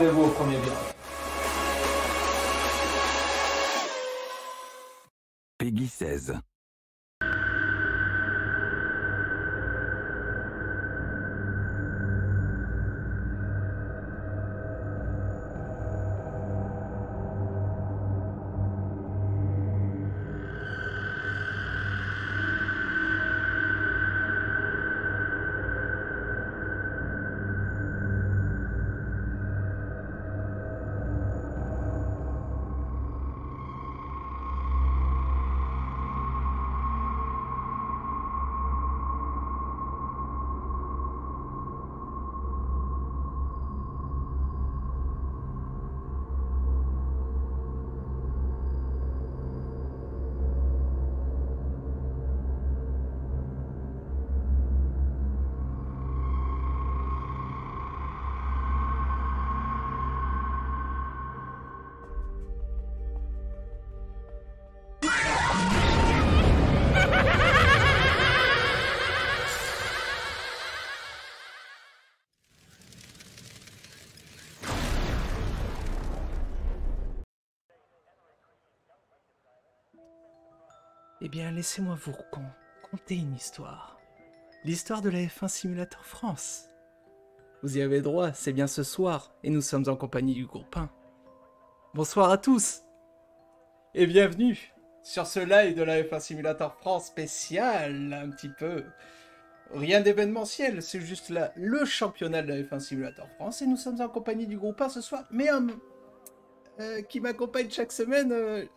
rendez-vous au premier virage. Peggy 16. Eh bien, laissez-moi vous conter une histoire. L'histoire de la F1 Simulator France. Vous y avez droit, c'est bien ce soir, et nous sommes en compagnie du groupe 1. Bonsoir à tous, et bienvenue sur ce live de la F1 Simulator France spécial, un petit peu. Rien d'événementiel, c'est juste là le championnat de la F1 Simulator France, et nous sommes en compagnie du groupe 1 ce soir, mais qui m'accompagne chaque semaine,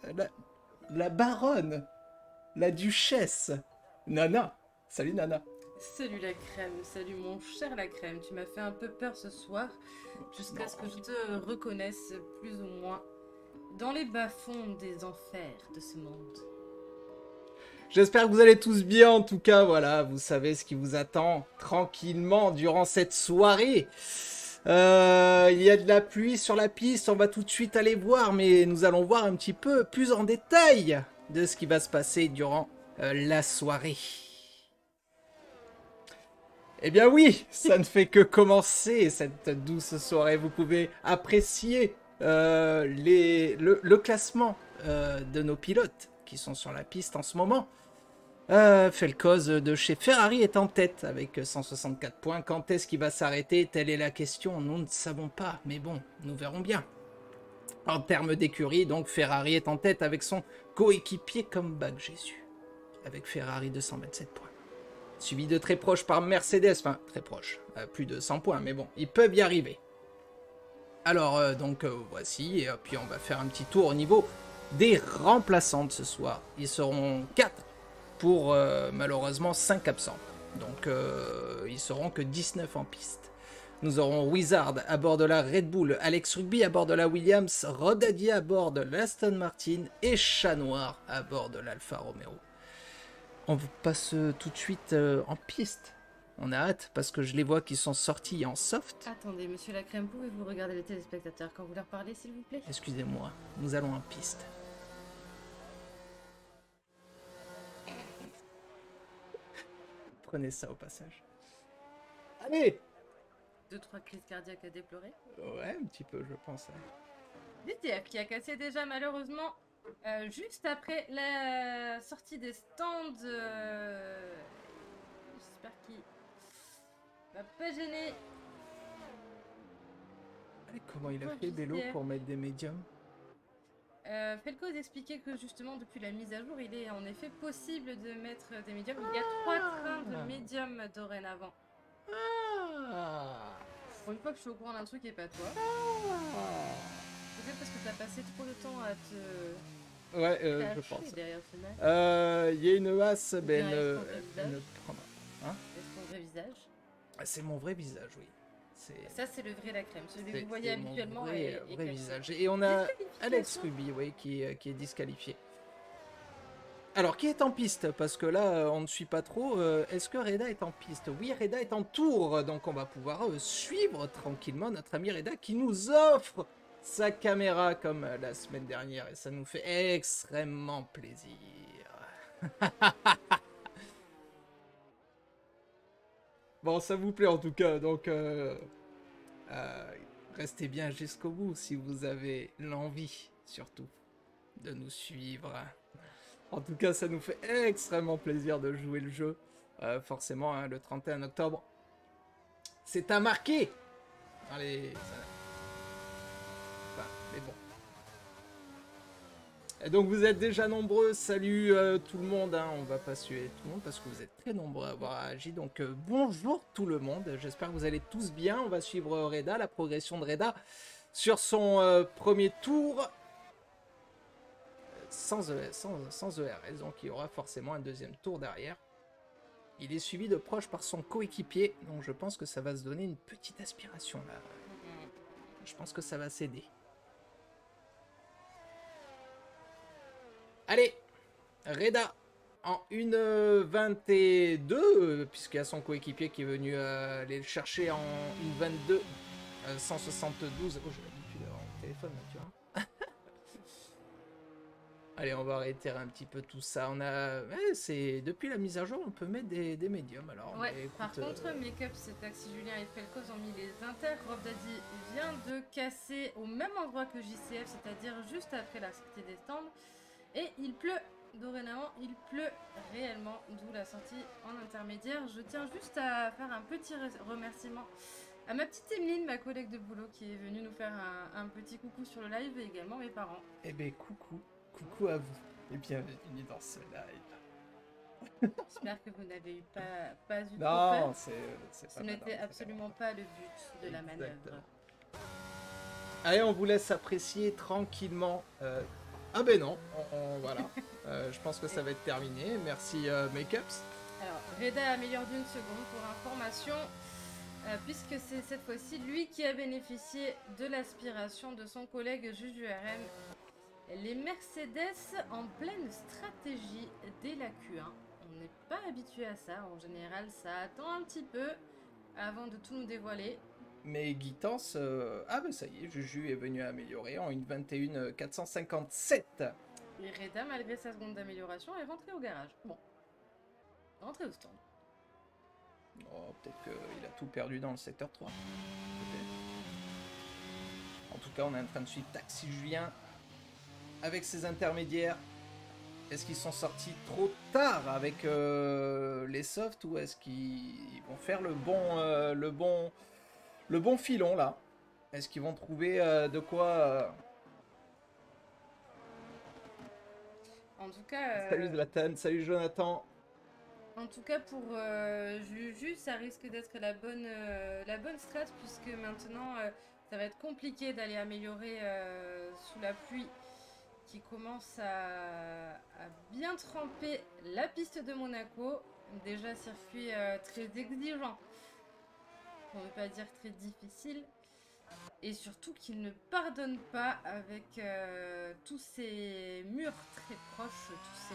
la baronne. La duchesse, Nana. Salut Nana. Salut la crème, salut mon cher la crème. Tu m'as fait un peu peur ce soir, jusqu'à ce que je te reconnaisse plus ou moins dans les bas-fonds des enfers de ce monde. J'espère que vous allez tous bien, en tout cas, voilà, vous savez ce qui vous attend tranquillement durant cette soirée. Il y a de la pluie sur la piste, on va tout de suite aller voir, mais nous allons voir un petit peu plus en détail de ce qui va se passer durant la soirée. Eh bien oui, ça ne fait que commencer cette douce soirée. Vous pouvez apprécier le classement de nos pilotes qui sont sur la piste en ce moment. Felcoz de chez Ferrari est en tête avec 164 points. Quand est-ce qu'il va s'arrêter? Telle est la question. Nous ne savons pas, mais bon, nous verrons bien. En termes d'écurie, donc Ferrari est en tête avec son coéquipier Comeback Jésus, avec Ferrari 227 points. Suivi de très proche par Mercedes, enfin très proche, plus de 100 points, mais bon, ils peuvent y arriver. Alors, voici, et puis on va faire un petit tour au niveau des remplaçantes ce soir. Ils seront 4 pour malheureusement 5 absents. Donc, ils seront que 19 en piste. Nous aurons Wizard à bord de la Red Bull, Alex Rugby à bord de la Williams, Rodadier à bord de l'Aston Martin et Chat Noir à bord de l'Alfa Romeo. On vous passe tout de suite en piste. On a hâte parce que je les vois qui sont sortis en soft. Attendez, monsieur la crème, pouvez-vous regarder les téléspectateurs quand vous leur parlez, s'il vous plaît? Excusez-moi, nous allons en piste. Prenez ça au passage. Allez! 2-3 crises cardiaques à déplorer. Ouais, un petit peu, je pense. DTF qui a cassé déjà malheureusement juste après la sortie des stands. J'espère qu'il va pas gêner. Allez, comment il a fait Bélo pour mettre des médiums? Felcoz expliquait que justement depuis la mise à jour, il est en effet possible de mettre des médiums. Il y a 3 trains de médiums dorénavant. Pour une fois que je suis au courant d'un truc et pas toi. Peut-être parce que t'as passé trop de temps à te... Ouais, je pense. Derrière ce mec. Il y a une as, ben elle ne prendra. Hein? Est-ce ton vrai visage? C'est mon vrai visage, oui. Ça, c'est le vrai la crème. Celui que vous voyez habituellement vrai, est vrai visage. Et on a Alex Ruby, oui, qui est disqualifié. Alors, qui est en piste? Parce que là, on ne suit pas trop. Est-ce que Reda est en piste? Oui, Reda est en tour. Donc, on va pouvoir suivre tranquillement notre ami Reda qui nous offre sa caméra comme la semaine dernière. Et ça nous fait extrêmement plaisir. Bon, ça vous plaît en tout cas. Donc, Restez bien jusqu'au bout si vous avez l'envie, surtout, de nous suivre. En tout cas, ça nous fait extrêmement plaisir de jouer le jeu. Forcément, hein, le 31 octobre, c'est à marquer. Allez, enfin, mais bon. Et donc vous êtes déjà nombreux, salut tout le monde, hein. On va pas suer tout le monde parce que vous êtes très nombreux à avoir agi, donc bonjour tout le monde, j'espère que vous allez tous bien. On va suivre Reda, la progression de Reda sur son premier tour, sans ERS, donc il y aura forcément un deuxième tour derrière. Il est suivi de proche par son coéquipier, donc je pense que ça va se donner une petite aspiration là. Je pense que ça va s'aider. Allez, Reda en 1,22, puisqu'il y a son coéquipier qui est venu aller le chercher en 1,22, 172. Oh, j'ai l'habitude d'avoir mon téléphone, là, tu vois. Allez, on va réitérer un petit peu tout ça. On a, c'est depuis la mise à jour, on peut mettre des médiums. Alors, ouais. écoute, Par contre, Makeup, c'est Taxi Julien et Felcos ont mis les inters. Rob Daddy vient de casser au même endroit que JCF, c'est-à-dire juste après la sortie des stands. Et il pleut, dorénavant, il pleut réellement, d'où la sortie en intermédiaire. Je tiens juste à faire un petit remerciement à ma petite Emeline, ma collègue de boulot, qui est venue nous faire un petit coucou sur le live, et également mes parents. Eh ben coucou, coucou à vous, et bienvenue dans ce live. J'espère que vous n'avez eu pas eu trop Non, peur. c'est Ce n'était absolument pas le but de la manœuvre. Allez, on vous laisse apprécier tranquillement. Ah ben non, voilà. Je pense que ça va être terminé. Merci Makeups. Alors, Reda améliore d'une seconde pour information, puisque c'est cette fois-ci lui qui a bénéficié de l'aspiration de son collègue juge du RM. Les Mercedes en pleine stratégie dès la Q1. On n'est pas habitué à ça. En général, ça attend un petit peu avant de tout nous dévoiler. Mais Guitance, ah ben ça y est, Juju est venu améliorer en une 21 457. Et Reda, malgré sa seconde d'amélioration, est rentré au garage. Bon. Rentré au stand. Oh, peut-être qu'il a tout perdu dans le secteur 3. En tout cas, on est en train de suivre Taxi Julien avec ses intermédiaires. Est-ce qu'ils sont sortis trop tard avec les softs ou est-ce qu'ils vont faire le bon filon là? Est-ce qu'ils vont trouver de quoi En tout cas... Salut Zlatan, salut Jonathan. En tout cas, pour Juju, ça risque d'être la bonne strat, puisque maintenant, ça va être compliqué d'aller améliorer sous la pluie qui commence à bien tremper la piste de Monaco. Déjà, circuit très exigeant, pour ne pas dire très difficile. Et surtout qu'il ne pardonne pas avec tous ces murs très proches,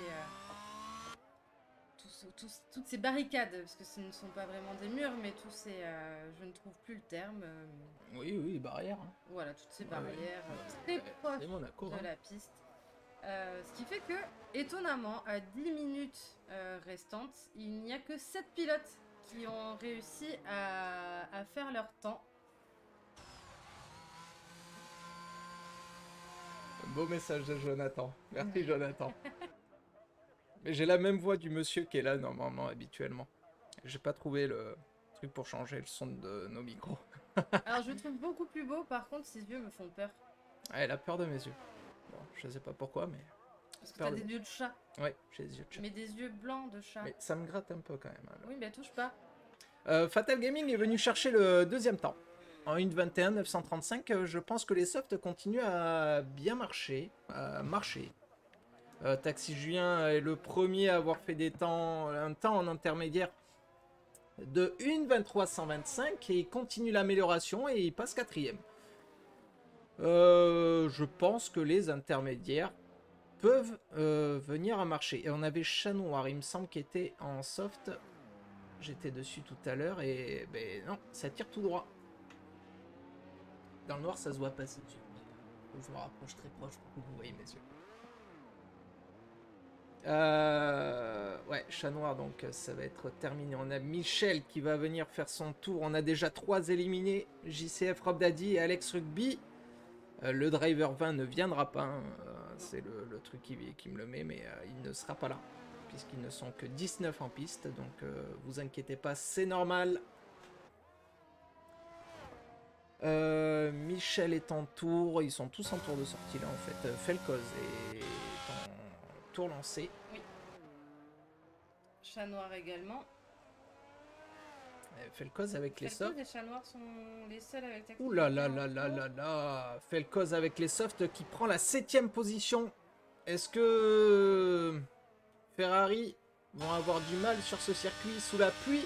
toutes ces barricades, parce que ce ne sont pas vraiment des murs, mais tous ces... je ne trouve plus le terme. Oui, barrières. Hein. Voilà, toutes ces barrières très proches Monaco, de la piste. Ce qui fait que, étonnamment, à 10 minutes restantes, il n'y a que 7 pilotes qui ont réussi à faire leur temps. Beau message de Jonathan. Merci Jonathan. Mais j'ai la même voix du monsieur qui est là normalement, habituellement. J'ai pas trouvé le truc pour changer le son de nos micros. Alors je le trouve beaucoup plus beau, par contre ses yeux me font peur. Ah, elle a peur de mes yeux. Bon, je sais pas pourquoi, mais... Parce que t'as des yeux de chat. Ouais, j'ai des yeux de chat. Mais des yeux blancs de chat. Mais ça me gratte un peu quand même. Oui, mais touche pas. Fatal Gaming est venu chercher le deuxième temps. En 1.21 935, je pense que les softs continuent à bien marcher. Taxi Julien est le premier à avoir fait un temps en intermédiaire de 1.23 et il continue l'amélioration et il passe quatrième. Je pense que les intermédiaires peuvent venir à marcher. Et on avait Chat Noir, il me semble, qui était en soft. J'étais dessus tout à l'heure et ben non, ça tire tout droit. Dans le noir, ça se voit passer dessus. Je me rapproche très proche pour que vous voyez mes yeux. Ouais, chat noir, donc ça va être terminé. On a Michel qui va venir faire son tour. On a déjà 3 éliminés. JCF, Rob Daddy et Alex Rugby. Le driver 20 ne viendra pas. Hein. C'est le truc qui me le met, mais il ne sera pas là. Puisqu'ils ne sont que 19 en piste. Donc vous inquiétez pas, c'est normal. Michel est en tour. Ils sont tous en tour de sortie là en fait. Felkoz est en tour lancé. Oui. Chat noir également. Felkoz avec les softs. Les chats noirs sont les seuls avec tactique. Ouh là là là là là là. Felkoz avec les softs qui prend la 7ème position. Est-ce que Ferrari vont avoir du mal sur ce circuit sous la pluie?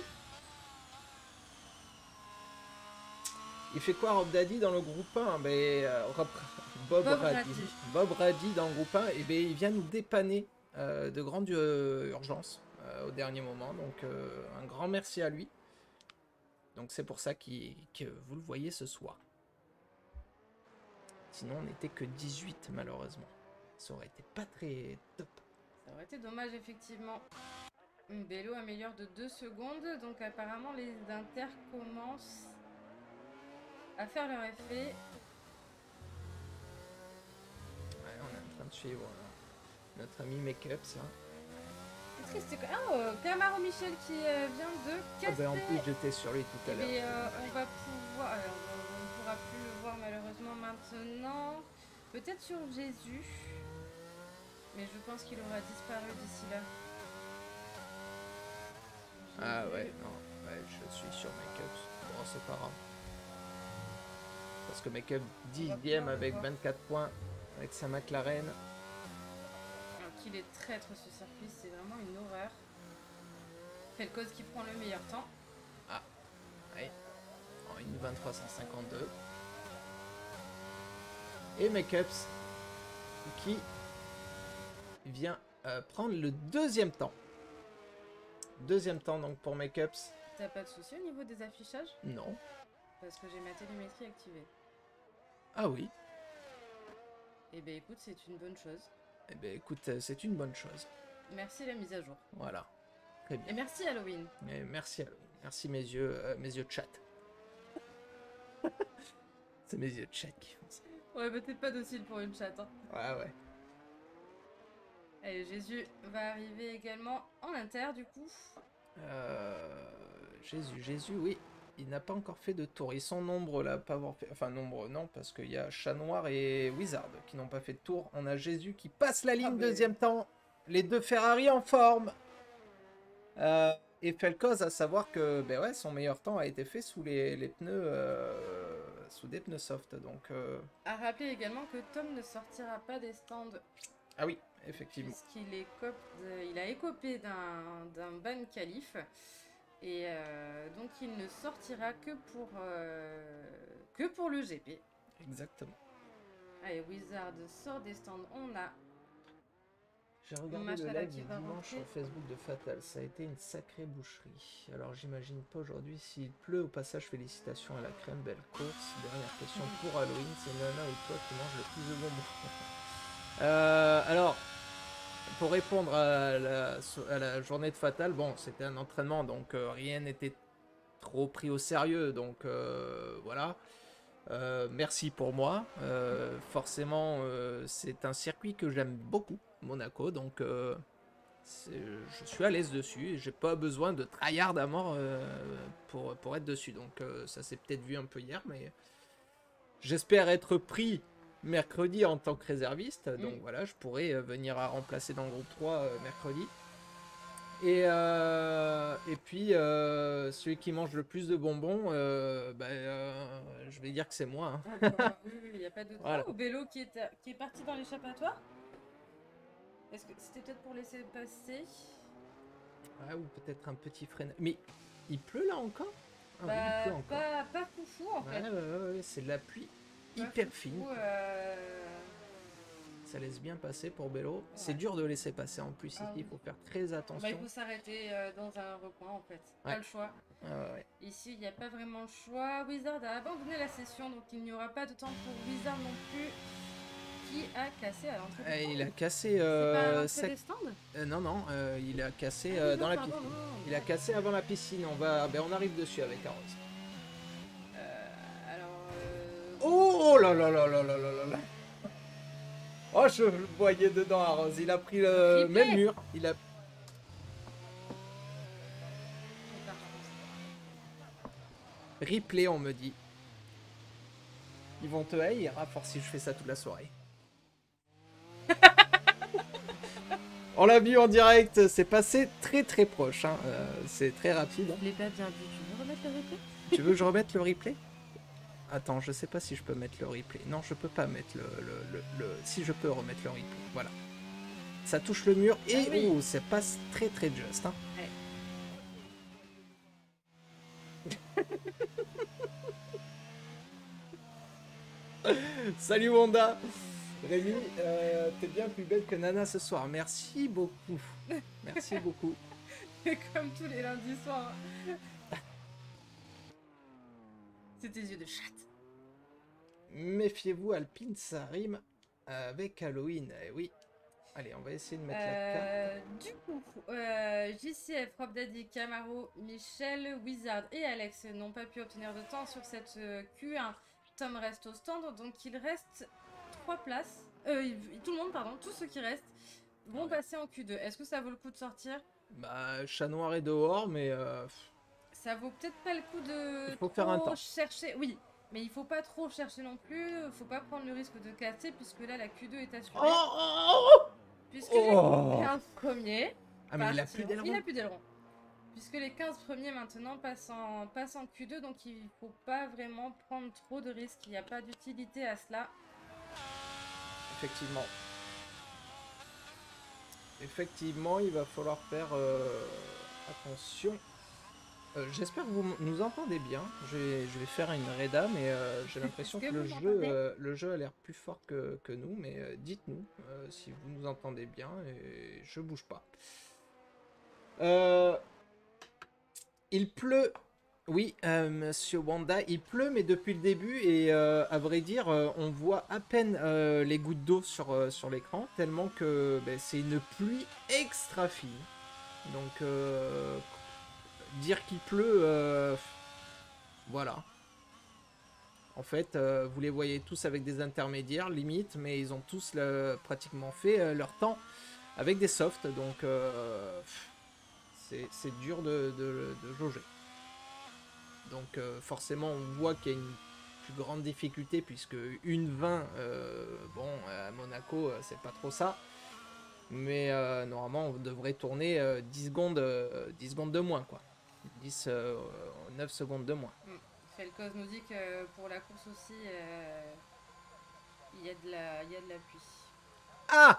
Il fait quoi Rob Daddy dans le groupe 1? Bob Raddy. Bob Raddy dans le groupe 1, et ben, il vient nous dépanner de grande urgence au dernier moment. Donc un grand merci à lui. Donc c'est pour ça que vous le voyez ce soir. Sinon on n'était que 18 malheureusement. Ça aurait été pas très top. Ça aurait été dommage effectivement. Bello améliore de 2 secondes. Donc apparemment les Inter commencent à faire leur effet. Ouais, on est en train de suivre notre ami Make-up ça. C'est triste. Ah, Camaro Michel qui vient de casser. En plus j'étais sur lui tout à l'heure. Et on va pouvoir... on ne pourra plus le voir malheureusement maintenant. Peut-être sur Jésus. Mais je pense qu'il aura disparu d'ici là. Ah ouais, non. Ouais, je suis sur Make-up. Bon, c'est pas grave. Parce que Make-up 10e avec 24 points avec sa McLaren. Il est traître ce circuit, c'est vraiment une horreur. Felkoz qui prend le meilleur temps. Ah, oui. En une 2352. Et Makeups qui vient prendre le 2e temps. 2e temps donc pour Makeups. T'as pas de souci au niveau des affichages? Non. Parce que j'ai ma télémétrie activée. Ah oui. Eh ben écoute, c'est une bonne chose. Eh ben écoute, c'est une bonne chose. Merci la mise à jour. Voilà. Très bien. Et merci Halloween. Et merci Halloween. Merci mes yeux de chat. C'est mes yeux de chat qui font ça. Ouais, mais t'es pas docile pour une chatte. Hein. Ouais. Allez, Jésus va arriver également en inter du coup. Jésus, oui. Il n'a pas encore fait de tour. Ils sont nombreux là, pas avoir fait. Enfin, nombreux, non, parce qu'il y a Chat Noir et Wizard qui n'ont pas fait de tour. On a Jésus qui passe la ligne, 2e temps. Les 2 Ferrari en forme. Et Felkoz, à savoir que ben ouais, son meilleur temps a été fait sous les pneus. Sous des pneus soft. Donc. À rappeler également que Tom ne sortira pas des stands. Ah oui, effectivement. Puisqu'il a écopé d'un ban qualif. Et donc il ne sortira que pour le GP. Exactement. Allez, Wizard sort des stands. On a... J'ai regardé le live du dimanche sur Facebook de Fatal. Ça a été une sacrée boucherie. Alors j'imagine pas aujourd'hui s'il pleut. Au passage, félicitations à la crème. Belle course. Dernière question pour Halloween. C'est Nana ou toi qui mange le plus de bonbons? Alors... Pour répondre à la journée de Fatal, bon, c'était un entraînement, donc rien n'était trop pris au sérieux, donc voilà. Merci pour moi. Forcément, c'est un circuit que j'aime beaucoup, Monaco, donc je suis à l'aise dessus et j'ai pas besoin de tryhard à mort pour être dessus. Donc ça s'est peut-être vu un peu hier, mais j'espère être pris mercredi en tant que réserviste, donc voilà, je pourrais venir à remplacer dans le groupe 3 mercredi. Et puis celui qui mange le plus de bonbons, je vais dire que c'est moi. Hein. Ah bah, oui, il n'y a pas de Voilà. Au Bello qui est parti dans l'échappatoire. Est-ce que c'était peut-être pour laisser passer? Ah, ou peut-être un petit frein. Mais il pleut là encore? Ah, bah, oui, il pleut encore. Pas foufou en fait. Ouais, c'est de la pluie hyper fine. Ça laisse bien passer pour Bello. Ouais. C'est dur de laisser passer en plus ici, il faut faire très attention. Il faut s'arrêter dans un recoin en fait, pas le choix. Ouais. Ici, il n'y a pas vraiment le choix. Wizard a abandonné la session, donc il n'y aura pas de temps pour Wizard non plus, qui a cassé à l'entrée des Il a stands. cassé... C'est pas à l'entrée sec- des stands? non, non, il a cassé Ah oui, dans non, la pardon, piscine. non, Il a cassé avant la piscine. On arrive dessus avec Arrose. Alors... Oh là là là là là là là là. Oh, je le voyais dedans, Arrose. Il a pris le Replay. même mur. Il a... Replay, on me dit. Ils vont te haïr à force si je fais ça toute la soirée. On l'a vu en direct, c'est passé très très proche. Hein. C'est très rapide. Hein. Je l'ai pas bien vu. Tu veux remettre le replay? Tu veux que je remette le replay? Attends, je sais pas si je peux mettre le replay. Non, je peux pas mettre le... Si je peux remettre le replay. Voilà. Ça touche le mur et oui. oh, ça passe très très juste. Hein. Ouais. Salut Wanda. Rémi, t'es bien plus belle que Nana ce soir. Merci beaucoup. Merci beaucoup. Comme tous les lundis soirs. C'est tes yeux de chatte. Méfiez-vous, Alpine, ça rime avec Halloween. Eh oui. Allez, on va essayer de mettre la carte. Du coup, JCF, Rob Daddy, Camaro, Michel, Wizard et Alex n'ont pas pu obtenir de temps sur cette Q1. Tom reste au stand, donc il reste 3 places. Tout le monde, pardon, tous ceux qui restent vont passer en Q2. Est-ce que ça vaut le coup de sortir? Bah, chat noir est dehors, mais... Ça vaut peut-être pas le coup de il faut faire un temps. chercher. Oui, mais il faut pas trop chercher non plus. Faut pas prendre le risque de casser puisque là la Q2 est assurée. Puisque les 15 premiers. Ah, mais il a plus d'aileron. Il a plus d'aileron. Puisque les 15 premiers maintenant passent en Q2, donc il faut pas vraiment prendre trop de risques. Il n'y a pas d'utilité à cela. Effectivement. Effectivement, il va falloir faire attention. J'espère que vous nous entendez bien. Je vais faire une reda, mais j'ai l'impression que le jeu a l'air plus fort que nous. Mais dites-nous si vous nous entendez bien et je bouge pas. Il pleut. Oui, monsieur Wanda, il pleut, mais depuis le début, et à vrai dire, on voit à peine les gouttes d'eau sur l'écran, tellement que c'est une pluie extra fine. Donc, dire qu'il pleut, voilà. En fait, vous les voyez tous avec des intermédiaires, limite, mais ils ont tous pratiquement fait leur temps avec des softs, donc c'est dur de jauger. Donc forcément on voit qu'il y a une plus grande difficulté puisque une 20, bon à Monaco c'est pas trop ça. Mais normalement on devrait tourner 10 secondes de moins quoi. 9 secondes de moins. Felcos nous dit que pour la course aussi il y a de la pluie. Ah!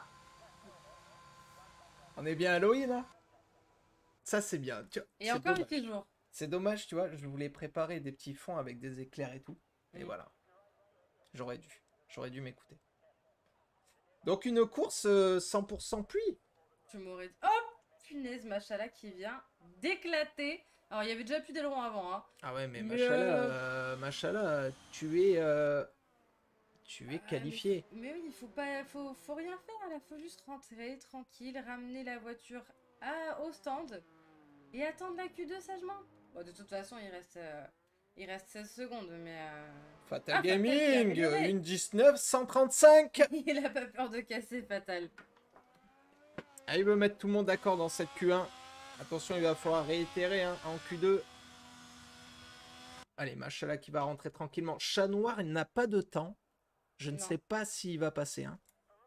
On est bien Halloween hein. Ça c'est bien. Et encore il fait jour. C'est dommage, tu vois, je voulais préparer des petits fonds avec des éclairs et tout. Et voilà. J'aurais dû m'écouter. Donc une course 100% pluie. Tu m'aurais dit... Oh punaise, Machala qui vient d'éclater. Alors il y avait déjà plus d'aileron avant. Hein. Ah ouais, mais Machala, tu es qualifié. Mais oui, il faut rien faire là. Faut juste rentrer tranquille, ramener la voiture au stand et attendre la Q2 sagement. Bon, de toute façon, il reste 16 secondes, mais... Fatal Gaming, une 19, 135. Il a pas peur de casser, Fatal. Ah, il veut mettre tout le monde d'accord dans cette Q1. Attention, il va falloir réitérer hein, en Q2. Allez, Machala qui va rentrer tranquillement. Chat Noir, il n'a pas de temps. Je ne sais pas s'il va passer. Hein.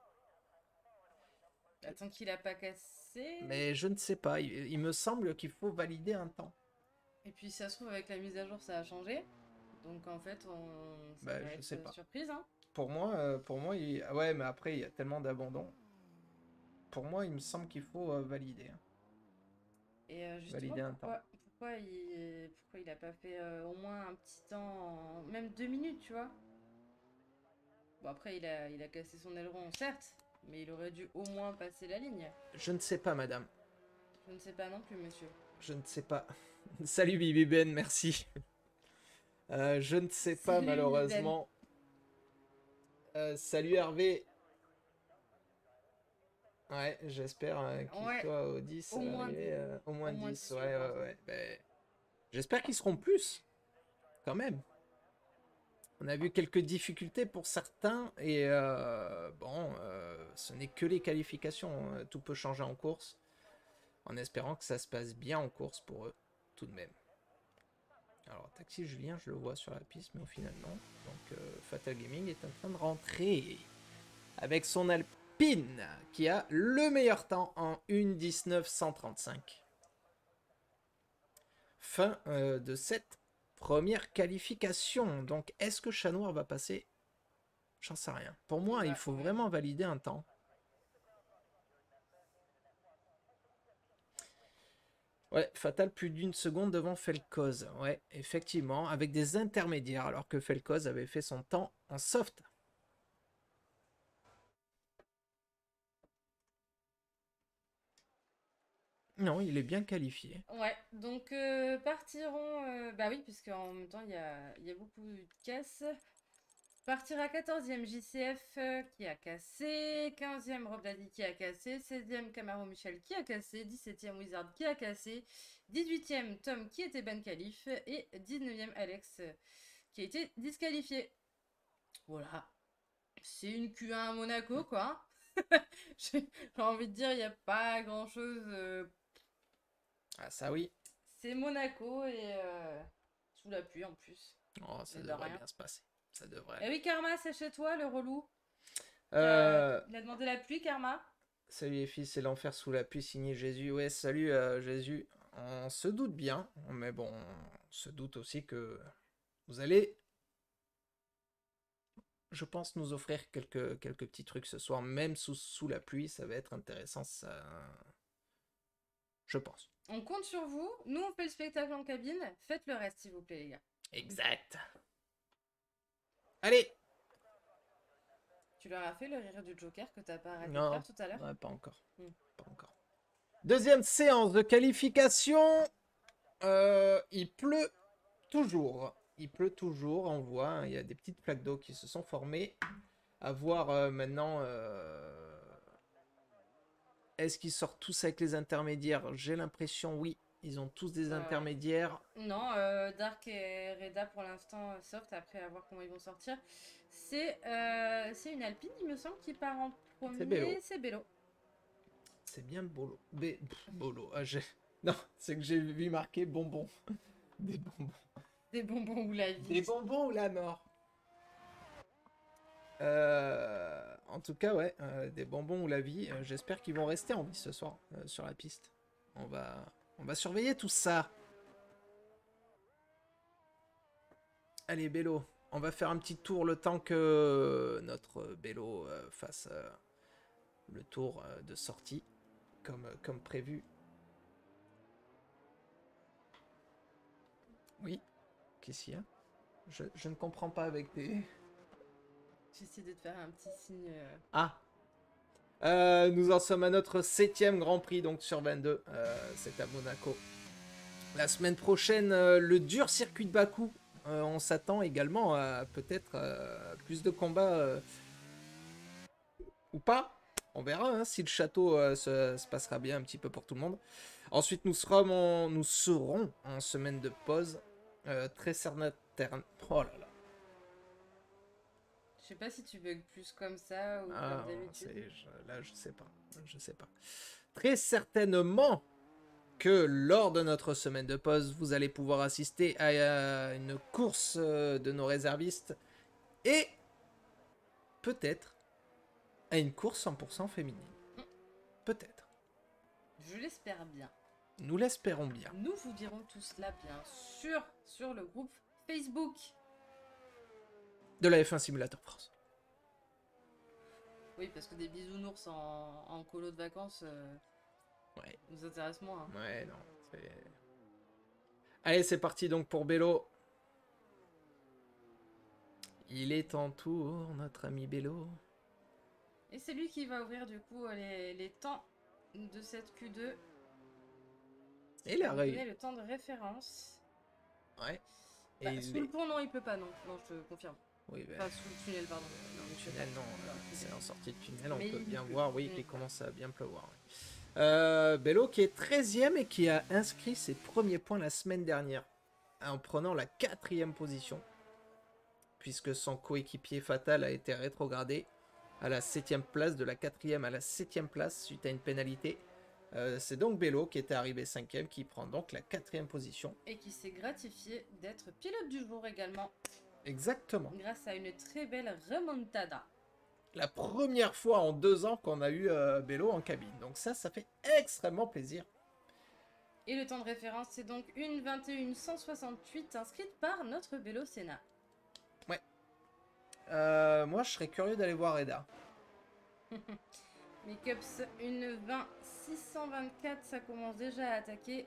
Attends qu'il a pas cassé. Mais je ne sais pas. Il me semble qu'il faut valider un temps. Et puis, ça se trouve, avec la mise à jour, ça a changé. Donc, en fait, je sais pas. Surprise. Hein. Pour moi, ouais, mais après, il y a tellement d'abandon. Pour moi, il me semble qu'il faut valider. Hein. Et justement, pourquoi il a pas fait au moins un petit temps, même 2 minutes, tu vois? Bon, après, il a cassé son aileron, certes, mais il aurait dû au moins passer la ligne. Je ne sais pas, madame. Je ne sais pas non plus, monsieur. Je ne sais pas. Salut, Bibi Ben, merci. Je ne sais pas, malheureusement. Salut, Hervé. Ouais, j'espère qu'il Ouais, soit au 10 au moins arrivé, 10. au Au moins moins 10. 10, je Ouais, pense. ouais, ouais. Ben, j'espère qu'ils seront plus, quand même. On a vu quelques difficultés pour certains et bon, ce n'est que les qualifications. Tout peut changer en course, en espérant que ça se passe bien en course pour eux, tout de même. Alors, Taxi Julien, je le vois sur la piste, mais au final, non. Donc, Fatal Gaming est en train de rentrer avec son Alpine qui a le meilleur temps en 1:19.135. Fin de cette première qualification. Donc, est-ce que Chat Noir va passer? J'en sais rien. Pour moi, il faut Ouais. vraiment valider un temps. Ouais, Fatal plus d'une seconde devant Felcoz. Ouais, effectivement, avec des intermédiaires, alors que Felcoz avait fait son temps en soft. Non, il est bien qualifié. Ouais, donc partiront. Bah oui, puisque en même temps, il y a beaucoup de caisses. Partira 14e JCF qui a cassé, 15e Rob Daddy qui a cassé, 16e Camaro Michel qui a cassé, 17e Wizard qui a cassé, 18e Tom qui était ban qualif et 19e Alex qui a été disqualifié. Voilà, c'est une Q1 à Monaco quoi. J'ai envie de dire, il n'y a pas grand chose. Ah, ça oui. C'est Monaco et sous la pluie en plus. Oh, ça Mais de devrait rien. bien se passer. Ça devrait Eh aller. oui, Karma, c'est chez toi le relou. Euh, Il a demandé la pluie, Karma. Salut les filles, c'est l'enfer sous la pluie signé Jésus. Ouais, salut Jésus. On se doute bien, mais bon, on se doute aussi que vous allez, je pense, nous offrir quelques petits trucs ce soir, même sous la pluie, ça va être intéressant, ça. Je pense. On compte sur vous. Nous, on fait le spectacle en cabine. Faites le reste, s'il vous plaît, les gars. Exact. Allez! Tu leur as fait le rire du Joker que t'as pas arrêté de Non, faire tout à l'heure. ouais, pas encore. Hmm. Pas encore. Deuxième séance de qualification. Il pleut toujours. Il pleut toujours, on voit. Hein, il y a des petites plaques d'eau qui se sont formées. À voir maintenant. Est-ce qu'ils sortent tous avec les intermédiaires? J'ai l'impression, oui. Ils ont tous des Ouais. intermédiaires. Non, Dark et Reda pour l'instant soft, après à voir comment ils vont sortir. C'est une Alpine, il me semble, qui part en C'est Bélo. premier. C'est Bélo. C'est bien le bolo. Bolo. Ah, non, c'est que j'ai vu marquer bonbons. Des bonbons. Des bonbons ou la vie. Des bonbons ou la mort? En tout cas, ouais, des bonbons ou la vie. J'espère qu'ils vont rester en vie ce soir sur la piste. On va surveiller tout ça. Allez, Bélo, on va faire un petit tour le temps que notre Bélo fasse le tour de sortie, comme prévu. Oui, qu'est-ce qu'il y a? Je ne comprends pas avec des... J'essaie de te faire un petit signe. Ah, nous en sommes à notre 7e Grand Prix, donc sur 22. C'est à Monaco. La semaine prochaine, le dur circuit de Bakou. On s'attend également à peut-être plus de combats ou pas. On verra hein, si le château se passera bien un petit peu pour tout le monde. Ensuite, nous serons en semaine de pause. Très certainement. Oh là là. Je sais pas si tu bugs plus comme ça ou Ah, comme d'habitude. là, je sais pas. Je sais pas. Très certainement que lors de notre semaine de pause, vous allez pouvoir assister à une course de nos réservistes et peut-être à une course 100% féminine. Peut-être. Je l'espère bien. Nous l'espérons bien. Nous vous dirons tout cela bien sûr sur le groupe Facebook. De la F1 Simulator France. Oui, parce que des bisounours en colo de vacances Ouais. nous intéressent moins. Hein. Ouais, non. Allez, c'est parti donc pour Bélo. Il est en tour, notre ami Bélo. Et c'est lui qui va ouvrir du coup les temps de cette Q2. Et la donner le temps de référence. Ouais. Bah, sous le pont, non, il peut pas, non. Non, je te confirme. Oui, ben, Enfin, sous le tunnel, pardon. dans le tunnel, non, c'est en sortie de tunnel, on Mais peut il bien pleut. voir, oui, Mm. qu'il commence à bien pleuvoir. Oui. Bello qui est 13e et qui a inscrit ses premiers points la semaine dernière en prenant la 4e position, puisque son coéquipier Fatal a été rétrogradé à la 7e place, de la 4e à la 7e place suite à une pénalité. C'est donc Bello qui était arrivé 5e, qui prend donc la 4e position. Et qui s'est gratifié d'être pilote du jour également, Exactement. grâce à une très belle remontada. La première fois en 2 ans qu'on a eu Bello en cabine. Donc ça fait extrêmement plaisir. Et le temps de référence, c'est donc une 21:168 inscrite par notre Bélo Sénat. Ouais. Moi, je serais curieux d'aller voir Reda. Mais Cups, une 20:624, ça commence déjà à attaquer.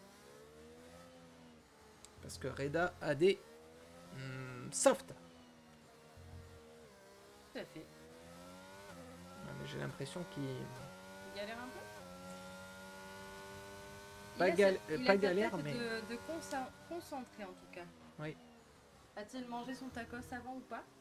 Parce que Reda a des soft. Tout à fait. Ouais, mais j'ai l'impression qu'il... Il galère un peu. Pas, Il pas a galère, tête mais... de concentré en tout cas. Oui. A-t-il mangé son tacos avant ou pas?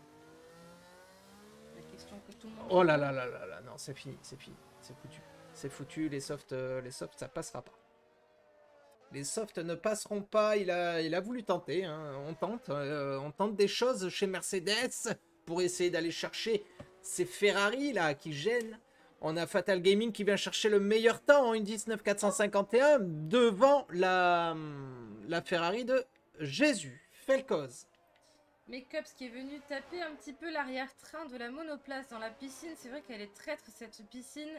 La question que tout le monde... Oh là là là là là, non, c'est fini, c'est fini, c'est foutu. C'est foutu, les softs, ça passera pas. Les softs ne passeront pas, il a voulu tenter, hein. On tente des choses chez Mercedes pour essayer d'aller chercher ces Ferrari là qui gênent. On a Fatal Gaming qui vient chercher le meilleur temps en 1.19.451 devant la Ferrari de Jésus, Felcoz. Mais Cups qui est venu taper un petit peu l'arrière-train de la monoplace dans la piscine. C'est vrai qu'elle est traître cette piscine.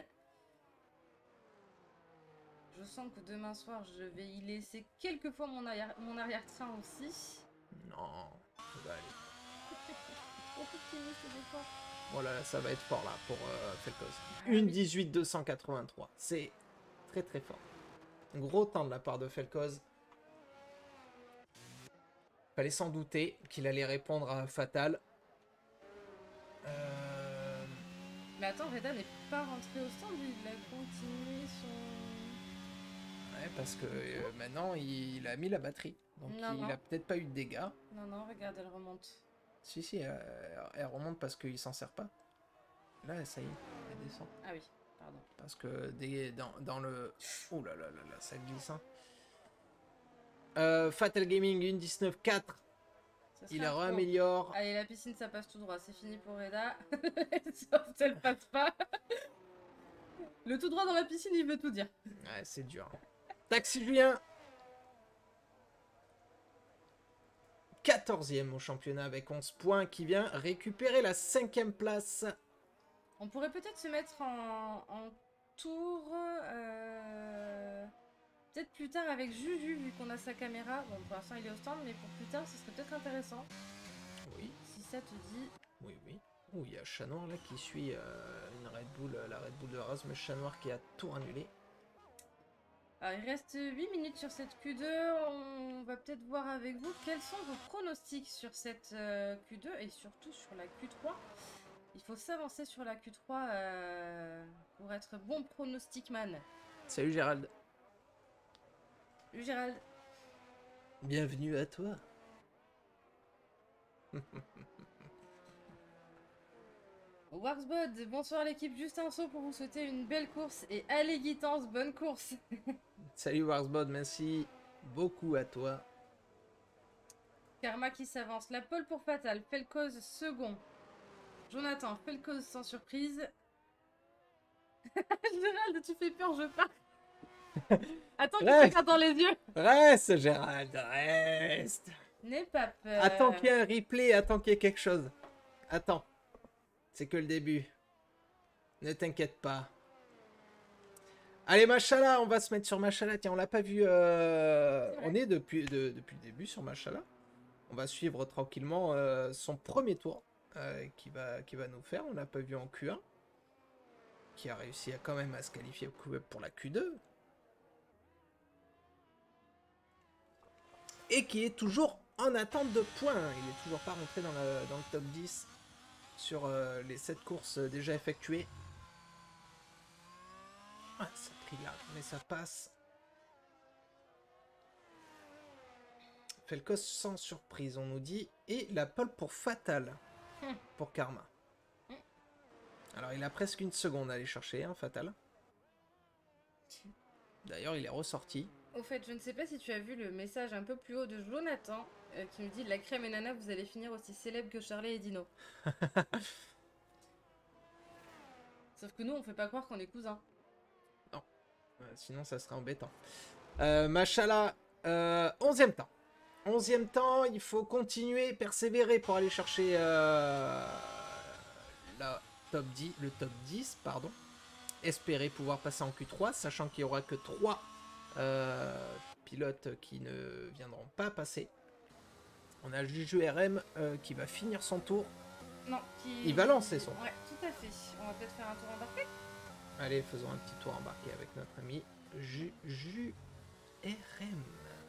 Je sens que demain soir, je vais y laisser quelques fois mon arrière-train aussi. Non, ça va aller. Trop optimiste des fois. Voilà, ça va être fort là pour Felcoz. Une 18.283, c'est très très fort. Un gros temps de la part de Felcoz. Fallait s'en douter qu'il allait répondre à Fatal. Mais attends, Reda n'est pas rentré au stand, il a continué son... Ouais, parce que maintenant il a mis la batterie. Donc Non, il non. a peut-être pas eu de dégâts. Non, non, regarde, elle remonte. Si, elle remonte parce qu'il s'en sert pas. Là, ça y est, elle descend. Ah oui, pardon. Parce que dans le... Oh là là là là, ça glisse. Hein. Fatal Gaming 1.19.4. Il a réaméliore. Allez, la piscine, ça passe tout droit. C'est fini pour Reda. Sauf elle passe pas. Le tout droit dans la piscine, il veut tout dire. Ouais, c'est dur. Taxi Julien. 14e au championnat avec 11 points, qui vient récupérer la 5e place. On pourrait peut-être se mettre en tour... peut-être plus tard avec Juju, vu qu'on a sa caméra. Bon, pour l'instant, il est au stand, mais pour plus tard, ce serait peut-être intéressant. Oui. Si ça te dit... Oui, oui. Oh, il y a Chat Noir là qui suit une Red Bull, la Red Bull de Rasmus Chat Noir qui a tout annulé. Alors, il reste 8 minutes sur cette Q2. On va peut-être voir avec vous quels sont vos pronostics sur cette Q2 et surtout sur la Q3. Il faut s'avancer sur la Q3 pour être bon pronostic man. Salut Gérald. Salut Gérald. Bienvenue à toi. Warsbud, bonsoir l'équipe, juste un saut pour vous souhaiter une belle course et allez Guitance, bonne course. Salut Warsbud, merci beaucoup à toi. Karma qui s'avance, la pole pour Fatal, Felcoz second. Jonathan, Felcoz sans surprise. Gérald, tu fais peur, je pars. Attends qu'il te regarde dans les yeux. Reste Gérald, reste. N'aie pas peur. Attends qu'il y ait un replay, attends qu'il y ait quelque chose. Attends. C'est que le début. Ne t'inquiète pas. Allez, Machala, on va se mettre sur Machala. Tiens, on l'a pas vu. On est depuis le début sur Machala. On va suivre tranquillement son premier tour qui va nous faire. On l'a pas vu en Q1. Qui a réussi quand même à se qualifier pour la Q2. Et qui est toujours en attente de points. Il n'est toujours pas rentré dans le top 10 sur les 7 courses déjà effectuées. Ah, ça prie là, mais ça passe. Felkos sans surprise, on nous dit. Et la pole pour Fatal. Pour Karma. Alors, il a presque une seconde à aller chercher, hein, Fatal. D'ailleurs, il est ressorti. Au fait, je ne sais pas si tu as vu le message un peu plus haut de Jonathan qui me dit la crème et Nana, vous allez finir aussi célèbre que Charlie et Dino. Sauf que nous, on fait pas croire qu'on est cousins. Non. Sinon, ça serait embêtant. Machala, 11e temps. 11e temps, il faut continuer, persévérer pour aller chercher le top 10, pardon. Espérer pouvoir passer en Q3, sachant qu'il n'y aura que 3 pilotes qui ne viendront pas passer. On a Juju RM qui va finir son tour. Non, Il va lancer son. Ouais, tout à fait. On va peut-être faire un tour embarqué. Allez, faisons un petit tour embarqué avec notre ami Juju RM.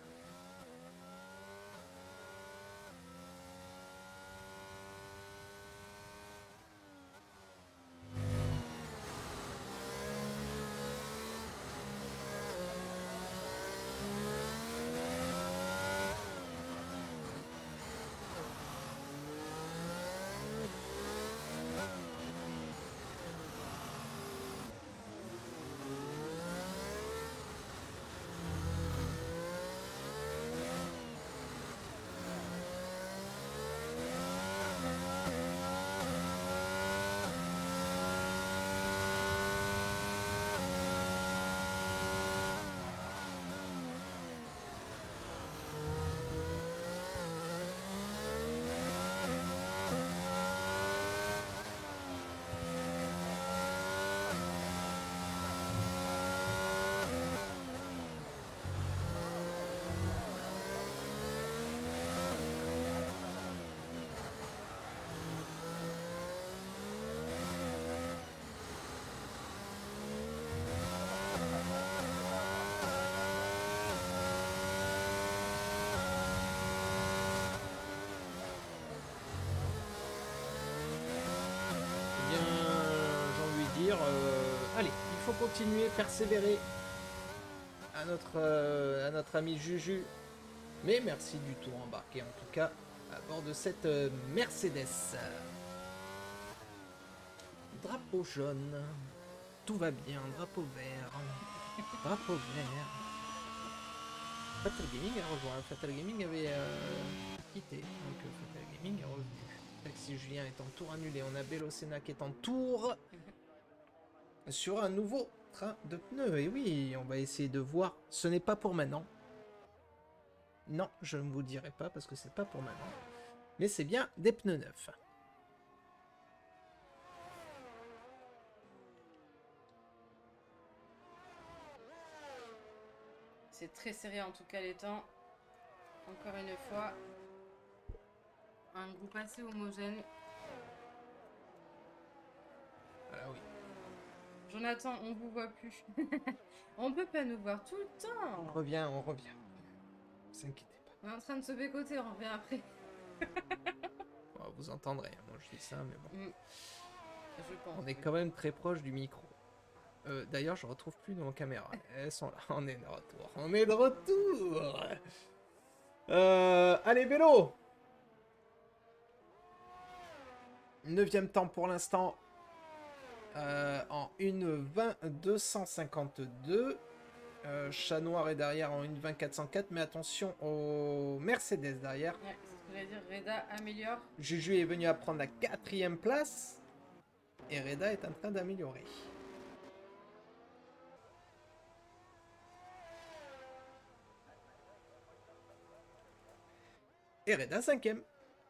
Allez, il faut continuer, persévérer à notre ami Juju. Mais merci du tour embarqué, en tout cas, à bord de cette Mercedes. Drapeau jaune, tout va bien, drapeau vert, drapeau vert. Fatal Gaming a rejoint, Fatal Gaming avait quitté, donc Fatal Gaming est revenu. Taxi Julien est en tour annulé, on a Bellocena qui est en tour sur un nouveau train de pneus. Et oui, on va essayer de voir. Ce n'est pas pour maintenant. Non, je ne vous dirai pas parce que c'est pas pour maintenant. Mais c'est bien des pneus neufs. C'est très serré en tout cas les temps. Encore une fois, un groupe assez homogène. Ah oui. Jonathan, on vous voit plus. On peut pas nous voir tout le temps. On revient, on revient. Ne vous inquiétez pas. On est en train de se bécoter, on revient après. Bon, vous entendrez, moi je dis ça, mais bon. Je pense. On est quand même très proche du micro. D'ailleurs, je retrouve plus nos caméras. Elles sont là. On est de retour. On est de retour. Allez, vélo. 9e temps pour l'instant. En 1:20.252. Chat Noir est derrière en 1:20.404. Mais attention au Mercedes derrière. Ouais, c'est ce que j'allais dire. Reda améliore. Juju est venu à prendre la 4e place. Et Reda est en train d'améliorer. Et Reda 5e.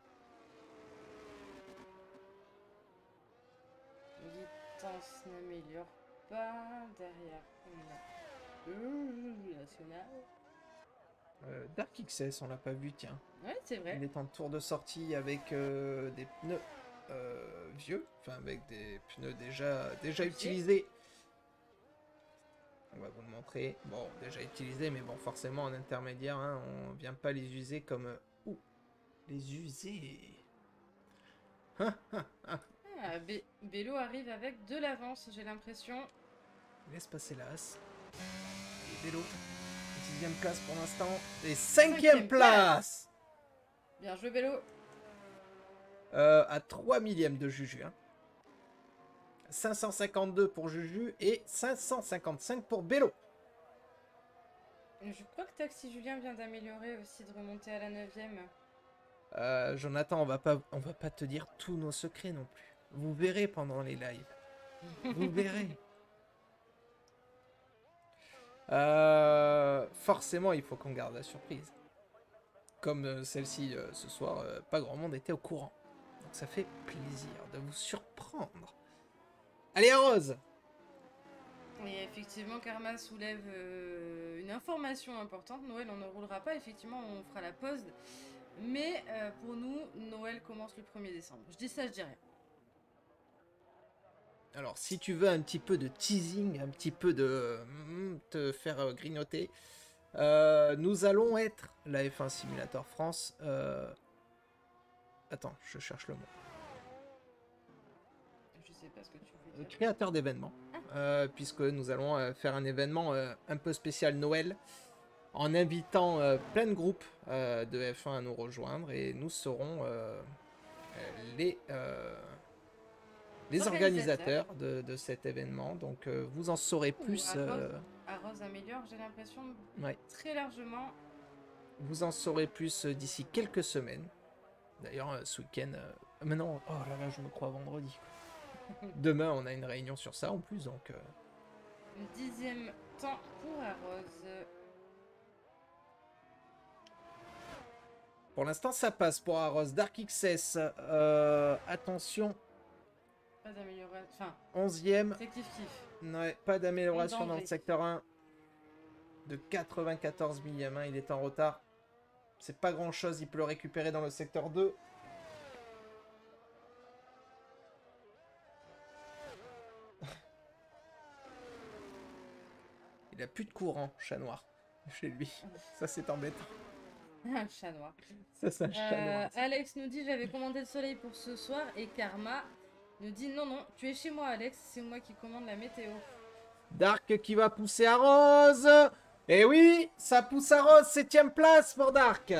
Distance n'améliore pas. Derrière, on a national. Dark XS, on l'a pas vu, tiens. Ouais, c'est vrai. Il est en tour de sortie avec des pneus vieux, enfin avec des pneus déjà utilisés. On va vous le montrer. Bon, déjà utilisés, mais bon, forcément en intermédiaire, hein, on vient pas les user comme... Ouh, les user. Bélo arrive avec de l'avance, j'ai l'impression. Laisse passer l'as. Et vélo. 6e place pour l'instant. Et 5e Cinquième place Bien joué, Bélo. à 3 millièmes de Juju. Hein. 552 pour Juju et 555 pour Bélo. Je crois que Taxi Julien vient d'améliorer aussi, de remonter à la 9e. Jonathan, on va pas te dire tous nos secrets non plus. Vous verrez pendant les lives. Vous verrez. Forcément, il faut qu'on garde la surprise. Comme celle-ci ce soir, pas grand monde était au courant. Donc ça fait plaisir de vous surprendre. Allez, Rose. Et effectivement, Karma soulève une information importante. Noël, on ne roulera pas. Effectivement, on fera la pause. Mais pour nous, Noël commence le 1er décembre. Je dis ça, je dis rien. Alors, si tu veux un petit peu de teasing, un petit peu de te faire grignoter, nous allons être la F1 Simulator France. Attends, je cherche le mot. Je sais pas ce que tu veux dire. Créateur d'événements. Puisque nous allons faire un événement un peu spécial Noël en invitant plein de groupes de F1 à nous rejoindre et nous serons les organisateurs de cet événement. Donc vous en saurez plus. Arrose améliore, j'ai l'impression, Ouais. très largement. Vous en saurez plus d'ici quelques semaines. D'ailleurs, ce week-end. Mais non, oh là là, je me crois vendredi. Demain, on a une réunion sur ça en plus, donc. Le 10e temps pour Arrose. Pour l'instant, ça passe pour Arrose. Dark XS, attention. Pas d'amélioration. Enfin, 11e. c'est kiff-kiff. Ouais, pas d'amélioration dans le Danger. secteur 1. De 94 millième, hein, il est en retard. C'est pas grand chose, il peut le récupérer dans le secteur 2. Il a plus de courant, chat noir, chez lui. Ça, c'est embêtant. Un chat noir. Ça, c'est un chat noir. Alex nous dit j'avais commandé le soleil pour ce soir et Karma nous dit non, non, tu es chez moi, Alex, c'est moi qui commande la météo. Dark qui va pousser à Rose. Et oui, ça pousse à Rose, 7e place pour Dark.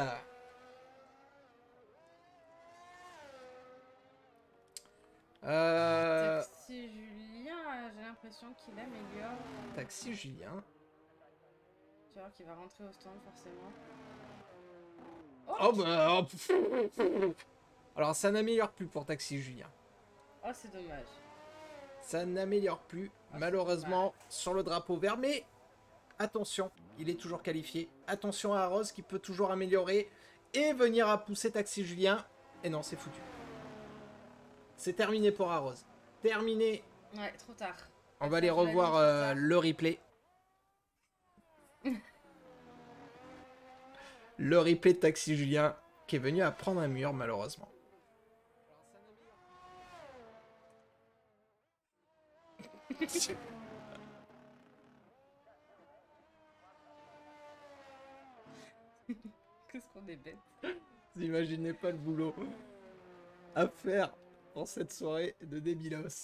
Taxi Julien, j'ai l'impression qu'il améliore. Taxi Julien. Tu vois qu'il va rentrer au stand forcément. Oh bah... oh, alors ça n'améliore plus pour Taxi Julien. Oh, c'est dommage. Ça n'améliore plus, malheureusement, sur le drapeau vert. Mais attention, il est toujours qualifié. Attention à Rose qui peut toujours améliorer et venir à pousser Taxi Julien. Et non, c'est foutu. C'est terminé pour Arrose. Terminé. Ouais, trop tard. On va aller revoir le replay. Le replay de Taxi Julien qui est venu à prendre un mur, malheureusement. Qu'est-ce qu'on est bête. Vous imaginez pas le boulot à faire dans cette soirée de débilos.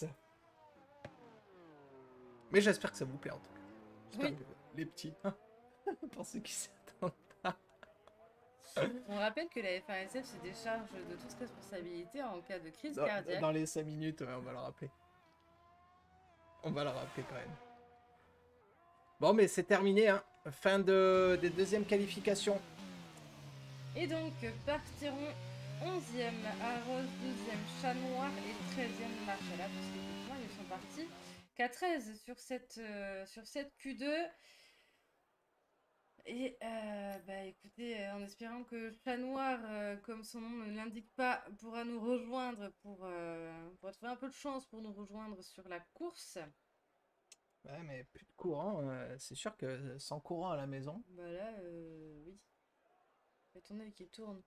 Mais j'espère que ça vous plaît en tout cas. J'espère que les petits, pour ceux qui s'attendent pas. On rappelle que la FASF se décharge de toute responsabilité en cas de crise cardiaque. Dans les 5 minutes, on va le rappeler. On va le rappeler quand même. Bon, mais c'est terminé, hein. Fin des deuxièmes qualifications. Et donc, partiront 11e Arrose, 12e Chat Noir et 13e Marcella, parce qu'effectivement, ils sont partis qu'à 13 sur cette Q2. Et bah écoutez, en espérant que Chat Noir, comme son nom ne l'indique pas, pourra nous rejoindre pour trouver un peu de chance pour nous rejoindre sur la course. Ouais, mais plus de courant, c'est sûr que sans courant à la maison. Bah là, oui. Fais ton œil qui tourne.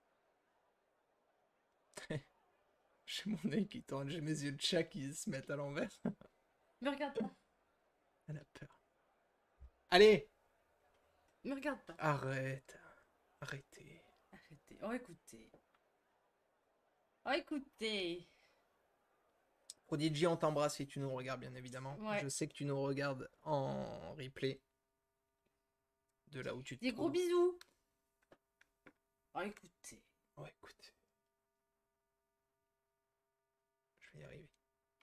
J'ai mon œil qui tourne, j'ai mes yeux de chat qui se mettent à l'envers. Me regarde pas. Elle a peur. Allez! Me regarde pas. Arrête. Arrêtez. Arrêtez. Oh, écoutez. Oh, écoutez. Prodigy, on t'embrasse si tu nous regardes, bien évidemment. Ouais. Je sais que tu nous regardes en replay. de là où tu te Des gros trouves. bisous. Oh, écoutez. Ouais, écoute. Je vais y arriver.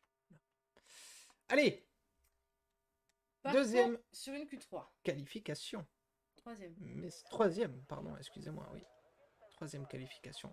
Allez, Partons deuxième sur une Q3. qualification. Troisième. Mais troisième, pardon, excusez-moi, oui. Troisième qualification.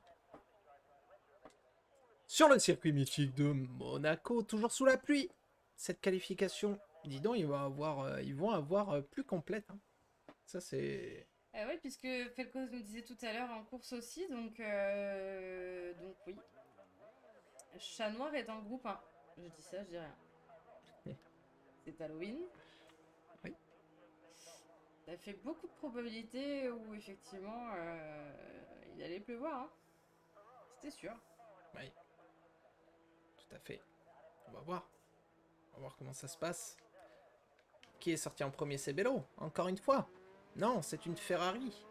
Sur le circuit mythique de Monaco, toujours sous la pluie. Cette qualification, dis donc, ils vont avoir plus complète. Hein. Ça, c'est... Oui, puisque Felcos nous disait tout à l'heure en course aussi, donc oui. Chat Noir est dans le groupe 1. Je dis ça, je dis rien. C'est Halloween. Oui. Ça fait beaucoup de probabilités où effectivement il allait pleuvoir. Hein. C'était sûr. Oui. Tout à fait. On va voir. On va voir comment ça se passe. Qui est sorti en premier? C'est Bello, encore une fois. Non, c'est une Ferrari.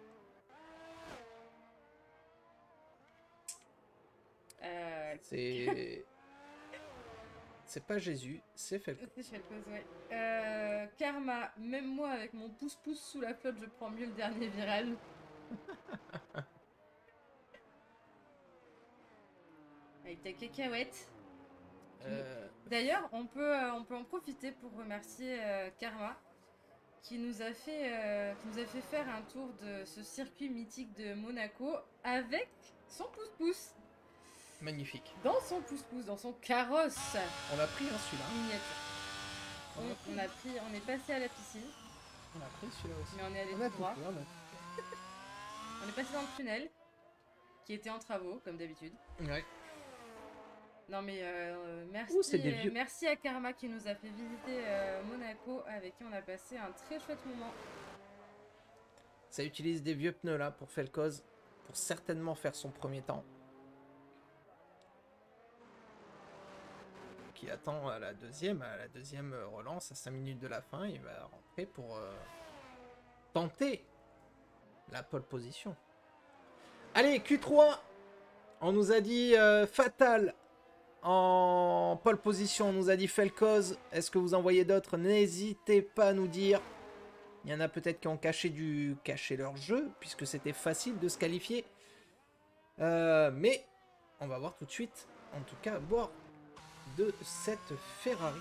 C'est... C'est pas Jésus, c'est Felcos. C'est Felcos, ouais. Karma, même moi avec mon pouce-pouce sous la flotte, je prends mieux le dernier viral. Avec ta cacahuète. D'ailleurs, on peut en profiter pour remercier Karma qui nous a fait faire un tour de ce circuit mythique de Monaco avec son pouce-pouce. Magnifique. Dans son pouce-pouce, dans son carrosse. On a pris celui-là. Miniature. On est passé à la piscine. On a pris celui-là aussi. Mais on est allé tout droit. On est passé dans le tunnel qui était en travaux comme d'habitude. Ouais. Non mais merci, merci à Karma qui nous a fait visiter Monaco, avec qui on a passé un très chouette moment. Ça utilise des vieux pneus là pour Felcos, pour certainement faire son premier temps. Qui attend à la deuxième relance à 5 minutes de la fin. Il va rentrer pour tenter la pole position. Allez, Q3. On nous a dit Fatal. En pole position, on nous a dit Felcos. Est-ce que vous en voyez d'autres? N'hésitez pas à nous dire. Il y en a peut-être qui ont caché leur jeu, puisque c'était facile de se qualifier. Mais on va voir tout de suite, en tout cas, à bord de cette Ferrari.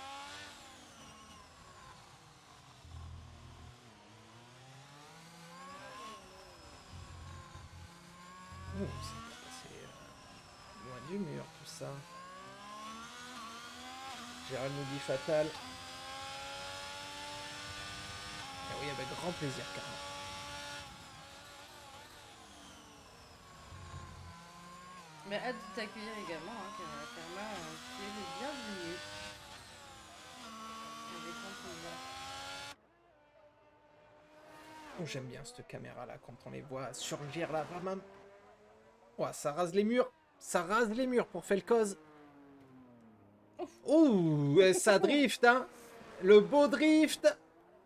Oh, c'est passé loin du mur, tout ça. Gérald nous dit Fatal. Ah oui, avec grand plaisir, carrément. Mais hâte de t'accueillir également, hein, Karma, tu es le bienvenu. Avec grand plaisir. Oh, j'aime bien cette caméra là, quand on les voit surgir là, vraiment. Oh, ça rase les murs. Ça rase les murs pour Felcos. Ouh, ça drift, hein. Le beau drift.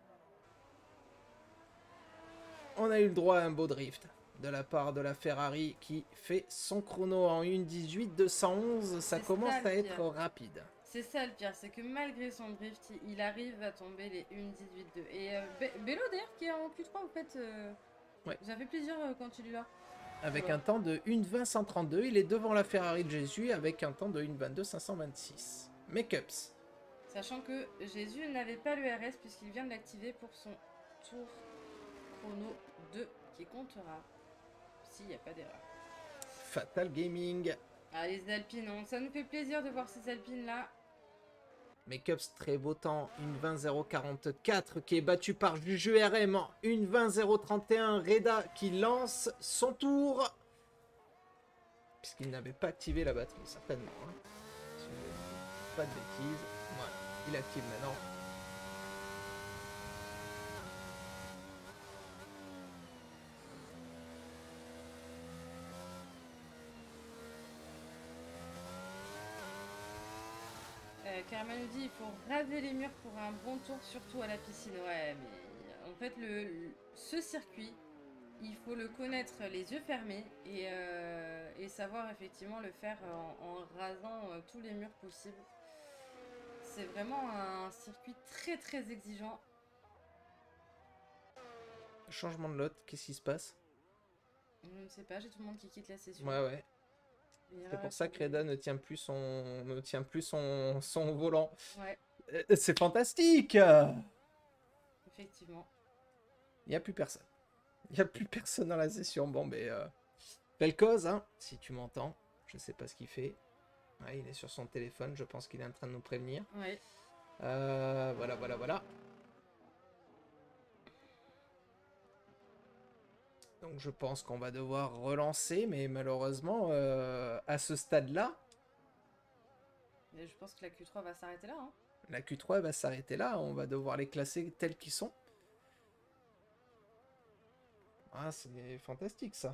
On a eu le droit à un beau drift de la part de la Ferrari qui fait son chrono en 1:18,211. Ça commence à être rapide. C'est ça le pire, c'est que malgré son drift, il arrive à tomber les 1:18,2. Et Bello d'ailleurs qui est en Q3 en fait. Ouais. Ça fait plaisir quand il est là. Avec un temps de 1:20,132, il est devant la Ferrari de Jésus avec un temps de 1:22,526. Make-ups. Sachant que Jésus n'avait pas le RS puisqu'il vient de l'activer pour son tour chrono 2 qui comptera s'il n'y a pas d'erreur. Fatal Gaming. Ah, les Alpines, ça nous fait plaisir de voir ces Alpines là. Makeups très beau temps, 1:20,044 qui est battu par Juju RM en 1:20,031. Reda qui lance son tour. Puisqu'il n'avait pas activé la batterie, certainement. Hein. Si je ne dis pas de bêtises. Voilà, il active maintenant. Karma nous dit il faut raser les murs pour un bon tour, surtout à la piscine. Ouais, mais en fait, ce circuit, il faut le connaître les yeux fermés et savoir effectivement le faire en rasant tous les murs possibles. C'est vraiment un circuit très très exigeant. Changement de lot, qu'est-ce qui se passe? Je ne sais pas, j'ai tout le monde qui quitte la session. Ouais. C'est pour ça que Reda ne tient plus son volant. Ouais. C'est fantastique! Effectivement. Il n'y a plus personne. Il n'y a plus personne dans la session. Bon, ben... belle cause, hein, si tu m'entends. Je sais pas ce qu'il fait. Ouais, il est sur son téléphone. Je pense qu'il est en train de nous prévenir. Ouais. Voilà. Donc je pense qu'on va devoir relancer, mais malheureusement, à ce stade-là... Et je pense que la Q3 va s'arrêter là. Hein. La Q3 va s'arrêter là. On va devoir les classer tels qu'ils sont. Ah, c'est fantastique, ça.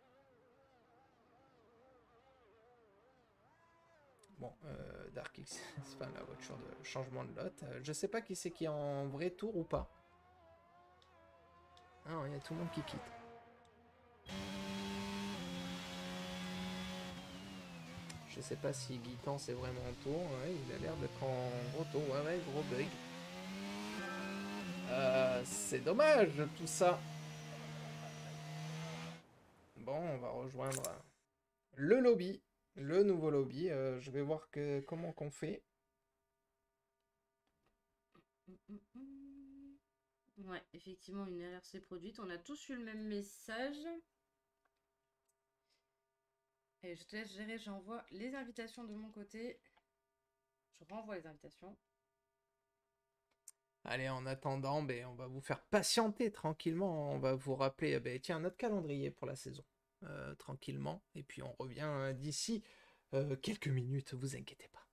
Bon, Dark X, c'est pas la voiture de changement de lot. Je sais pas qui c'est qui est en vrai tour ou pas. Ah, il y a tout le monde qui quitte. Je sais pas si Guitan c'est vraiment en tour. Ouais, il a l'air d'être en gros tour. Ouais, gros bug. C'est dommage tout ça. Bon, on va rejoindre le lobby. Le nouveau lobby, je vais voir comment qu'on fait. Ouais, effectivement, une erreur s'est produite. On a tous eu le même message. Et je te laisse gérer, j'envoie les invitations de mon côté. Je renvoie les invitations. Allez, en attendant, ben, on va vous faire patienter tranquillement. On va vous rappeler, ben, tiens, notre calendrier pour la saison. Tranquillement. Et puis on revient d'ici quelques minutes, vous inquiétez pas.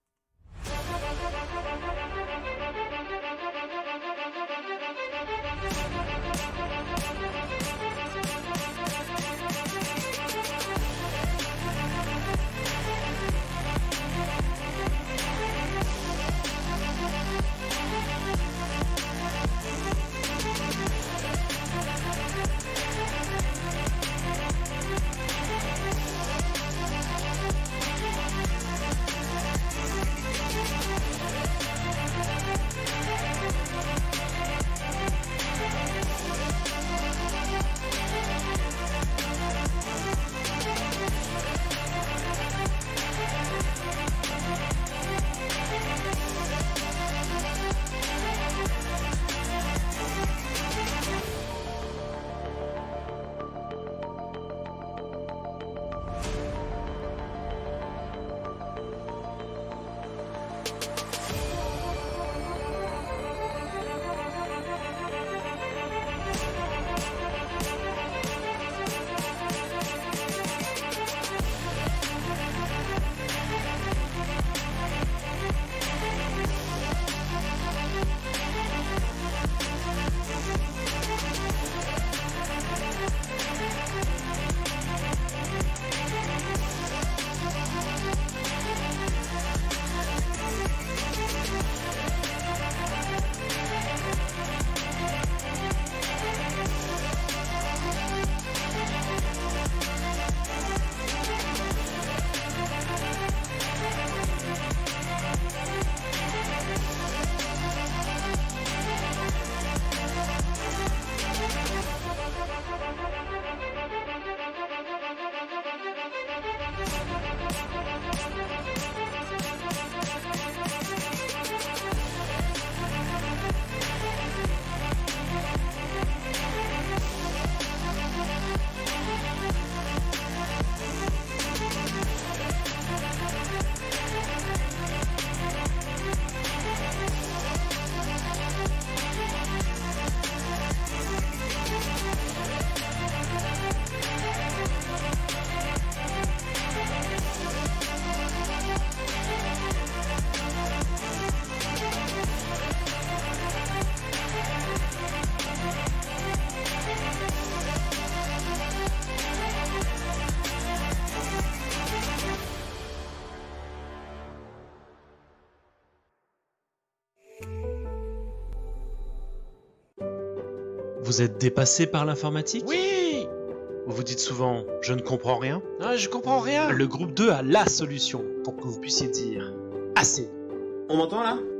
Vous êtes dépassé par l'informatique ? Oui! Vous vous dites souvent « je ne comprends rien ». Ah, je comprends rien. Le groupe 2 a la solution pour que vous puissiez dire « assez ». On m'entend là?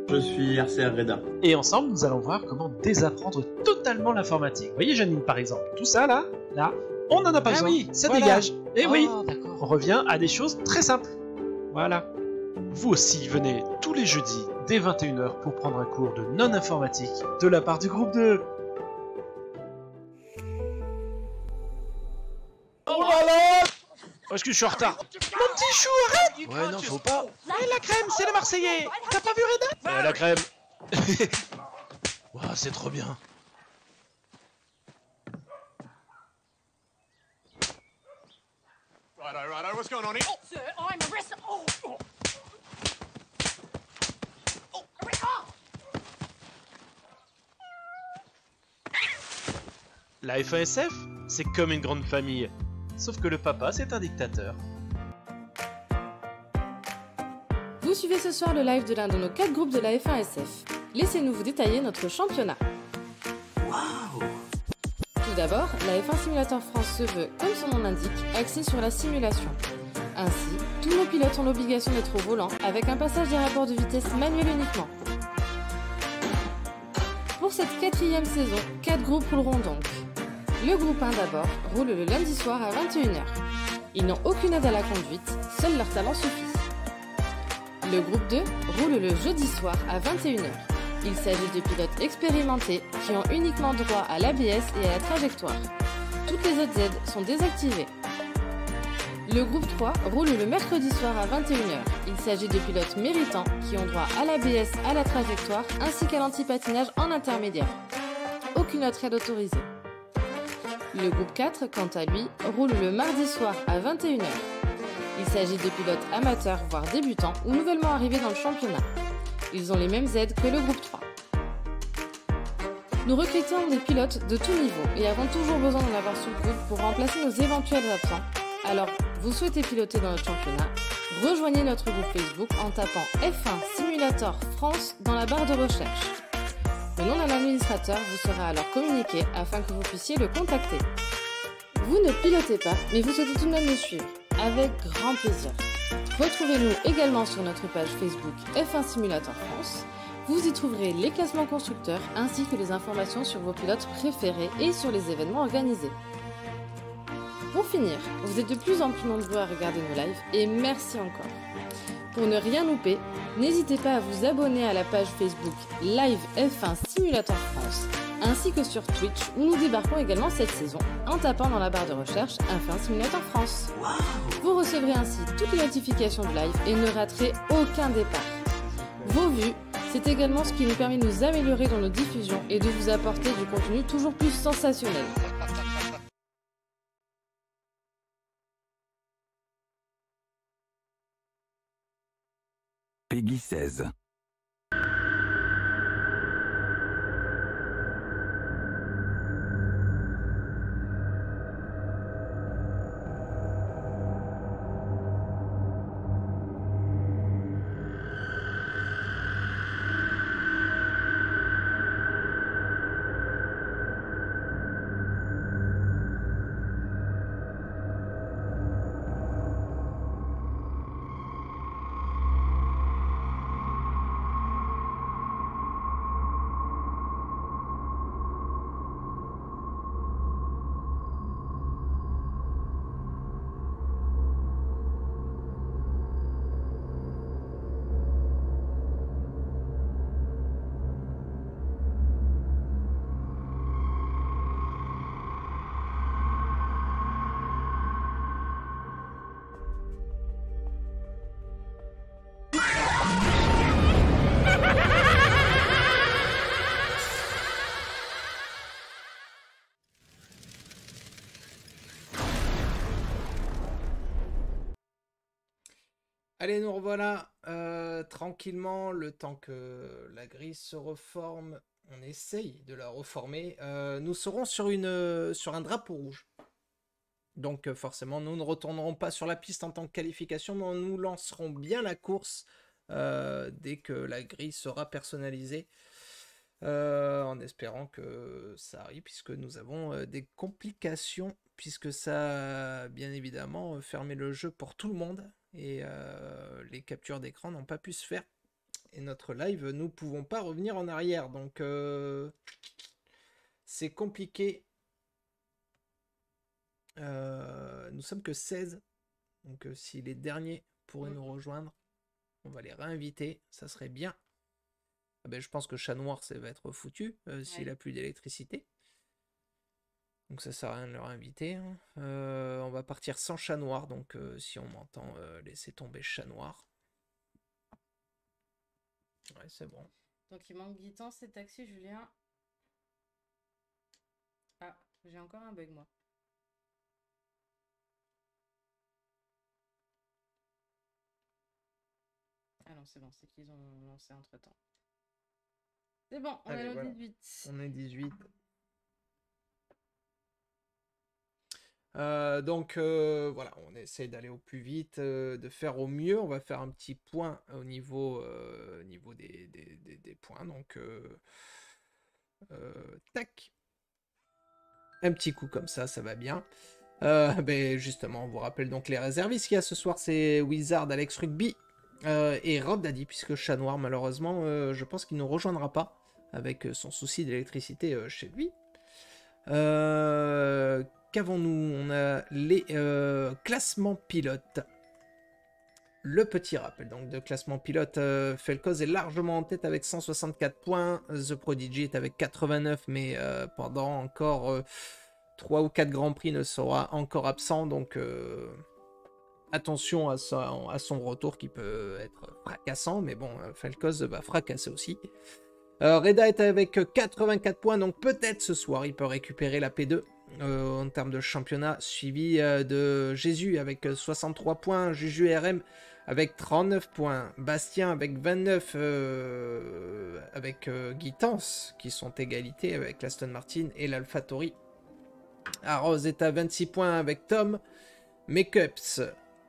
Je suis RCR Reda. Et ensemble, nous allons voir comment désapprendre totalement l'informatique. Vous voyez Janine par exemple, tout ça là, on n'en a pas besoin, oui, ça voilà. dégage. Et oui, d'accord. on revient à des choses très simples. Voilà. Vous aussi, venez tous les jeudis dès 21h pour prendre un cours de non-informatique de la part du groupe 2. Oh là là! Oh, excuse, je suis en retard. Mon petit chou, arrête! Ouais, non, faut pas. Ouais, la crème, c'est les Marseillais. T'as pas vu Reda? Ouais, la crème. Ouah, c'est trop bien. Righto, what's going on here? Oh, sir, I'm arrested. La FASF, c'est comme une grande famille. Sauf que le papa, c'est un dictateur. Vous suivez ce soir le live de l'un de nos 4 groupes de la F1SF. Laissez-nous vous détailler notre championnat. Tout d'abord, la F1 Simulator France se veut, comme son nom l'indique, axée sur la simulation. Ainsi, tous nos pilotes ont l'obligation d'être au volant, avec un passage des rapports de vitesse manuel uniquement. Pour cette 4e saison, 4 groupes rouleront donc. Le groupe 1 d'abord roule le lundi soir à 21h. Ils n'ont aucune aide à la conduite, seul leur talent suffit. Le groupe 2 roule le jeudi soir à 21h. Il s'agit de pilotes expérimentés qui ont uniquement droit à l'ABS et à la trajectoire. Toutes les autres aides sont désactivées. Le groupe 3 roule le mercredi soir à 21h. Il s'agit de pilotes méritants qui ont droit à l'ABS, à la trajectoire ainsi qu'à l'antipatinage en intermédiaire. Aucune autre aide autorisée. Le groupe 4, quant à lui, roule le mardi soir à 21h. Il s'agit de pilotes amateurs, voire débutants, ou nouvellement arrivés dans le championnat. Ils ont les mêmes aides que le groupe 3. Nous recrutons des pilotes de tout niveau et avons toujours besoin d'en avoir sous le coude pour remplacer nos éventuels absents. Alors, vous souhaitez piloter dans notre championnat? Rejoignez notre groupe Facebook en tapant F1 Simulator France dans la barre de recherche. Le nom d'un administrateur vous sera alors communiqué afin que vous puissiez le contacter. Vous ne pilotez pas, mais vous souhaitez tout de même nous suivre. Avec grand plaisir. Retrouvez-nous également sur notre page Facebook F1 Simulator France. Vous y trouverez les classements constructeurs ainsi que les informations sur vos pilotes préférés et sur les événements organisés. Pour finir, vous êtes de plus en plus nombreux à regarder nos lives et merci encore. Pour ne rien louper, n'hésitez pas à vous abonner à la page Facebook Live F1 Simulator France, ainsi que sur Twitch où nous débarquons également cette saison en tapant dans la barre de recherche F1 Simulator France. Vous recevrez ainsi toutes les notifications de live et ne raterez aucun départ. Vos vues, c'est également ce qui nous permet de nous améliorer dans nos diffusions et de vous apporter du contenu toujours plus sensationnel. Peggy 16. Allez, nous revoilà tranquillement, le temps que la grille se reforme. On essaye de la reformer. Nous serons sur un drapeau rouge. Donc forcément, nous ne retournerons pas sur la piste en tant que qualification, mais nous lancerons bien la course dès que la grille sera personnalisée. En espérant que ça arrive, puisque nous avons des complications, puisque ça a bien évidemment fermé le jeu pour tout le monde. Et les captures d'écran n'ont pas pu se faire Et notre live, nous pouvons pas revenir en arrière. Donc, c'est compliqué. Nous sommes que 16. Donc, si les derniers pourraient nous rejoindre, on va les réinviter. Ça serait bien. Ah ben, je pense que Chat Noir, ça va être foutu s'il a plus d'électricité. Donc ça sert à rien de le réinviter. Hein. On va partir sans Chat Noir. Donc si on m'entend, laisser tomber Chat Noir. Ouais, c'est bon. Donc il manque Guitan, c'est Taxi, Julien. Ah, j'ai encore un bug, moi. Ah non, c'est bon, c'est qu'ils ont lancé entre-temps. C'est bon, on est au 18. On est 18. Donc voilà, on essaie d'aller au plus vite, de faire au mieux. On va faire un petit point au niveau, des points. Donc, tac. Un petit coup comme ça va bien. Ben justement, on vous rappelle donc les réservistes qu'il y a ce soir, c'est Wizard, Alex Rugby et Rob Daddy, puisque Chat Noir, malheureusement, je pense qu'il ne rejoindra pas avec son souci d'électricité chez lui. Qu'avons-nous? On a les classements pilotes. Le petit rappel donc de classement pilote, Felcoz est largement en tête avec 164 points. The Prodigy est avec 89, mais pendant encore 3 ou 4 grands prix ne sera encore absent. Donc attention à son retour qui peut être fracassant. Mais bon, Felcoz va fracasser aussi. Reda est avec 84 points, donc peut-être ce soir il peut récupérer la P2 en termes de championnat, suivi de Jésus avec 63 points, Juju RM avec 39 points, Bastien avec 29, avec Guitance qui sont égalité avec l'Aston Martin et l'AlphaTauri. Arroz est à 26 points avec Tom, Makeups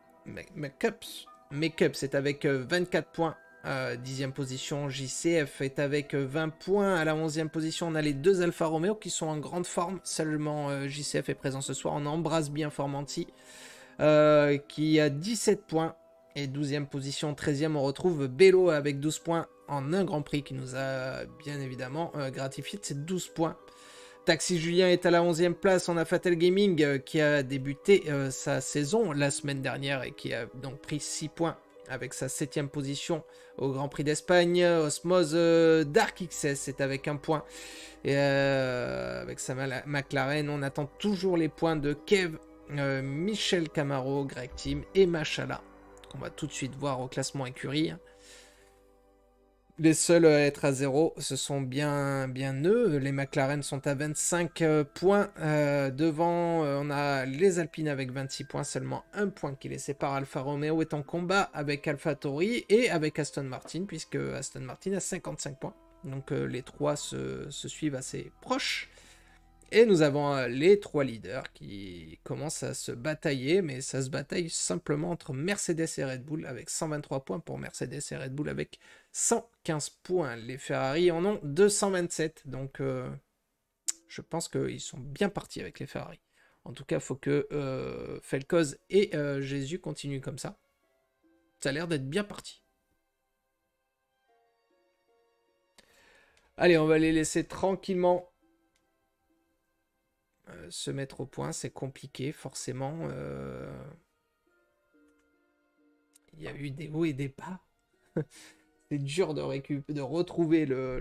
est avec 24 points. 10e position, JCF est avec 20 points. À la 11e position, on a les deux Alfa Romeo qui sont en grande forme. Seulement JCF est présent ce soir. On embrasse bien Formanti qui a 17 points. Et 12e position, 13e, on retrouve Bello avec 12 points en un Grand Prix qui nous a bien évidemment gratifié de ces 12 points. Taxi Julien est à la 11e place. On a Fatal Gaming qui a débuté sa saison la semaine dernière et qui a donc pris 6 points avec sa 7e position au Grand Prix d'Espagne. Osmose Dark XS est avec 1 point. Et avec sa McLaren, on attend toujours les points de Kev, Michel Camaro, Greg Team et Machala, qu'on va tout de suite voir au classement écurie. Les seuls à être à 0, ce sont bien eux. Les McLaren sont à 25 points. Devant, on a les Alpines avec 26 points. Seulement 1 point qui les sépare. Alfa Romeo est en combat avec AlphaTauri et avec Aston Martin, puisque Aston Martin a 55 points. Donc les trois se suivent assez proches. Et nous avons les 3 leaders qui commencent à se batailler, mais ça se bataille simplement entre Mercedes et Red Bull avec 123 points pour Mercedes et Red Bull avec 115 points. Les Ferrari en ont 227, donc je pense qu'ils sont bien partis avec les Ferrari. En tout cas, il faut que Felcoz et Jésus continuent comme ça. Ça a l'air d'être bien parti. Allez, on va les laisser tranquillement se mettre au point. C'est compliqué, forcément. Il y a eu des hauts et des bas. C'est dur de retrouver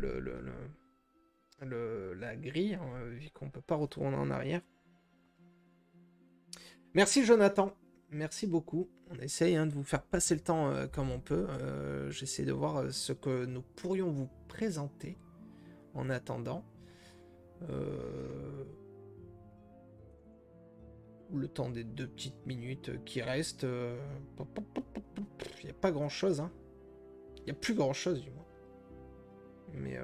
la grille, hein, vu qu'on ne peut pas retourner en arrière. Merci Jonathan, merci beaucoup. On essaye de vous faire passer le temps comme on peut. J'essaie de voir ce que nous pourrions vous présenter en attendant. Le temps des 2 petites minutes qui restent. Il n'y a pas grand chose. Hein. Il n'y a plus grand chose du moins. Mais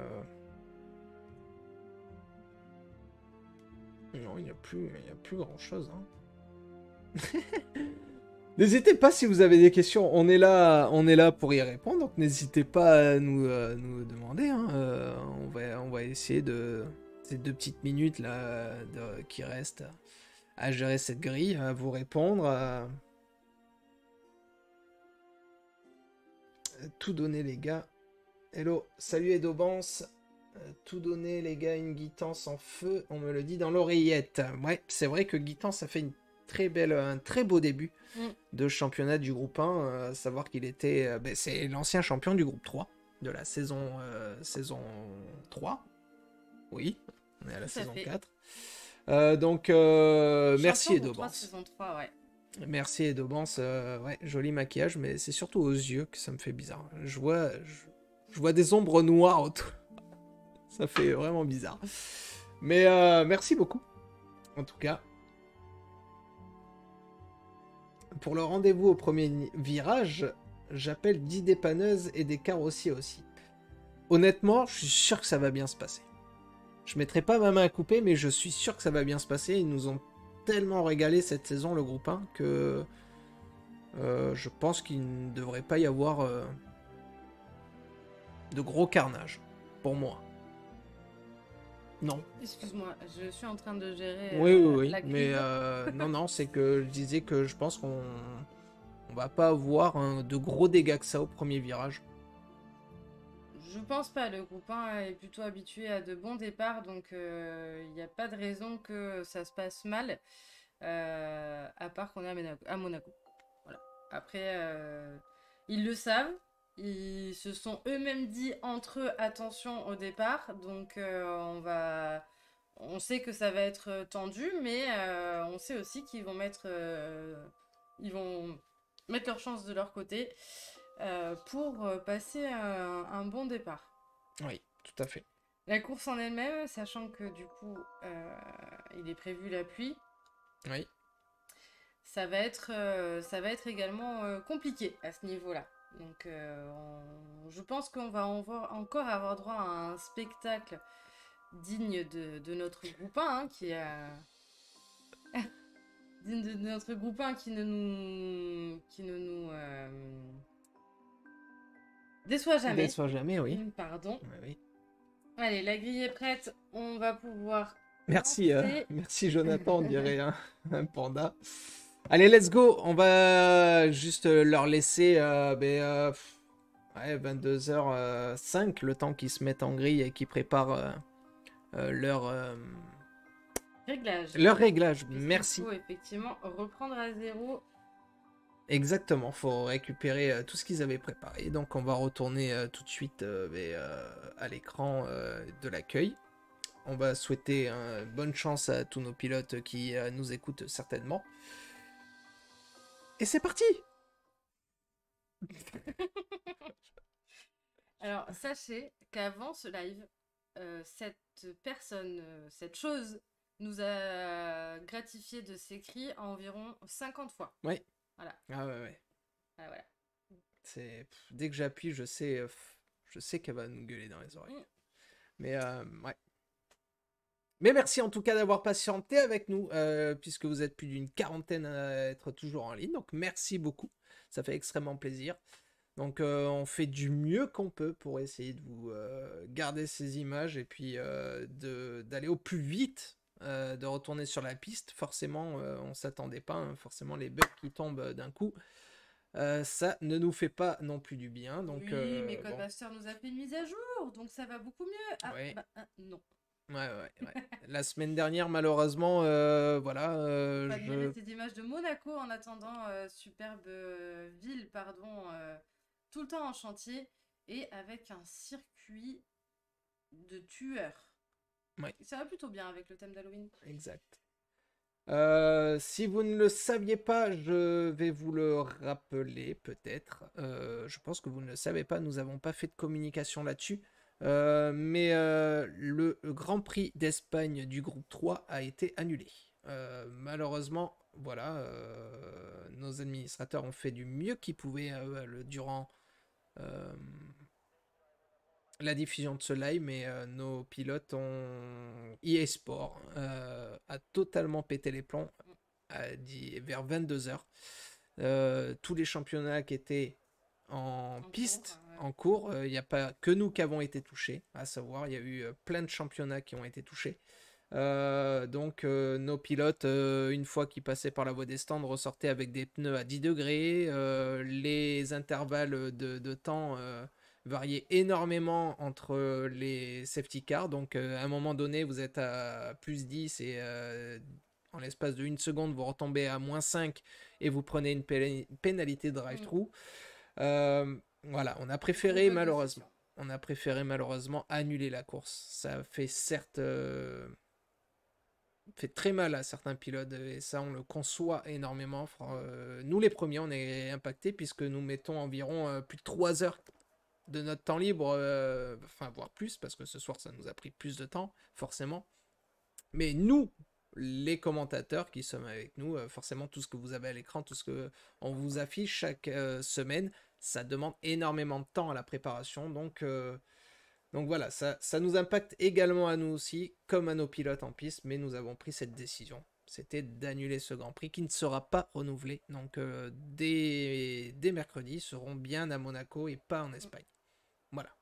non, il n'y a plus grand chose. Hein. N'hésitez pas si vous avez des questions. On est là pour y répondre. Donc n'hésitez pas à nous demander. Hein. On va essayer de ces 2 petites minutes là qui restent à gérer cette grille, à vous répondre, à tout donner les gars. Hello, salut Edobance. Tout donné, les gars, une guitance en feu, on me le dit dans l'oreillette. Ouais, c'est vrai que Guitance a fait un très beau début de championnat du groupe 1, à savoir qu'il était, c'est l'ancien champion du groupe 3 de la saison 3. Oui, on est à la Tout à saison fait. 4. Merci Champion pour 3, Edobance. saison 3, ouais. Merci Edobance, ouais, joli maquillage, mais c'est surtout aux yeux que ça me fait bizarre. Je vois des ombres noires autour. Ça fait vraiment bizarre. Mais merci beaucoup, en tout cas. Pour le rendez-vous au premier virage, j'appelle 10 dépanneuses et des carrossiers aussi. Honnêtement, je suis sûr que ça va bien se passer. Je mettrai pas ma main à couper, mais je suis sûr que ça va bien se passer. Ils nous ont tellement régalé cette saison, le groupe 1, que je pense qu'il ne devrait pas y avoir de gros carnage, pour moi. Non. Excuse-moi, je suis en train de gérer Oui, la mais crise. non, c'est que je disais que je pense qu'on va pas avoir de gros dégâts que ça au premier virage. Je pense pas, le groupe 1 est plutôt habitué à de bons départs, donc il n'y a pas de raison que ça se passe mal, à part qu'on est à Monaco. Voilà. Après, ils le savent, ils se sont eux-mêmes dit entre eux attention au départ, donc on sait que ça va être tendu, mais on sait aussi qu'ils vont ils vont mettre leur chance de leur côté. Pour passer un bon départ. Oui, tout à fait. La course en elle-même, sachant que du coup, il est prévu la pluie, Oui. ça va être également compliqué à ce niveau-là. Donc, je pense qu'on va encore avoir droit à un spectacle digne de notre groupe 1, hein, qui a... digne de notre groupe 1 qui ne nous déçoit jamais. Déçoit jamais, oui. Pardon. Oui. Allez, la grille est prête. On va pouvoir. Merci, lancer. merci Jonathan, on dirait un panda. Allez, let's go. On va juste leur laisser 22h05, le temps qu'ils se mettent en grille et qu'ils préparent leur Réglage. leur réglage. Puisqu'il Merci. faut effectivement reprendre à zéro. Exactement, faut récupérer tout ce qu'ils avaient préparé. Donc on va retourner tout de suite à l'écran de l'accueil. On va souhaiter bonne chance à tous nos pilotes qui nous écoutent certainement. Et c'est parti! Alors, sachez qu'avant ce live, cette personne, cette chose, nous a gratifié de ses cris environ 50 fois. Oui. Voilà. Ah ouais. Ah, voilà. Dès que j'appuie, je sais qu'elle va nous gueuler dans les oreilles. Mais ouais. Mais merci en tout cas d'avoir patienté avec nous, puisque vous êtes plus d'une quarantaine à être toujours en ligne. Donc merci beaucoup, ça fait extrêmement plaisir. Donc on fait du mieux qu'on peut pour essayer de vous garder ces images et puis d'aller au plus vite, de retourner sur la piste. Forcément, on s'attendait pas, hein. Forcément les bugs qui tombent d'un coup, ça ne nous fait pas non plus du bien. Donc, oui, mais bon. Codemaster nous a fait une mise à jour, donc ça va beaucoup mieux. Ah, Ouais. Non. Ouais. La semaine dernière, malheureusement, voilà. On va admirer ces images de Monaco en attendant, superbe ville, pardon, tout le temps en chantier et avec un circuit de tueurs. Ouais. Ça va plutôt bien avec le thème d'Halloween. Exact. Si vous ne le saviez pas, je vais vous le rappeler peut-être. Je pense que vous ne le savez pas, nous n'avons pas fait de communication là-dessus. Mais le Grand Prix d'Espagne du groupe 3 a été annulé. Malheureusement, voilà, nos administrateurs ont fait du mieux qu'ils pouvaient durant la diffusion de ce live, mais nos pilotes ont... EA Sport a totalement pété les plombs vers 22h. Tous les championnats qui étaient en piste, en cours, il n'y a pas que nous qui avons été touchés, à savoir, il y a eu plein de championnats qui ont été touchés. Donc nos pilotes, une fois qu'ils passaient par la voie des stands, ressortaient avec des pneus à 10 degrés, les intervalles de temps varier énormément entre les safety cars. Donc, à un moment donné, vous êtes à plus 10 et en l'espace de 1 seconde, vous retombez à moins 5 et vous prenez une pénalité de drive-thru. Voilà, on a préféré malheureusement annuler la course. Ça fait certes fait très mal à certains pilotes et ça on le conçoit énormément. Nous les premiers on est impactés puisque nous mettons environ plus de 3 heures de notre temps libre, enfin voire plus parce que ce soir ça nous a pris plus de temps forcément. Mais nous, les commentateurs qui sommes avec nous, forcément tout ce que vous avez à l'écran, tout ce que on vous affiche chaque semaine, ça demande énormément de temps à la préparation. Donc voilà, ça nous impacte également à nous aussi, comme à nos pilotes en piste, mais nous avons pris cette décision. C'était d'annuler ce Grand Prix qui ne sera pas renouvelé. Donc dès mercredi, seront bien à Monaco et pas en Espagne. Voilà.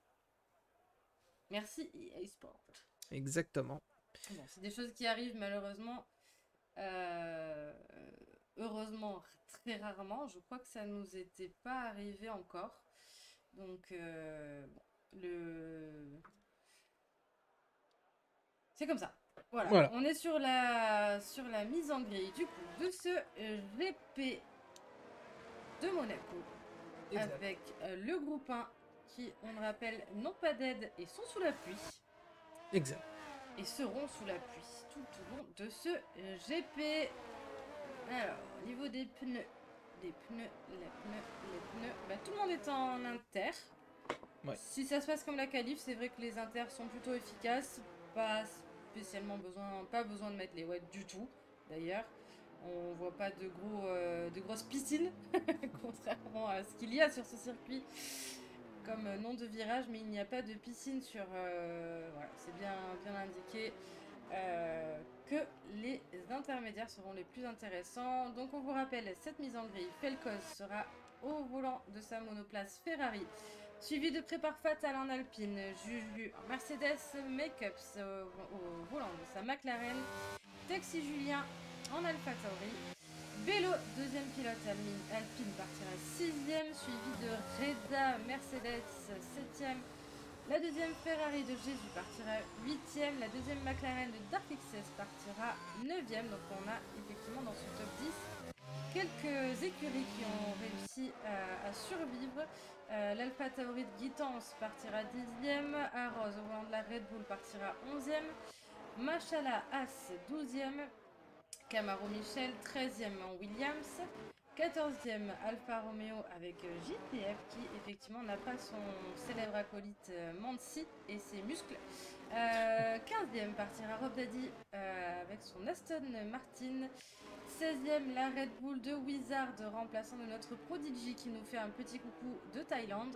Merci EA Sport. Exactement. Bon, c'est des choses qui arrivent malheureusement. Heureusement, très rarement. Je crois que ça nous était pas arrivé encore. Donc, c'est comme ça. Voilà. On est sur la mise en grille du coup de ce GP de Monaco. Exact. Avec le groupe 1 qui, on le rappelle, n'ont pas d'aide et sont sous la pluie. Exact. Et seront sous la pluie tout au long de ce GP. Alors, au niveau des pneus, les pneus, bah, tout le monde est en inter. Ouais. Si ça se passe comme la qualif, c'est vrai que les inters sont plutôt efficaces. Pas spécialement pas besoin de mettre les wets du tout. D'ailleurs, on voit pas de grosses piscines, contrairement à ce qu'il y a sur ce circuit comme nom de virage, mais il n'y a pas de piscine sur... voilà, c'est bien indiqué que les intermédiaires seront les plus intéressants. Donc on vous rappelle, cette mise en grille, Felcos sera au volant de sa monoplace Ferrari, suivi de Prépare Fatal en Alpine, Juju en Mercedes, Makeups au volant de sa McLaren, Texi Julien en AlphaTauri, Bello, deuxième pilote Alpine, partira 6e, suivi de Reda Mercedes 7e. La deuxième Ferrari de Jésus partira 8e. La deuxième McLaren de Dark XS partira 9e. Donc on a effectivement dans ce top 10 quelques écuries qui ont réussi à survivre. L'Alpha Tauri de Guitance partira 10e. Arroz au volant de la Red Bull partira 11e. Machala As 12e. Camaro Michel 13e en Williams. 14e Alfa Romeo avec JTF qui effectivement n'a pas son célèbre acolyte Mansi et ses muscles. 15e partira Rob Daddy avec son Aston Martin. 16e la Red Bull de Wizard, remplaçant de notre Prodigy qui nous fait un petit coucou de Thaïlande.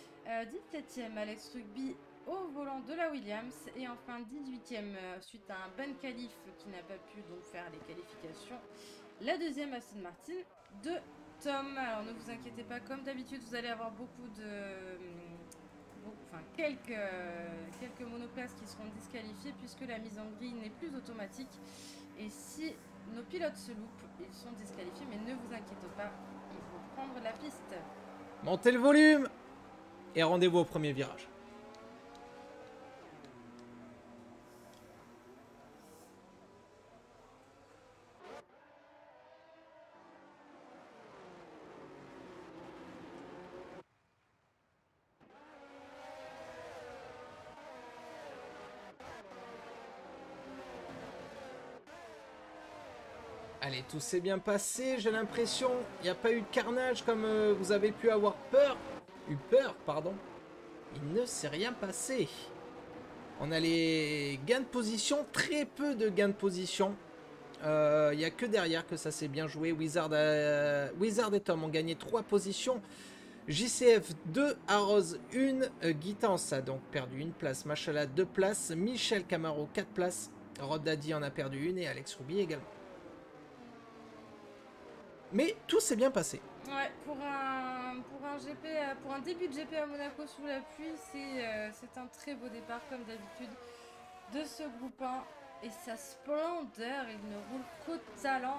17e Alex Rugby au volant de la Williams. Et enfin 18e suite à un ban qualif qui n'a pas pu donc faire les qualifications, la deuxième Aston Martin de Tom. Alors ne vous inquiétez pas, comme d'habitude vous allez avoir quelques monoplaces qui seront disqualifiées puisque la mise en grille n'est plus automatique. Et si nos pilotes se loupent, ils sont disqualifiés, mais ne vous inquiétez pas, il faut prendre la piste. Montez le volume et rendez-vous au premier virage. Allez, tout s'est bien passé, j'ai l'impression. Il n'y a pas eu de carnage comme vous avez pu avoir peur. Il ne s'est rien passé. On a les gains de position, très peu de gains de position. Il n'y a que derrière que ça s'est bien joué. Wizard et Tom ont gagné 3 positions. JCF 2, Arroz 1, Guitance a donc perdu 1 place. Machala 2 places. Michel Camaro 4 places. Rod Daddy en a perdu 1 et Alex Ruby également. Mais tout s'est bien passé. Ouais, pour un début de GP à Monaco sous la pluie, c'est un très beau départ comme d'habitude de ce groupe 1. Et sa splendeur, il ne roule qu'au talent.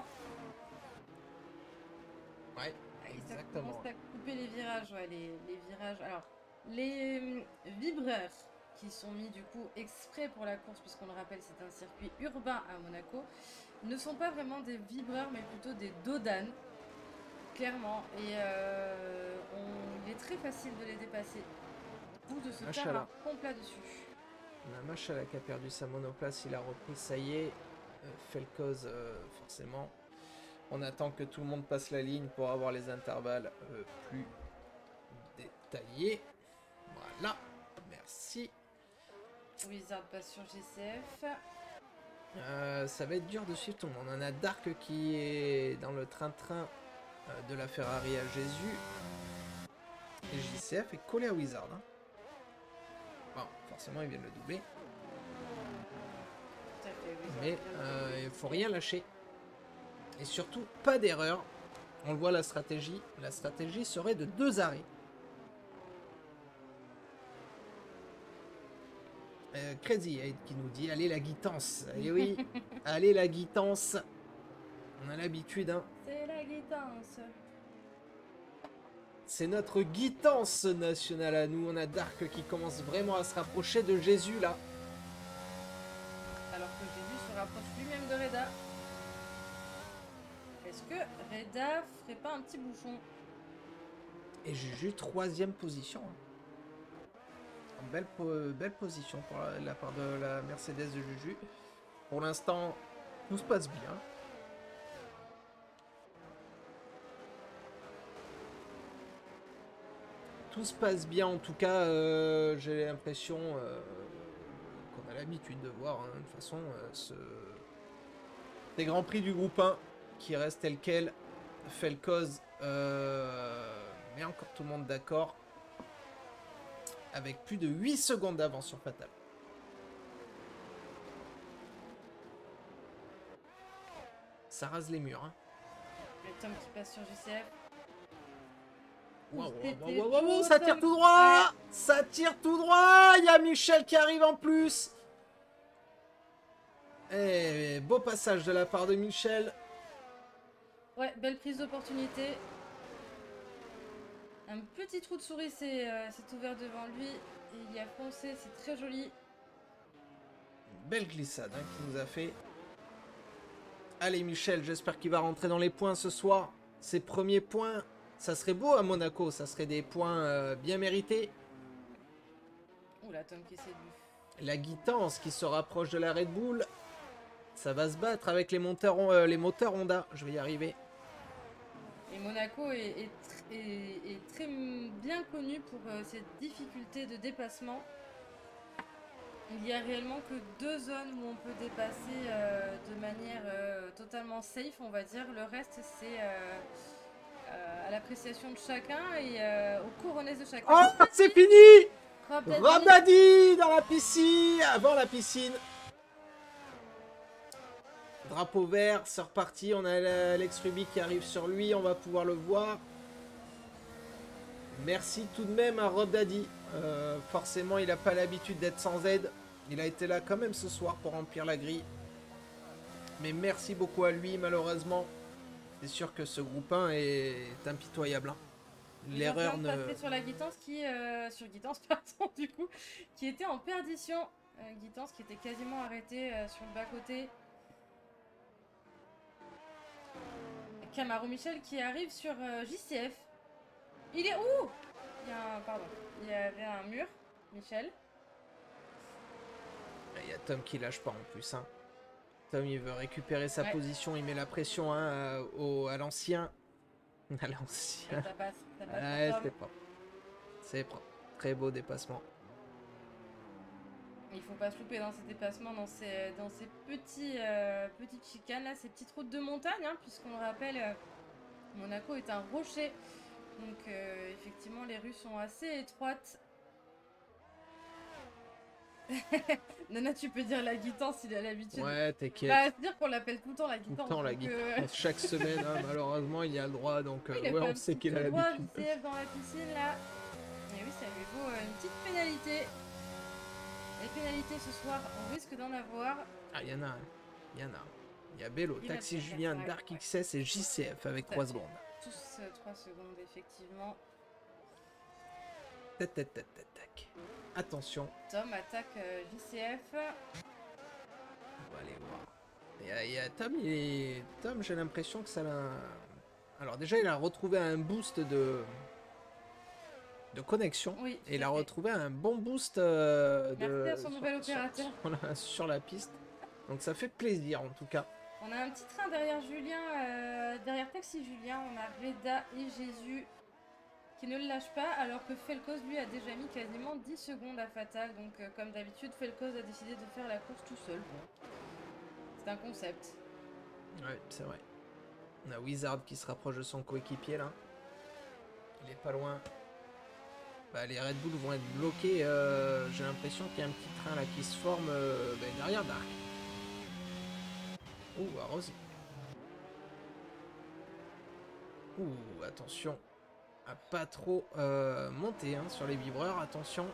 Ouais, et exactement. ça commence à couper les virages, ouais, les virages. Alors, Les vibreurs qui sont mis du coup exprès pour la course, puisqu'on le rappelle, c'est un circuit urbain à Monaco, ne sont pas vraiment des vibreurs, mais plutôt des dodanes, clairement. Et il est très facile de les dépasser, ou de se faire un pont plat dessus. On a Machala qui a perdu sa monoplace, il a repris, ça y est. Felcoz, forcément. On attend que tout le monde passe la ligne pour avoir les intervalles plus détaillés. Voilà, merci. Wizard passe sur GCF. Ça va être dur de suivre tout le monde. On a Dark qui est dans le train-train de la Ferrari à Jésus. Et JCF est collé à Wizard. Hein. Bon, forcément, ils viennent le doubler. Tout à fait, Wizard. Mais il faut rien lâcher. Et surtout, pas d'erreur. On le voit, la stratégie. La stratégie serait de 2 arrêts. Crazy Aid qui nous dit allez la guitance. Et oui, allez la guitance. On a l'habitude, hein. C'est la guitance. C'est notre guitance nationale à nous. On a Dark qui commence vraiment à se rapprocher de Jésus là. Alors que Jésus se rapproche lui-même de Reda. Est-ce que Reda ferait pas un petit bouchon? Et Juju, 3e position. Hein. Belle position pour la part de la Mercedes de Juju. Pour l'instant, tout se passe bien. Tout se passe bien en tout cas. J'ai l'impression qu'on a l'habitude de voir hein, de toute façon des Grands Prix du groupe 1 qui restent tel quel. Felcoz met encore tout le monde d'accord. Avec plus de 8 secondes d'avance sur Fatal. Ça rase les murs. Hein. Le Tom qui passe sur GCF. Wow, ça tire tout droit. Ça tire tout droit. Il y a Michel qui arrive en plus. Et beau passage de la part de Michel. Ouais, belle prise d'opportunité. Un petit trou de souris s'est ouvert devant lui. Il y a foncé, c'est très joli. Une belle glissade hein, qui nous a fait. Allez Michel, j'espère qu'il va rentrer dans les points ce soir. Ses premiers points, ça serait beau à Monaco. Ça serait des points bien mérités. Oula, Tom qui est séduit. La guitance qui se rapproche de la Red Bull. Ça va se battre avec les moteurs Honda. Je vais y arriver. Et Monaco est très bien connu pour ses difficultés de dépassement. Il y a réellement que 2 zones où on peut dépasser de manière totalement safe, on va dire. Le reste, c'est à l'appréciation de chacun et aux couronnes de chacun. Oh, c'est fini! Rob Daddy dans la piscine, avant la piscine. Drapeau vert, c'est reparti. On a Alex Ruby qui arrive sur lui. On va pouvoir le voir. Merci tout de même à Rob Daddy. Forcément, il n'a pas l'habitude d'être sans aide. Il a été là quand même ce soir pour remplir la grille. Mais merci beaucoup à lui, malheureusement. C'est sûr que ce groupe 1 est impitoyable. Hein. L'erreur ne... sur la Guitance sur Guitance, pardon, du coup, qui était en perdition. Guitance qui était quasiment arrêté sur le bas-côté. Camaro Michel qui arrive sur JCF. Il est où? Il y avait un mur, Michel. Il y a Tom qui lâche pas en plus. Hein. Tom il veut récupérer sa position, il met la pression hein, à l'ancien. À l'ancien. Ça passe, ouais, c'est propre. C'est propre. Très beau dépassement. Il faut pas se louper dans ces dépassements, dans ces petites chicanes là, ces petites routes de montagne, hein, puisqu'on le rappelle, Monaco est un rocher. Donc effectivement les rues sont assez étroites. Nana, tu peux dire la Guitance, il a l'habitude. Ouais, t'inquiète. Bah, c'est-à-dire qu'on l'appelle tout le temps la Guitance. Tout le temps la Guitance. Chaque semaine, hein, malheureusement, il y a le droit. Donc, ouais, on sait qu'il a l'habitude. CF dans la piscine là. Et oui, ça lui vaut une petite pénalité. Les pénalités ce soir, on risque d'en avoir. Ah, il y en a. Il y en a. Il y a Bello, Taxi Julien, Dark XS et JCF avec 3 secondes. Tous 3 secondes, effectivement. Tac, tac, tac, tac, tac. Attention, Tom attaque JCF. on va aller voir. Tom, j'ai l'impression que ça l'a... Alors déjà, il a retrouvé un boost de connexion. Oui, Et il tout a à fait. retrouvé un bon boost Merci à son nouvel opérateur. sur la piste. Donc ça fait plaisir en tout cas. On a un petit train derrière Julien, derrière Taxi Julien, on a Reda et Jésus qui ne le lâchent pas, alors que Felcos lui a déjà mis quasiment 10 secondes à Fatal. Donc comme d'habitude, Felcos a décidé de faire la course tout seul. Bon. C'est un concept. Ouais, c'est vrai. On a Wizard qui se rapproche de son coéquipier là. Il est pas loin. Bah, les Red Bull vont être bloqués. J'ai l'impression qu'il y a un petit train là qui se forme derrière Dark. Ouh, Arose. Ouh, attention. À pas trop monter hein, sur les vibreurs. Attention.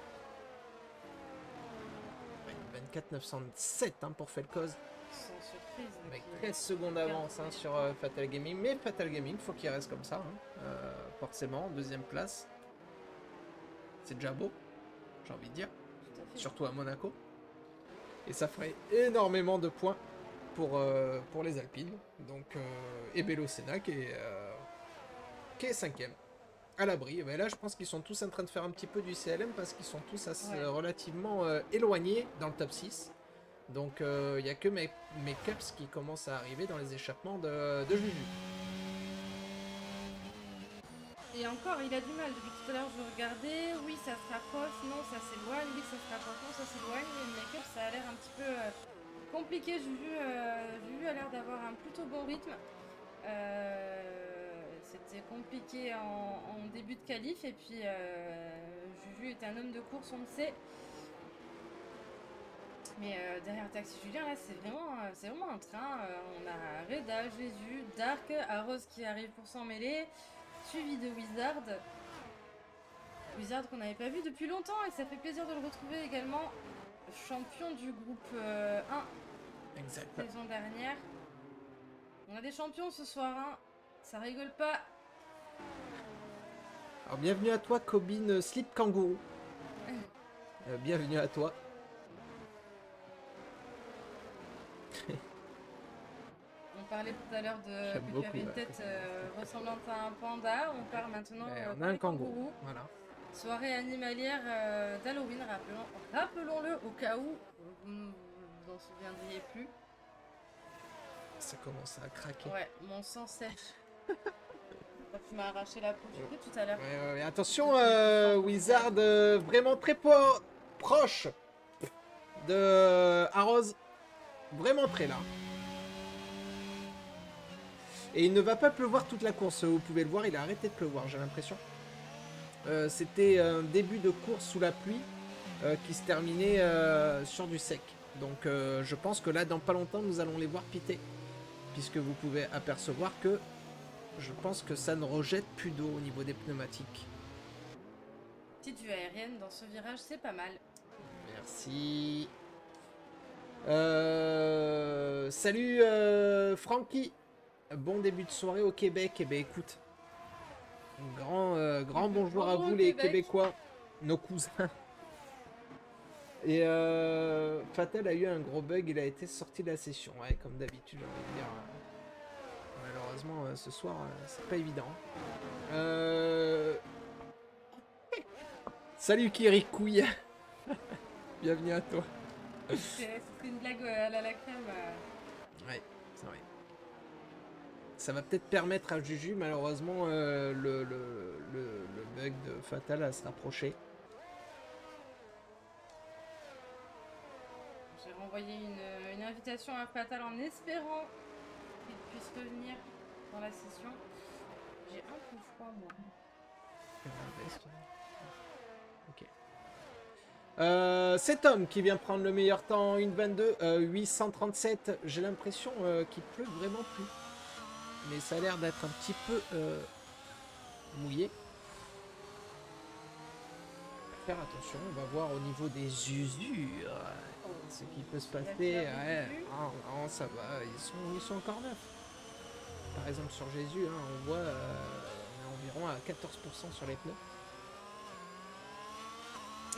24 907 hein, pour Felcos. Sans surprise. Avec qui- 13 secondes d'avance hein, sur Fatal Gaming. Mais Fatal Gaming, faut qu'il reste comme ça. Hein. Forcément, deuxième place. C'est déjà beau, j'ai envie de dire. Tout à fait. Surtout à Monaco. Et ça ferait énormément de points pour les Alpines. Donc, et Bello Senna qui est cinquième. À l'abri. Et ben là, je pense qu'ils sont tous en train de faire un petit peu du CLM parce qu'ils sont tous Ouais. relativement éloignés dans le top 6. Donc, il n'y a que mes Cups qui commencent à arriver dans les échappements de Juju. Et encore, il a du mal. Depuis tout à l'heure, je regardais. Oui, ça se rapproche. Non, ça s'éloigne. Oui, ça se rapproche. Non, ça s'éloigne. Et le make-up, ça a l'air un petit peu compliqué. Juju a l'air d'avoir un plutôt bon rythme. C'était compliqué en début de qualif. Et puis, Juju est un homme de course, on le sait. Mais derrière Taxi Julien, là, c'est vraiment un train. On a Reda, Jésus, Dark, Arose qui arrive pour s'en mêler, suivi de Wizard. Wizard qu'on n'avait pas vu depuis longtemps et ça fait plaisir de le retrouver également. Champion du groupe 1 Exact. saison dernière. On a des champions ce soir, hein. Ça rigole pas. Alors, bienvenue à toi, Cobine Slip Kangourou. Bienvenue à toi. On parlait tout à l'heure de J'aime que tu beaucoup, avais une ouais. tête ressemblante à un panda. On parle maintenant On par a un les kangourou. Voilà. Soirée animalière d'Halloween, rappelons-le au cas où vous ne vous en souviendriez plus. Ça commence à craquer. Ouais, mon sang sèche. Tu m'as arraché la peau tout à l'heure. Ouais. Attention, Wizard, vraiment très proche de Arose. Vraiment très là. Et il ne va pas pleuvoir toute la course. Vous pouvez le voir, il a arrêté de pleuvoir, j'ai l'impression. C'était un début de course sous la pluie qui se terminait sur du sec. Donc je pense que là, dans pas longtemps, nous allons les voir piter. Puisque vous pouvez apercevoir que je pense que ça ne rejette plus d'eau au niveau des pneumatiques. Petite vue aérienne dans ce virage, c'est pas mal. Merci. Salut Francky. Bon début de soirée au Québec. Eh ben écoute, grand bonjour à vous les Québec. Québécois, nos cousins. Et Fatal a eu un gros bug, il a été sorti de la session. Ouais, comme d'habitude, j'ai envie de dire. Malheureusement, ce soir, c'est pas évident. Salut Kirikouille. Bienvenue à toi. C'était une blague à la crème. Ouais, c'est vrai. Ça va peut-être permettre à Juju, malheureusement, le bug de Fatal à se rapprocher. J'ai renvoyé une invitation à Fatal en espérant qu'il puisse revenir dans la session. J'ai un peu froid, moi. Ok. C'est Tom qui vient prendre le meilleur temps, 1.22, 837. J'ai l'impression qu'il pleut vraiment plus. Mais ça a l'air d'être un petit peu mouillé. Faire attention, on va voir au niveau des usures ce qui peut se passer. Ouais, non, ça va, ils sont encore neufs. Par exemple sur Jésus, hein, on voit on est environ à 14% sur les pneus.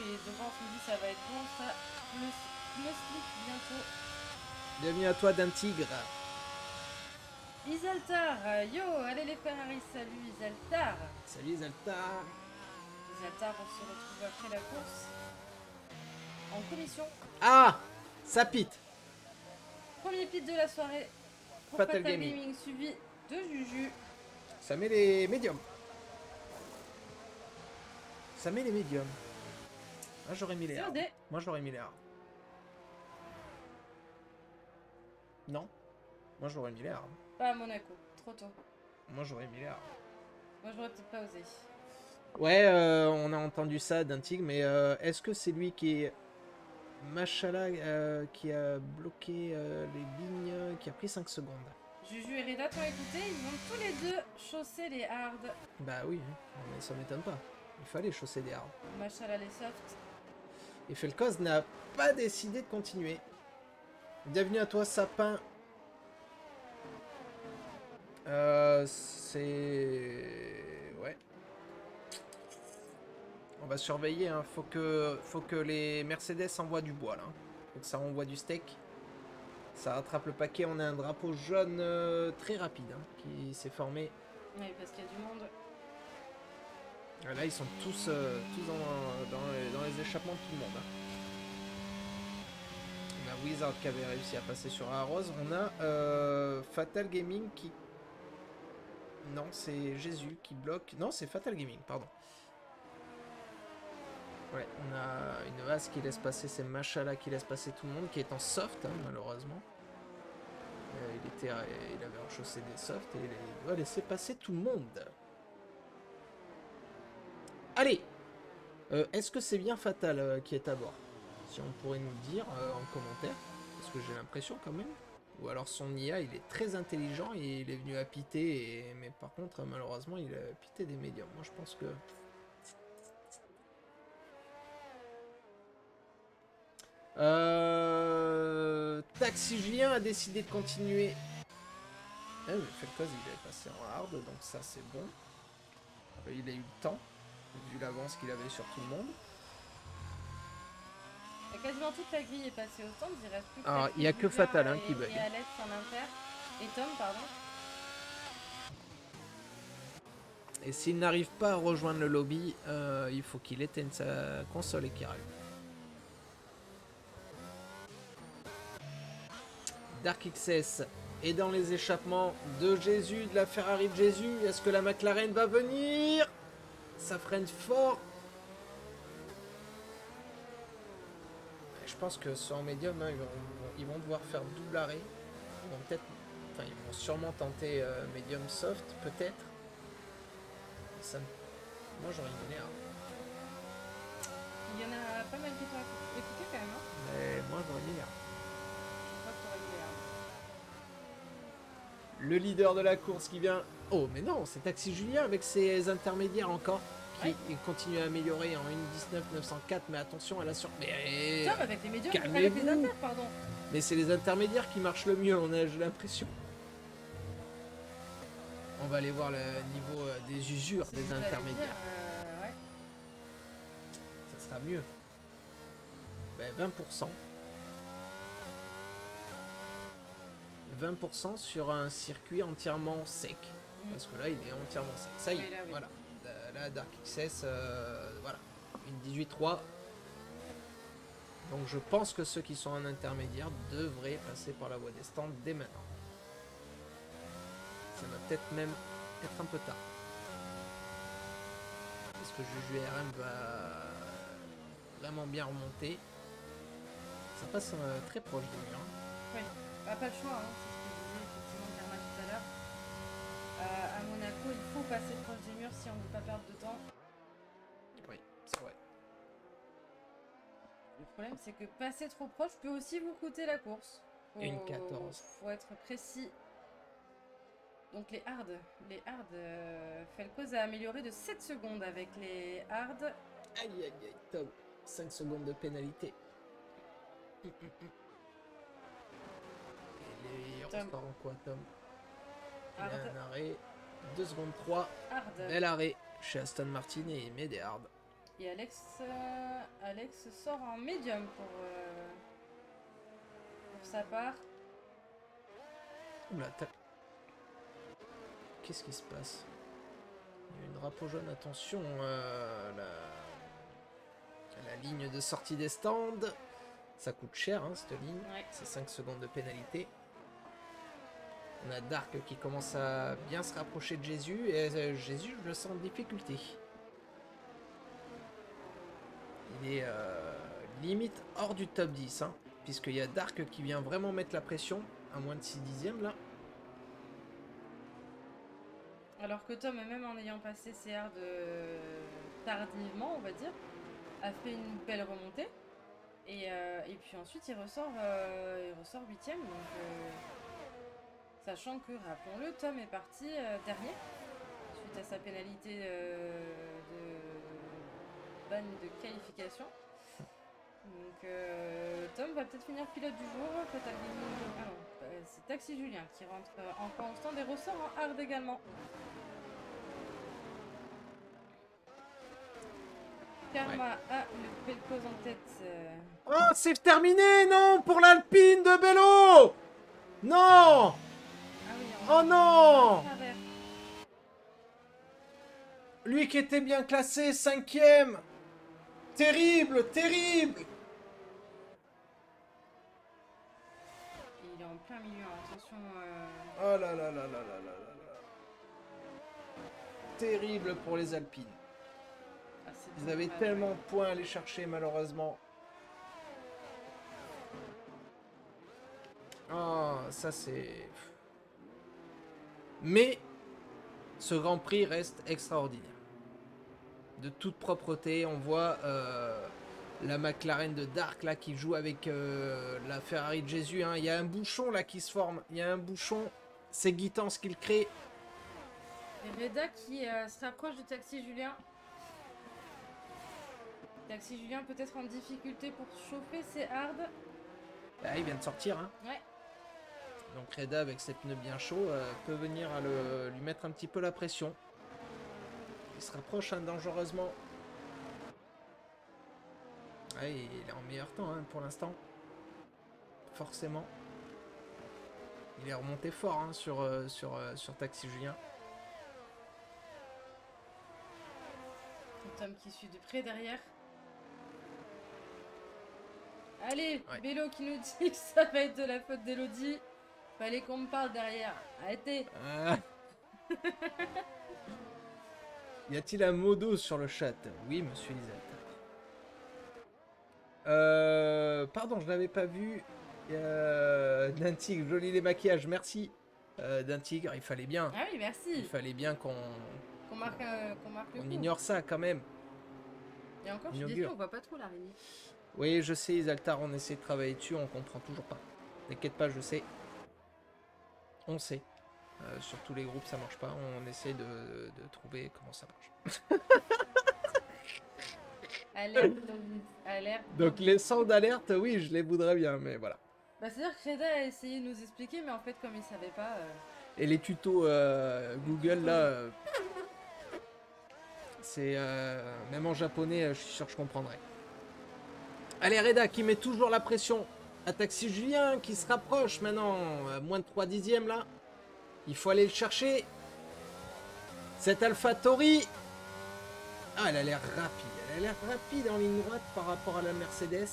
et devant, on me dit ça va être bon, ça me slip bientôt. Bienvenue à toi d'un tigre. Isaltar, yo, allez les Ferrari, salut Isaltar. Salut Zaltar. Isaltar, on se retrouve après la course. En commission, Ah, ça pite. premier pit de la soirée. Pour Fatal Gaming. suivi de Juju. Ça met les médiums. Ça met les médiums. Moi j'aurais mis les hard. COD. Moi j'aurais mis les hard. Non. Moi j'aurais mis les hard. Pas à Monaco, trop tôt. Moi j'aurais mis les hard. Moi j'aurais peut-être pas osé. Ouais, on a entendu ça d'un tigre, mais est-ce que c'est lui qui est... Machala qui a bloqué les lignes, qui a pris 5 secondes? Juju et Reda t'ont écouté, ils ont tous les deux chaussé les hard. Bah oui, mais ça m'étonne pas. Il fallait chausser des hard. Machala les soft. Et Felkoz n'a pas décidé de continuer. Bienvenue à toi, Sapin. C'est... Ouais. On va surveiller, hein. Faut que les Mercedes envoient du bois, là. Faut que ça envoie du steak. Ça rattrape le paquet. On a un drapeau jaune très rapide, hein, qui s'est formé. Oui, parce qu'il y a du monde. Ah, là, ils sont tous dans les échappements de tout le monde, hein. On a Wizard qui avait réussi à passer sur Arroz. On a Fatal Gaming qui... Non, c'est Jésus qui bloque. Non, c'est Fatal Gaming, pardon. Ouais, on a une vase qui laisse passer, c'est Machala qui laisse passer tout le monde, qui est en soft, hein, malheureusement. Il avait rechaussé des softs et il doit laisser passer tout le monde. Allez, est-ce que c'est bien Fatal qui est à bord? Si on pourrait nous le dire en commentaire, parce que j'ai l'impression quand même. Ou alors son IA, il est très intelligent et il est venu à piter, mais par contre, malheureusement, il a pité des médiums. Moi, je pense que... Taxi Julien a décidé de continuer. Ah, mais Felkoz, il est passé en hard, donc ça c'est bon. Il a eu le temps, vu l'avance qu'il avait sur tout le monde. Et quasiment toute la grille est passée au stand, il reste plus que... Alors, il y a que Fatal hein, qui bug. Et Alex en inter. Et Tom, pardon. Et s'il n'arrive pas à rejoindre le lobby, il faut qu'il éteigne sa console et qu'il arrive. Dark XS est dans les échappements de Jésus, de la Ferrari de Jésus. Est-ce que la McLaren va venir? Ça freine fort. Je pense que sur médium, hein, ils vont devoir faire double arrêt. Ils vont peut-être, enfin, ils vont sûrement tenter médium soft, peut-être. Ça, moi, j'aurais une nerf. Il y en a pas mal qui t'ont écouté quand même. Hein, Mais moi, j'aurais une nerf. je crois que t'aurais mis les Le leader de la course qui vient... Oh, mais non, c'est Taxi Julien avec ses intermédiaires encore. Qui continue à améliorer en 1.19.904. Mais attention à la sur... Mais... Tom avec les médiums, avec calmez-vous. les inter, pardon. Mais c'est les intermédiaires qui marchent le mieux, j'ai l'impression. On va aller voir le niveau des usures C'est des ce que j'allais intermédiaires. dire, ouais. Ça sera mieux. Ben, 20%. 20% sur un circuit entièrement sec. Parce que là, il est entièrement sec. Ça y est, Oui, là, oui. voilà. Là, Dark XS, voilà. Une 18.3. Donc je pense que ceux qui sont en intermédiaire devraient passer par la voie des stands dès maintenant. Ça va peut-être même être un peu tard. Parce que Juju RM va vraiment bien remonter. Ça passe très proche des murs. Oui, bah, pas le choix, hein, c'est ce que disait effectivement Karma tout à l'heure. À Monaco, il faut passer proche des murs si on ne veut pas perdre de temps. Oui, c'est vrai. Le problème, c'est que passer trop proche peut aussi vous coûter la course. Une 14. Faut être précis. Donc les hards, Felkoz a amélioré de 7 secondes avec les hards. Aïe aïe aïe, Tom. 5 secondes de pénalité. Et les Tom. Eurostars en quoi, Tom? Il a Hard. un arrêt. 2 secondes 3. Hard. Bel arrêt chez Aston Martin et il met des hards. Et Alex sort en médium pour sa part. Oula, qu'est-ce qui se passe? Il y a une drapeau jaune, attention, la ligne de sortie des stands. Ça coûte cher, hein, cette ligne. Ouais. C'est 5 secondes de pénalité. On a Dark qui commence à bien se rapprocher de Jésus. Et Jésus, je le sens en difficulté. Il est limite hors du top 10. Hein, puisqu'il y a Dark qui vient vraiment mettre la pression. À moins de 6 dixièmes, là. Alors que Tom, même en ayant passé ses hards tardivement, on va dire, a fait une belle remontée. Et puis ensuite, il ressort 8ème. Donc, sachant que, rappelons-le, Tom est parti dernier, suite à sa pénalité de ban de qualification. Donc, Tom va peut-être finir pilote du jour. Fatal Gaming. Ah non, c'est Taxi Julien qui rentre encore en stand et ressort en hard également. Karma a le Pelcos en tête. Oh, c'est terminé, non, pour l'Alpine de Bello. Non. Ah oui, Oh non. travers. Lui qui était bien classé, 5ème. Terrible, terrible. Il est en plein milieu, attention. Oh là là là là là là là là. Terrible pour les Alpines. Ah, c'est Ils dommage, avaient ouais. tellement de points à aller chercher, malheureusement. Oh, ça c'est... Mais ce Grand Prix reste extraordinaire. De toute propreté, on voit la McLaren de Dark là qui joue avec la Ferrari de Jésus. Hein. Il y a un bouchon là qui se forme. Il y a un bouchon. C'est Guitance qui le crée. Et Reda qui se rapproche de Taxi Julien. Taxi Julien peut-être en difficulté pour chauffer ses hards. Bah, il vient de sortir. Hein. Ouais. Donc Reda avec ses pneus bien chauds peut venir à lui mettre un petit peu la pression. Il se rapproche hein, dangereusement. Ouais, il est en meilleur temps hein, pour l'instant. Forcément. Il est remonté fort hein, sur Taxi Julien. Tom qui suit de près derrière. Allez, Ouais. Bélo qui nous dit que ça va être de la faute d'Elodie. Fallait qu'on me parle derrière. Arrêtez. Ah. Y a-t-il un modo sur le chat? Oui, monsieur Lisette. Pardon, je l'avais pas vu. D'un tigre, joli les maquillages, merci. D'un tigre, il fallait bien. Ah oui, merci. Il fallait bien qu'on Qu'on marque le coup. ignore ça quand même. Et encore, je suis inaugure. déçue, on voit pas trop l'araignée. Oui, je sais, Isaltar, on essaie de travailler dessus, on comprend toujours pas. T'inquiète pas, je sais. On sait. Sur tous les groupes, ça marche pas. On essaie de trouver comment ça marche. Alerte, alerte. Donc les sons d'alerte, oui, je les voudrais bien, mais voilà. Bah, c'est-à-dire que Reda a essayé de nous expliquer, mais en fait, comme il savait pas. Et les tutos Google, là, c'est... même en japonais, je suis sûr que je comprendrai. Allez, Reda qui met toujours la pression. À Taxi Julien qui se rapproche maintenant. Moins de 3 dixièmes, là. Il faut aller le chercher. Cette AlphaTauri. Ah, elle a l'air rapide. Elle a l'air rapide en ligne droite par rapport à la Mercedes.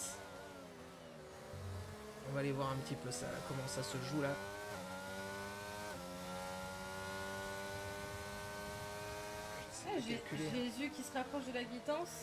On va aller voir un petit peu ça, là, comment ça se joue, là. Ah, Jésus qui se rapproche de la guitance.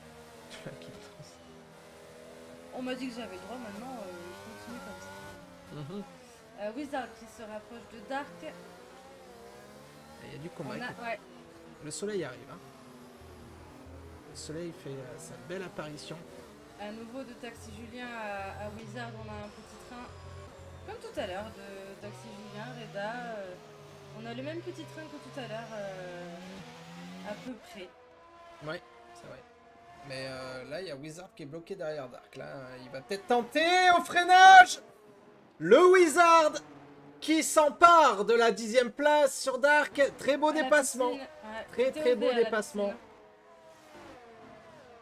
On m'a dit que j'avais le droit, maintenant je continue comme ça. Wizard qui se rapproche de Dark. Il y a du combat. On a, écoute. ouais, Le soleil arrive. Hein. Le soleil fait sa belle apparition. à nouveau de Taxi Julien à Wizard, on a un petit train. Comme tout à l'heure de Taxi Julien, Reda. On a le même petit train que tout à l'heure, à peu près. Ouais, c'est vrai. Mais là, il y a Wizard qui est bloqué derrière Dark. Là, il va peut-être tenter au freinage. Le Wizard qui s'empare de la 10e place sur Dark. Très beau À la dépassement. piscine, ouais, Très Théo très beau Day à la dépassement. piscine.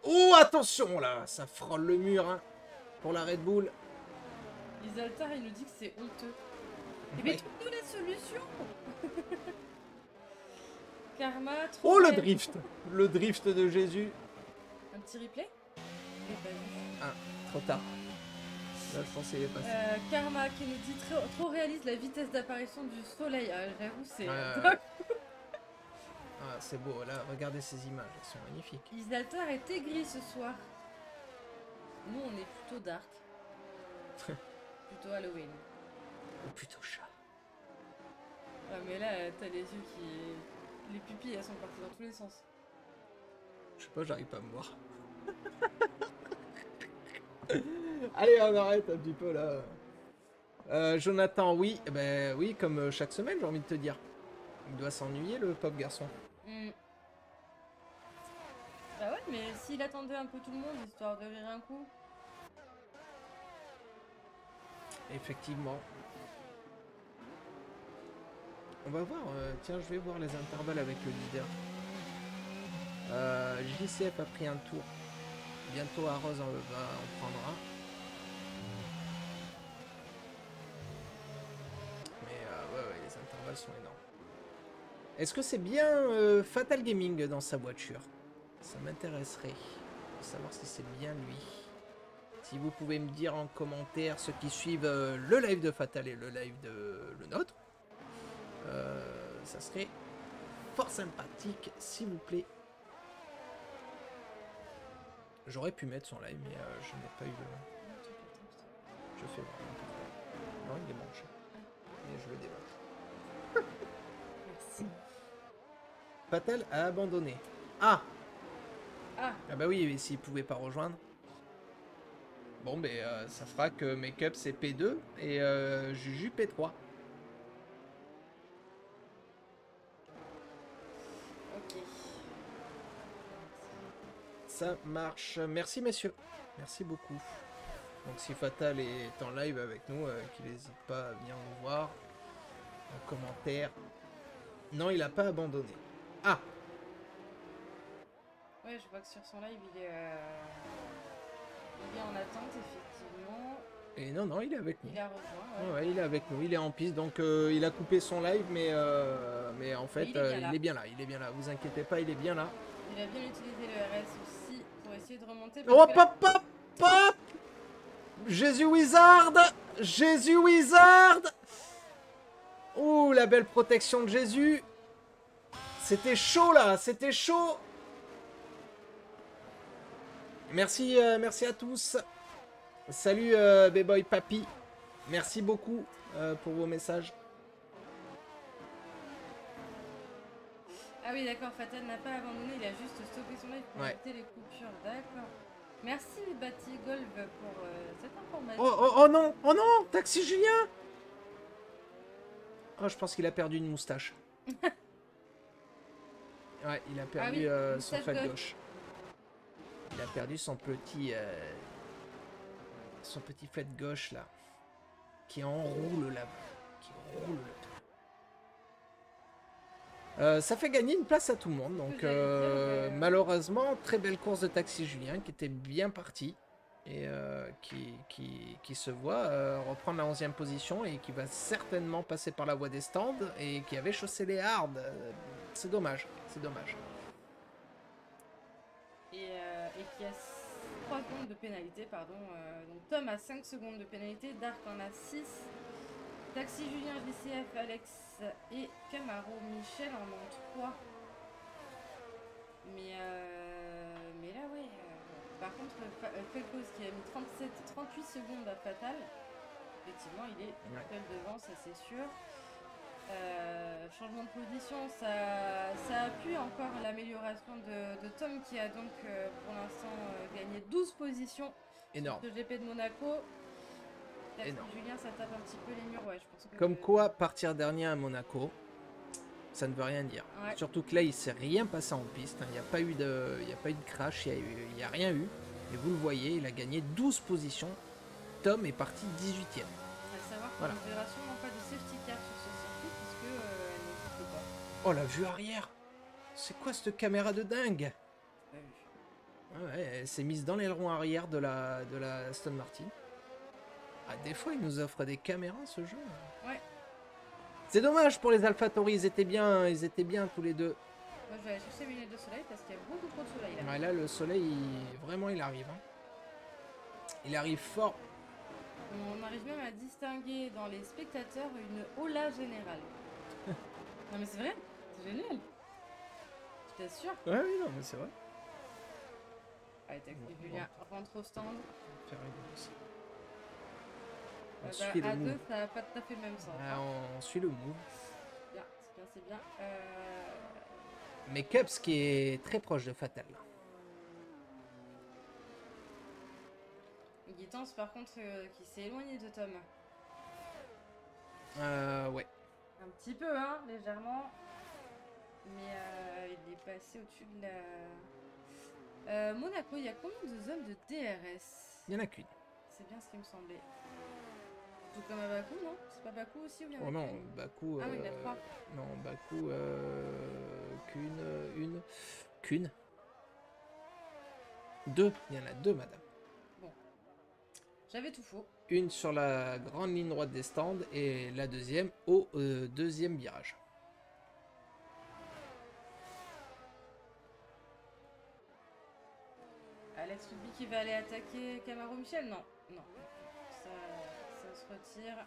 Oh, attention là, ça frôle le mur hein, pour la Red Bull. Isaltar, il nous dit que c'est honteux. Ouais. Mais trouve-nous la solution. Karma, trop Oh, le belle. drift. Le drift de Jésus. Un petit replay. J'ai pas vu. Ah, trop tard. Là, je pensais y passer. Karma qui nous dit trop réaliste la vitesse d'apparition du soleil. Ah, j'avoue, c'est. Ah, c'est beau, là, regardez ces images, elles sont magnifiques. Isaltar était gris ce soir. Nous, on est plutôt dark. Plutôt Halloween. Ou plutôt chat. Ah, mais là, t'as les yeux qui. Les pupilles, elles sont parties dans tous les sens. Je sais pas, j'arrive pas à me voir. Allez, on arrête un petit peu là. Jonathan, oui, ben oui, comme chaque semaine, j'ai envie de te dire. Il doit s'ennuyer, le pauvre garçon. Bah ouais, mais s'il attendait un peu tout le monde, histoire de rire un coup. Effectivement. On va voir, tiens, je vais voir les intervalles avec le leader. JCF a pris un tour. Bientôt à Rose en prendra. Mais ouais, les intervalles sont énormes. Est-ce que c'est bien Fatal Gaming dans sa voiture? Ça m'intéresserait de savoir si c'est bien lui. Si vous pouvez me dire en commentaire ceux qui suivent le live de Fatal et le live de le nôtre. Ça serait fort sympathique, s'il vous plaît. J'aurais pu mettre son live, mais je n'ai pas eu le... Je fais voir. Non, il est branché. Mais je le démonte. Merci. Fatal a abandonné. Ah Ah, bah oui, mais s'il pouvait pas rejoindre. Bon, ben ça fera que Make-up c'est P2 et Juju P3. ok. Ça marche. Merci messieurs. Merci beaucoup. Donc si Fatal est en live avec nous, qu'il n'hésite pas à venir nous voir en commentaire. Non, il a pas abandonné. Ah, Ouais, je vois que sur son live, il est en attente, effectivement. et non, il est avec nous. Il a rejoint, ouais. Ouais, il est avec nous, il est en piste, donc il a coupé son live, mais en fait, il est bien là. il est bien là, vous inquiétez pas, il est bien là. Il a bien utilisé le RS aussi pour essayer de remonter. Oh, Parce que là- pop, pop, pop Jésus Wizard Jésus Wizard Ouh, la belle protection de Jésus. C'était chaud, là, c'était chaud. Merci, merci à tous. Salut, B-Boy Papy. Merci beaucoup pour vos messages. Ah oui, d'accord, Fatal n'a pas abandonné, il a juste stoppé son live pour Ouais. éviter les coupures. D'accord. Merci, Batigolf, pour cette information. Oh non, Taxi Julien. Oh, je pense qu'il a perdu une moustache. Ouais, il a perdu oui, son moustache fait gauche. gauche. Il a perdu son petit fait gauche là, qui enroule là, qui roule le tout. Ça fait gagner une place à tout le monde, donc Vous allez dire, malheureusement, très belle course de Taxi Julien qui était bien parti et qui se voit reprendre la 11e position et qui va certainement passer par la voie des stands et qui avait chaussé les hards. C'est dommage, c'est dommage. Et qui a 3 secondes de pénalité, pardon. Donc Tom a 5 secondes de pénalité, Dark en a 6. Taxi Julien, JCF, Alex et Camaro, Michel en ont 3. Mais là, ouais. Par contre, Felkos qui a mis 38 secondes à Fatal, effectivement, il est seul devant, ça c'est sûr. Changement de position, ça appuie encore l'amélioration de Tom qui a donc pour l'instant gagné 12 positions. Énorme. Sur le GP de Monaco. Taxi Énorme. Julien, ça tape un petit peu les murs, ouais, je pense que... Comme quoi, partir dernier à Monaco, ça ne veut rien dire. Ouais. Surtout que là, il ne s'est rien passé en piste. Il n'y a pas eu de crash, il n'y a rien eu. Et vous le voyez, il a gagné 12 positions. Tom est parti 18e. À savoir qu'on Voilà. ne verra sûrement pas de safety car sur ce circuit puisque elle n'existe pas. Oh, la vue arrière. C'est quoi cette caméra de dingue? Pas vu. Ouais, elle s'est mise dans l'aileron arrière de la Aston Martin. Ah, des fois, il nous offre des caméras, ce jeu. Ouais. C'est dommage pour les AlphaTauri, ils étaient bien tous les deux. Moi, je vais aller chercher mes lunettes de soleil parce qu'il y a beaucoup trop de soleil là. Ouais, là, le soleil, vraiment, il arrive. Hein. Il arrive fort. On arrive même à distinguer dans les spectateurs une hola générale. Non mais c'est vrai, c'est génial. Je t'assure. Ouais, oui, non, mais c'est vrai. Allez, t'as Julien, rentre au stand. Faire une aussi. On Bah, suit le à move. deux, ça n'a pas tout à fait le même sens. Ah, on suit le move. Bien, c'est bien, c'est bien. Mais Cups qui est très proche de Fatal. Guitance par contre qui s'est éloigné de Tom. Ouais. Un petit peu, hein, légèrement. Mais il est passé au-dessus de la... Monaco, il y a combien de zones de DRS? Il n'y en a qu'une. C'est bien ce qui me semblait. Tout comme à Bakou, non? C'est pas Bakou aussi ou il y en a Oh non, qu'une? Bakou. Ah oui, il y en a trois. Non, Bakou, qu'une. Deux. Il y en a deux, madame. J'avais tout faux. Une sur la grande ligne droite des stands et la deuxième au deuxième virage. Alex Ruby qui va aller attaquer Camaro Michel? Non, non. Ça se retire.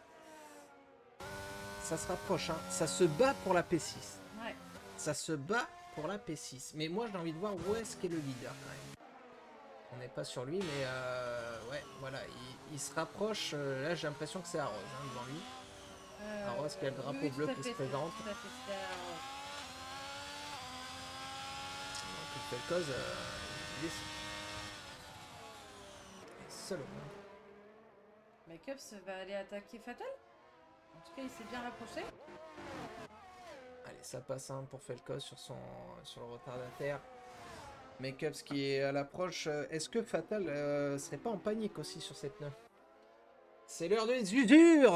Ça se rapproche, hein. Ça se bat pour la P6. Ouais. Ça se bat pour la P6. Mais moi, j'ai envie de voir où est-ce qu'est le leader, quand même. On n'est pas sur lui, mais ouais, voilà, il se rapproche. Là, j'ai l'impression que c'est Arros hein, devant lui. Arros qui a le drapeau oui, bleu tout à qui fait, se présente. tout à fait, c'est Arros. Donc, Felcoz, il est seul au monde. Mais Cups va aller attaquer Fatal. En tout cas, il s'est bien rapproché. Allez, ça passe hein, pour Felcoz sur le retardataire. Makeups qui est à l'approche. Est-ce que Fatal serait pas en panique aussi sur cette neuf? C'est l'heure des usures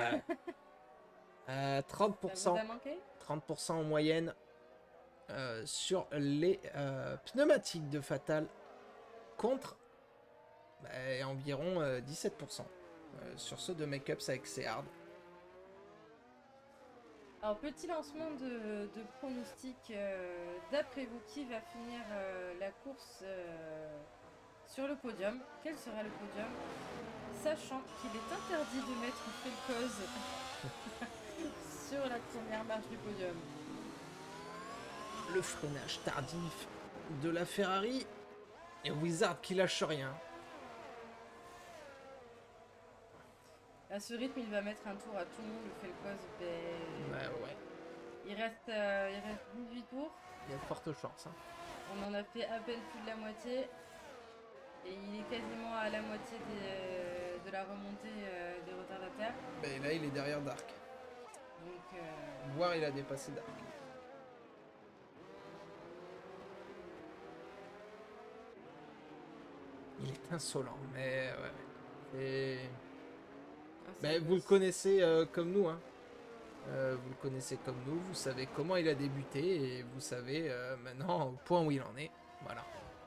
30%. Ça vous a manqué 30% en moyenne sur les pneumatiques de Fatal contre environ 17% sur ceux de Makeups avec Seard. Alors, petit lancement de pronostic. D'après vous, qui va finir la course sur le podium? Quel sera le podium? Sachant qu'il est interdit de mettre Felcoz sur la première marche du podium. Le freinage tardif de la Ferrari et Wizard qui lâche rien. À ce rythme, il va mettre un tour à tout le monde. Le Felcoz, Ouais. il reste 18 tours. Il y a de fortes chances. Hein. On en a fait à peine plus de la moitié. Et il est quasiment à la moitié de la remontée des retardataires. Ben là, il est derrière Dark. Donc, Voire il a dépassé Dark. Il est insolent, mais ouais. Et... Ben, vous le connaissez comme nous, hein. Vous le connaissez comme nous, vous savez comment il a débuté et vous savez maintenant au point où il en est. Voilà.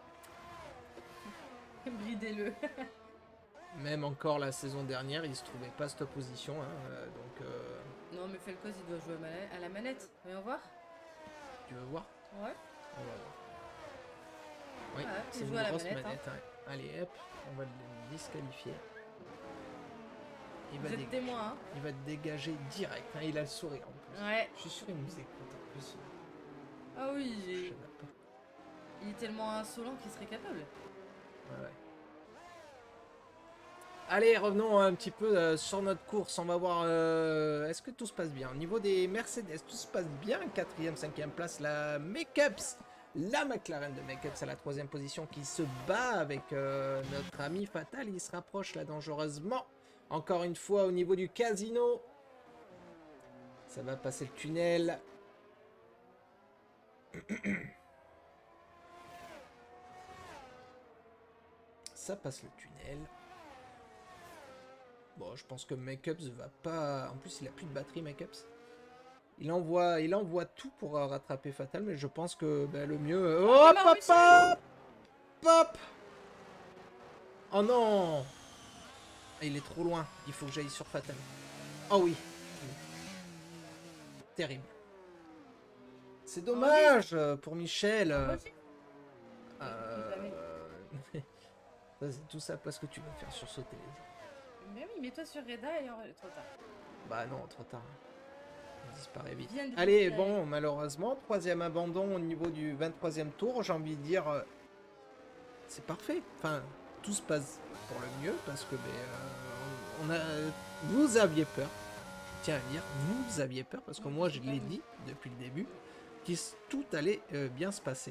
Bridez-le. Même encore la saison dernière, il se trouvait pas cette position, hein, donc Non, mais Felcoz, il doit jouer à la manette. Voyons voir. tu veux voir? Ouais. On va voir. Oui, Ouais, il c'est une joue à la grosse manette, manette. Ouais. Allez, hop, on va le disqualifier. Il Vous va, êtes témoin, hein? il va te dégager direct. Hein, il a le sourire en plus. Ouais. Je suis sûr qu'il nous écoute en plus. Ah oui, Je sais pas. il est tellement insolent qu'il serait capable. Ouais. Allez, revenons un petit peu sur notre course. On va voir. Est-ce que tout se passe bien? Au niveau des Mercedes, tout se passe bien. 4e, 5e place, la Makeups. La McLaren de Makeups à la 3e position qui se bat avec notre ami Fatal. Il se rapproche là dangereusement. Encore une fois au niveau du casino. Ça va passer le tunnel. Ça passe le tunnel. Bon, je pense que Makeups va pas... En plus, il a plus de batterie, Makeups. Il envoie tout pour rattraper Fatal, mais je pense que le mieux... Hop, hop, hop! hop. Oh non. Il est trop loin. Il faut que j'aille sur Fatal. Oh oui. Terrible. C'est dommage pour Michel. Ça, c'est tout ça parce que tu vas faire sursauter les gens. Mais oui, mets-toi sur Reda et trop tard. Bah non, trop tard. On disparaît vite. Viens de Allez, disparaître. bon, malheureusement, troisième abandon au niveau du 23e tour. J'ai envie de dire, c'est parfait. Enfin, tout se passe pour le mieux parce que vous aviez peur. Je tiens à dire, vous aviez peur parce que moi, je l'ai dit depuis le début, que tout allait bien se passer.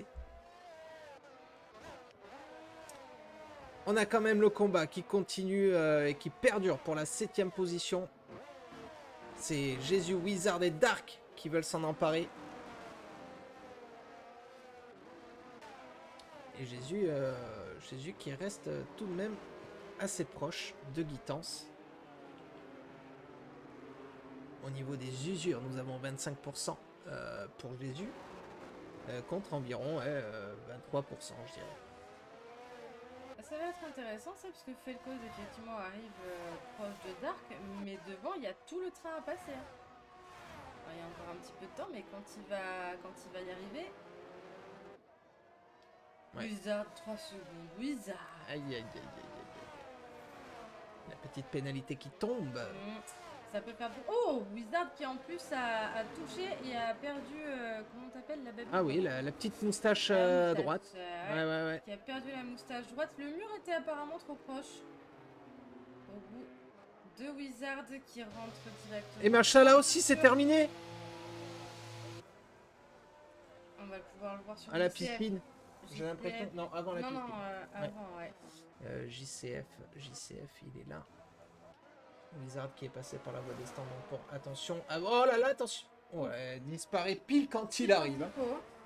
On a quand même le combat qui continue et qui perdure pour la 7e position. C'est Jésus, Wizard et Dark qui veulent s'en emparer. Et Jésus qui reste tout de même assez proche de Guitance. Au niveau des usures, nous avons 25% pour Jésus, contre environ 23%, je dirais. Ça va être intéressant ça, parce que Felcos effectivement arrive proche de Dark, mais devant il y a tout le train à passer. Hein. Alors, il y a encore un petit peu de temps, mais quand il va y arriver... Ouais. Wizard, 3 secondes, Wizard. Aïe, aïe, aïe, aïe, aïe. La petite pénalité qui tombe. Ça peut faire... Oh, Wizard qui en plus a touché et a perdu... comment t'appelles la baby? Ah oui, la petite moustache La moustache, droite. Ouais. Qui a perdu la moustache droite. Le mur était apparemment trop proche. Au bout de Wizard qui rentre directement. Et machin là aussi, c'est terminé. On va pouvoir le voir sur À la JCF. piscine. J'ai l'impression. Non, avant la piscine. Non, avant, ouais. JCF, il est là. Wizard qui est passé par la voie des stands. Donc attention. Ah, oh là là, attention. Ouais, disparaît pile quand il arrive. Hein.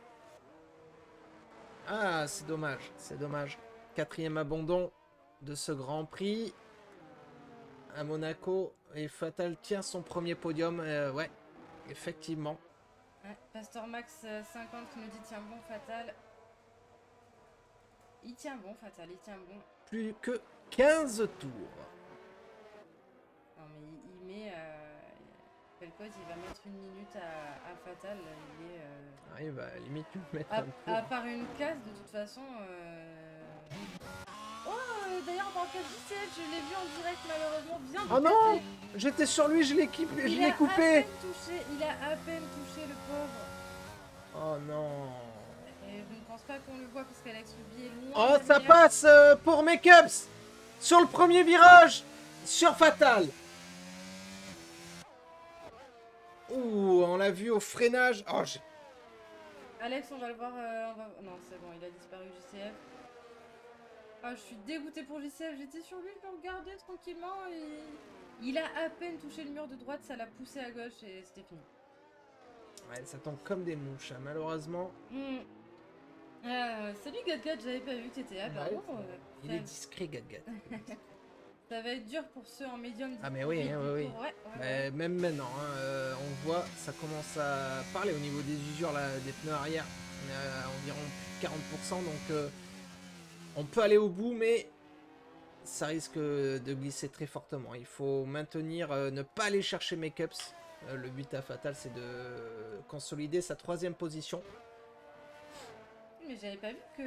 Ah, c'est dommage. C'est dommage. 4e abandon de ce Grand Prix à Monaco. Et Fatal tient son premier podium. Ouais, effectivement. Ouais, Pasteur Max 50 qui nous dit tiens bon Fatal. Il tient bon Fatal, il tient bon. Plus que 15 tours. Non mais il met... Felcos il va mettre 1 minute à Fatal. Il est... Ah, il va limite lui mettre à un tour. part une case de toute façon... Oh d'ailleurs en tant que JCF je l'ai vu en direct malheureusement bien. Oh non, j'étais sur lui, je l'ai coupé. Il a à peine touché le pauvre. Oh non. Et je ne pense pas qu'on le voit parce qu'Alex Ruby est loin. Oh, ça derrière. passe pour Makeups sur le premier virage sur Fatal. Ouh, on l'a vu au freinage. Oh, Alex, on va le voir. Non, c'est bon, il a disparu JCF. Ah, je suis dégoûtée pour JCF. J'étais sur lui, je le regardais tranquillement. Et... il a à peine touché le mur de droite, ça l'a poussé à gauche et c'était fini. Ouais, ça tombe comme des mouches, hein, malheureusement. Salut Gadgat, j'avais pas vu que t'étais là. Pardon. Il est discret, Gadgat. Ça va être dur pour ceux en médium. Ah mais oui, oui. Ouais. Même maintenant, hein, on voit, ça commence à parler au niveau des usures là, des pneus arrière. On est à environ plus de 40%, donc on peut aller au bout, mais ça risque de glisser très fortement. Il faut maintenir, ne pas aller chercher Makeups. Le but à Fatal, c'est de consolider sa 3e position. Mais j'avais pas vu que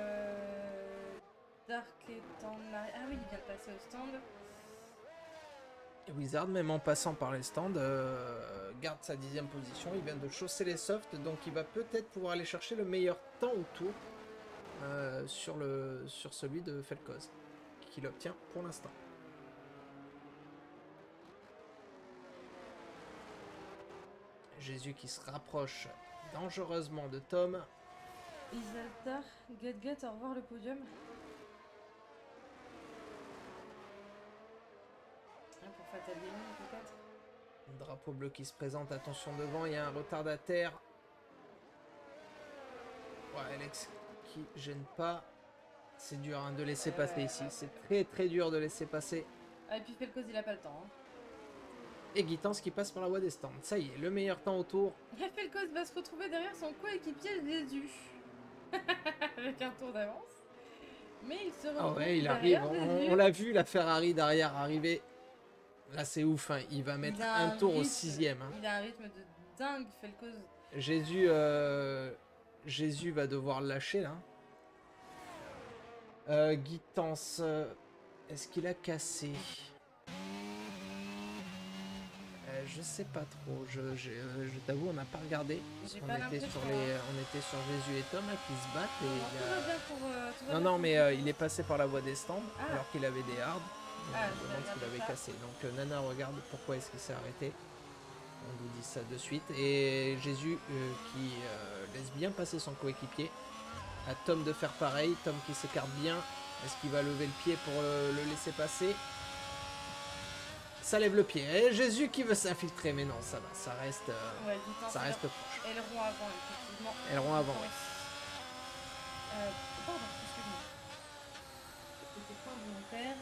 Dark est en arrière. Ah oui, il vient de passer au stand. Et Wizard, même en passant par les stands, garde sa 10e position. Il vient de chausser les softs, donc il va peut-être pouvoir aller chercher le meilleur temps au tour sur celui de Felcos, qu'il obtient pour l'instant. Jésus qui se rapproche dangereusement de Tom. Isaltar, Gadget, au revoir le podium. Pour Fatal Gaming peut-être. Drapeau bleu qui se présente, attention devant, il y a un retardataire. Ouais, Alex qui gêne pas. C'est dur hein, de laisser passer ici, c'est très très dur de laisser passer. Ah et puis Felcos il a pas le temps. Hein. Et Guitance qui passe par la voie des stands. Ça y est, le meilleur temps au tour. Felcos va se retrouver derrière son coéquipier Jésus. Avec un tour d'avance. Mais il se Ah retrouve ouais, il arrive. derrière On Jésus. l'a vu, la Ferrari derrière arriver. Là, c'est ouf. Hein. Il va mettre Il a un tour au rythme- 6ème. Hein. Il a un rythme de dingue, Felcos. Jésus, Jésus va devoir le lâcher là. Guitance, est-ce qu'il a cassé? Je sais pas trop. Je t'avoue, on n'a pas regardé. J'ai On pas était l'impression, sur hein. on était sur Jésus et Tom là, qui se battent. Et Non, il tout y a- va bien pour. Tout va Non, bien non, pour- mais il est passé par la voie des stands Ah. alors qu'il avait des hards. Ah, On je se vais demande ce qu'il regarder avait ça. cassé. Donc Nana regarde pourquoi est-ce qu'il s'est arrêté. On vous dit ça de suite. Et Jésus qui laisse bien passer son coéquipier. À Tom de faire pareil. Tom qui s'écarte bien. Est-ce qu'il va lever le pied pour le laisser passer? Ça lève le pied. Et Jésus qui veut s'infiltrer. Mais non, ça va. Ça reste, Ouais, Guitance, ça reste alors, proche. aileron avant, effectivement. Aileron avant, oui. Pardon, excuse-moi. C'était pas volontaire.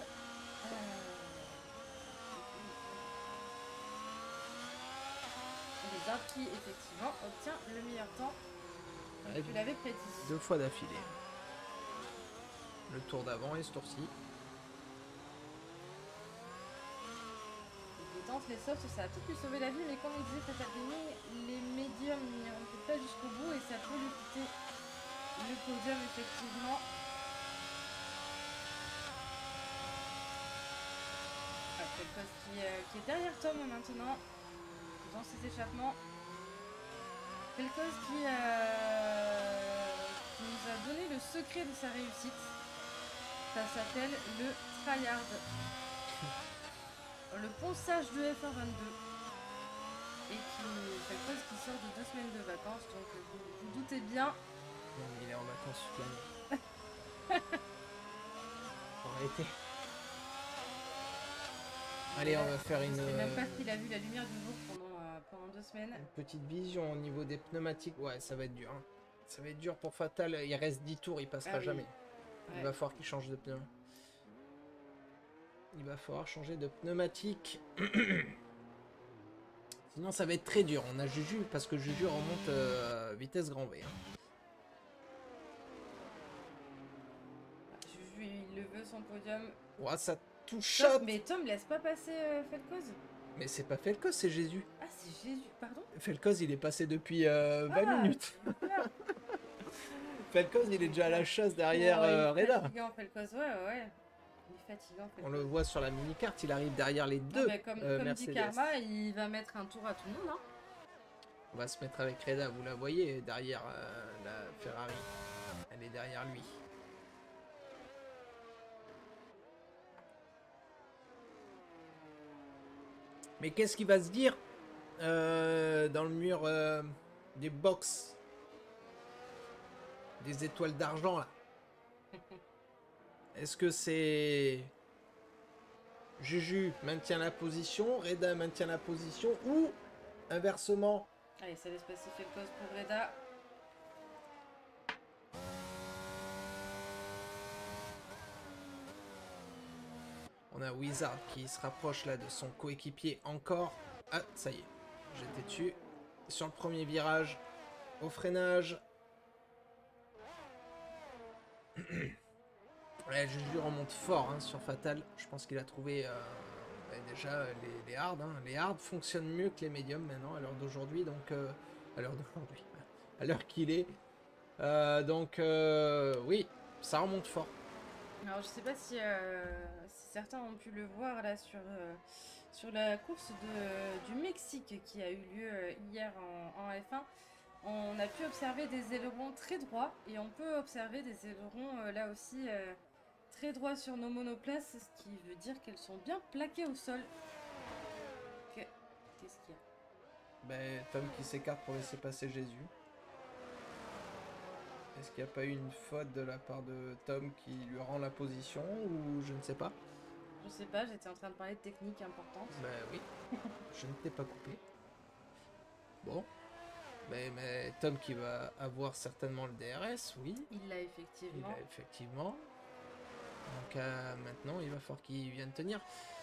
Les arbres qui, effectivement, obtient le meilleur temps. Ouais, Tu l'avais prédit. 2 fois d'affilée. Le tour d'avant et ce tour-ci. Les détentes, les softs, ça a tout pu sauver la vie, mais comme on disait Fatal Gaming, les médiums n'iront peut-être pas jusqu'au bout et ça peut lui coûter le podium, effectivement. Ah, Felcos qui est derrière Tom maintenant, dans ses échappements. Felcos qui nous a donné le secret de sa réussite. Ça s'appelle le tryhard. Le ponçage de F122. Et Felcos qui sort de 2 semaines de vacances, donc vous vous doutez bien. Non, mais il est en vacances toute l'année. Faut arrêter. Allez, on va faire Je une, sais même pas s'il a vu la lumière du jour pendant 2 semaines. une petite vision au niveau des pneumatiques. Ouais, ça va être dur. Hein. Ça va être dur pour Fatal. Il reste 10 tours, il passera Ah oui. jamais. Il Ouais. va falloir qu'il change de pneu. Il va falloir changer de pneumatique. Sinon, ça va être très dur. On a Juju, parce que Juju remonte vitesse grand V. Hein. Juju, il le veut son podium. Ouais, ça touche. Mais Tom laisse pas passer Felcos. Mais c'est pas Felcos, c'est Jésus. Ah, c'est Jésus, pardon. Felcos, il est passé depuis 20 minutes. Felcos, il est déjà à la chasse derrière Oh, il est Reda. fatigant, Felcos, ouais. Il est fatigant, Felcos. On le voit sur la mini-carte, il arrive derrière les Non, deux mais comme dit Mercedes. Karma, il va mettre un tour à tout le monde. Hein. On va se mettre avec Reda, vous la voyez, derrière la Ferrari. Elle est derrière lui. Mais qu'est-ce qui va se dire dans le mur des box des étoiles d'argent là? Est-ce que c'est Juju maintient la position, Reda maintient la position ou inversement? Allez, ça laisse passer Felcos pour Reda. On a Wizard qui se rapproche là de son coéquipier encore. Ah, ça y est, j'étais dessus. Sur le premier virage, au freinage. Ouais, Juju remonte fort hein, sur Fatal. Je pense qu'il a trouvé déjà les hards. Hein. Les hards fonctionnent mieux que les médiums maintenant à l'heure d'aujourd'hui. Donc, à l'heure d'aujourd'hui, à l'heure qu'il est. Oui, ça remonte fort. Alors, je sais pas si certains ont pu le voir là sur la course du Mexique qui a eu lieu hier en F1. On a pu observer des ailerons très droits et on peut observer des ailerons là aussi très droits sur nos monoplaces, ce qui veut dire qu'elles sont bien plaquées au sol. Qu'est-ce qu'il y a? Ben, Tom qui s'écarte pour laisser passer Jésus. Est-ce qu'il n'y a pas eu une faute de la part de Tom qui lui rend la position ou je ne sais pas? Je sais pas, j'étais en train de parler de technique importante. Ben oui, je ne t'ai pas coupé. Bon. Mais Tom qui va avoir certainement le DRS, oui. Il l'a Il effectivement. a effectivement. Donc maintenant, il va falloir qu'il vienne tenir.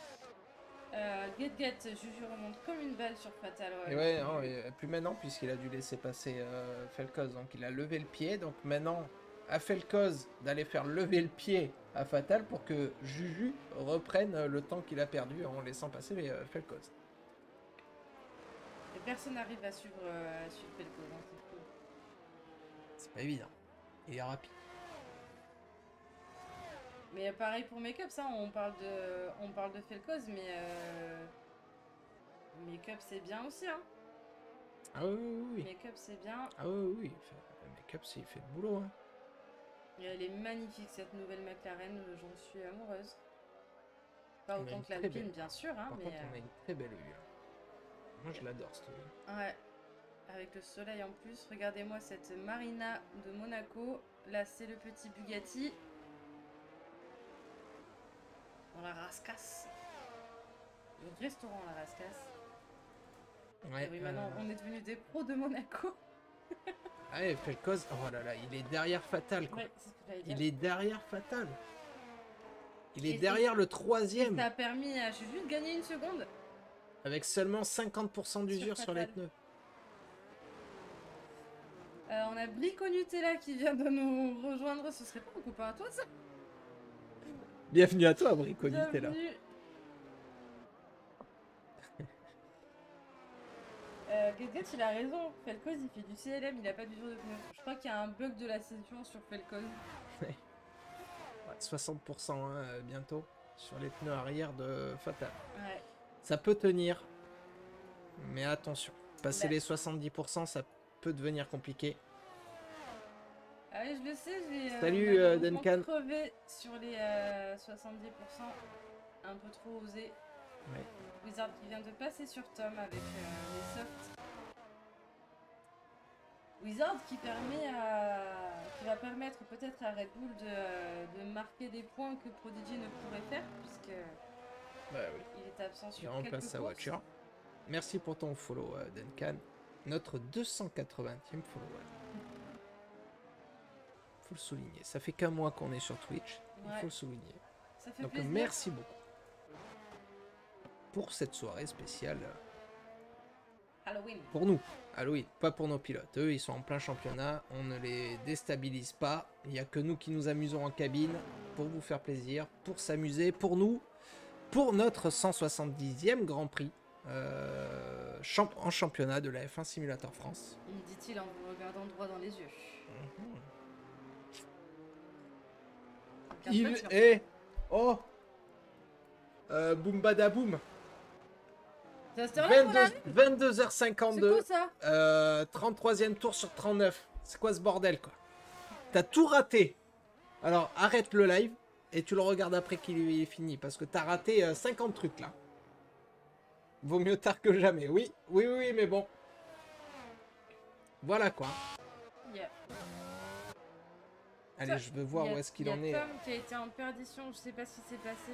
Get, Juju remonte comme une balle sur Fatal. Et ouais, non, et plus maintenant, puisqu'il a dû laisser passer Felcos. Donc il a levé le pied. Donc maintenant, à Felkoz d'aller faire lever le pied à Fatal pour que Juju reprenne le temps qu'il a perdu en laissant passer Felkoz. Et personne n'arrive à suivre Felkoz, hein, c'est cool. C'est pas évident. Il est rapide. Mais pareil pour Make-up, ça, on parle de Felkoz, mais Make-up c'est bien aussi, hein. Ah oui. Make-up c'est bien. Ah oui. Make-up, il fait le boulot. Hein. Et elle est magnifique cette nouvelle McLaren, j'en suis amoureuse. Pas On a autant une que très l'Alpine, belle. bien sûr, hein, Par mais contre, on a une très belle vue. Moi, je l'adore cette vue. ouais. Avec le soleil en plus, regardez-moi cette Marina de Monaco. Là, c'est le petit Bugatti. Dans la Rascasse. Le restaurant La Rascasse. Ouais, Et oui, maintenant, on est devenus des pros de Monaco. Ouais, Felkoz, oh là là, il est derrière Fatal, quoi. Ouais, c'est ce que j'allais dire. Il est derrière Fatal. Il est Et derrière le troisième, Ça a permis à Juju de gagner une seconde. avec seulement 50% d'usure sur les Fatal. pneus. On a Brico Nutella qui vient de nous rejoindre. Ce serait pas un copain à toi, ça? Bienvenue à toi, Brico Nutella. Bienvenue. Quelqu'un, il a raison. Felkoz, il fait du CLM, il a pas d'usure de pneus. Je crois qu'il y a un bug de la session sur Felkoz. Ouais, 60% hein, bientôt sur les pneus arrière de Fatal. Ouais. Ça peut tenir, mais attention. Passer Bah. les 70%, ça peut devenir compliqué. Ah oui, je le sais, j'ai Salut, malheureusement Duncan. crevé sur les 70%. Un peu trop osé. Ouais. Wizard qui vient de passer sur Tom avec les softs. Wizard qui va permettre peut-être à Red Bull de marquer des points que Prodigy ne pourrait faire puisque Bah oui. il est absent Il sur remplace quelques sa courses. voiture. Merci pour ton follow, Duncan. Notre 280e follower. Faut le souligner. Ça fait qu'un mois qu'on est sur Twitch. Il Ouais. faut le souligner. Ça fait Donc plaisir. merci beaucoup pour cette soirée spéciale Halloween. pour nous. Halloween, pas pour nos pilotes. Eux, ils sont en plein championnat. On ne les déstabilise pas. Il n'y a que nous qui nous amusons en cabine pour vous faire plaisir, pour s'amuser, pour nous, pour notre 170e Grand Prix en championnat de la F1 Simulator France. Me dit-il en vous regardant droit dans les yeux. Regarde Il pas, tu vas- est... Oh Boom badaboum. C'est à cette heure-là qu'on arrive. 22h52. C'est quoi ça? 33e tour sur 39. C'est quoi ce bordel, quoi? T'as tout raté. Alors, arrête le live et tu le regardes après qu'il est fini. Parce que t'as raté 50 trucs, là. Vaut mieux tard que jamais. Oui, mais bon. Voilà, quoi. Yeah. Allez, je veux voir où est-ce qu'il en Il y est. a Tom qui a été en perdition. Je sais pas ce qui s'est passé.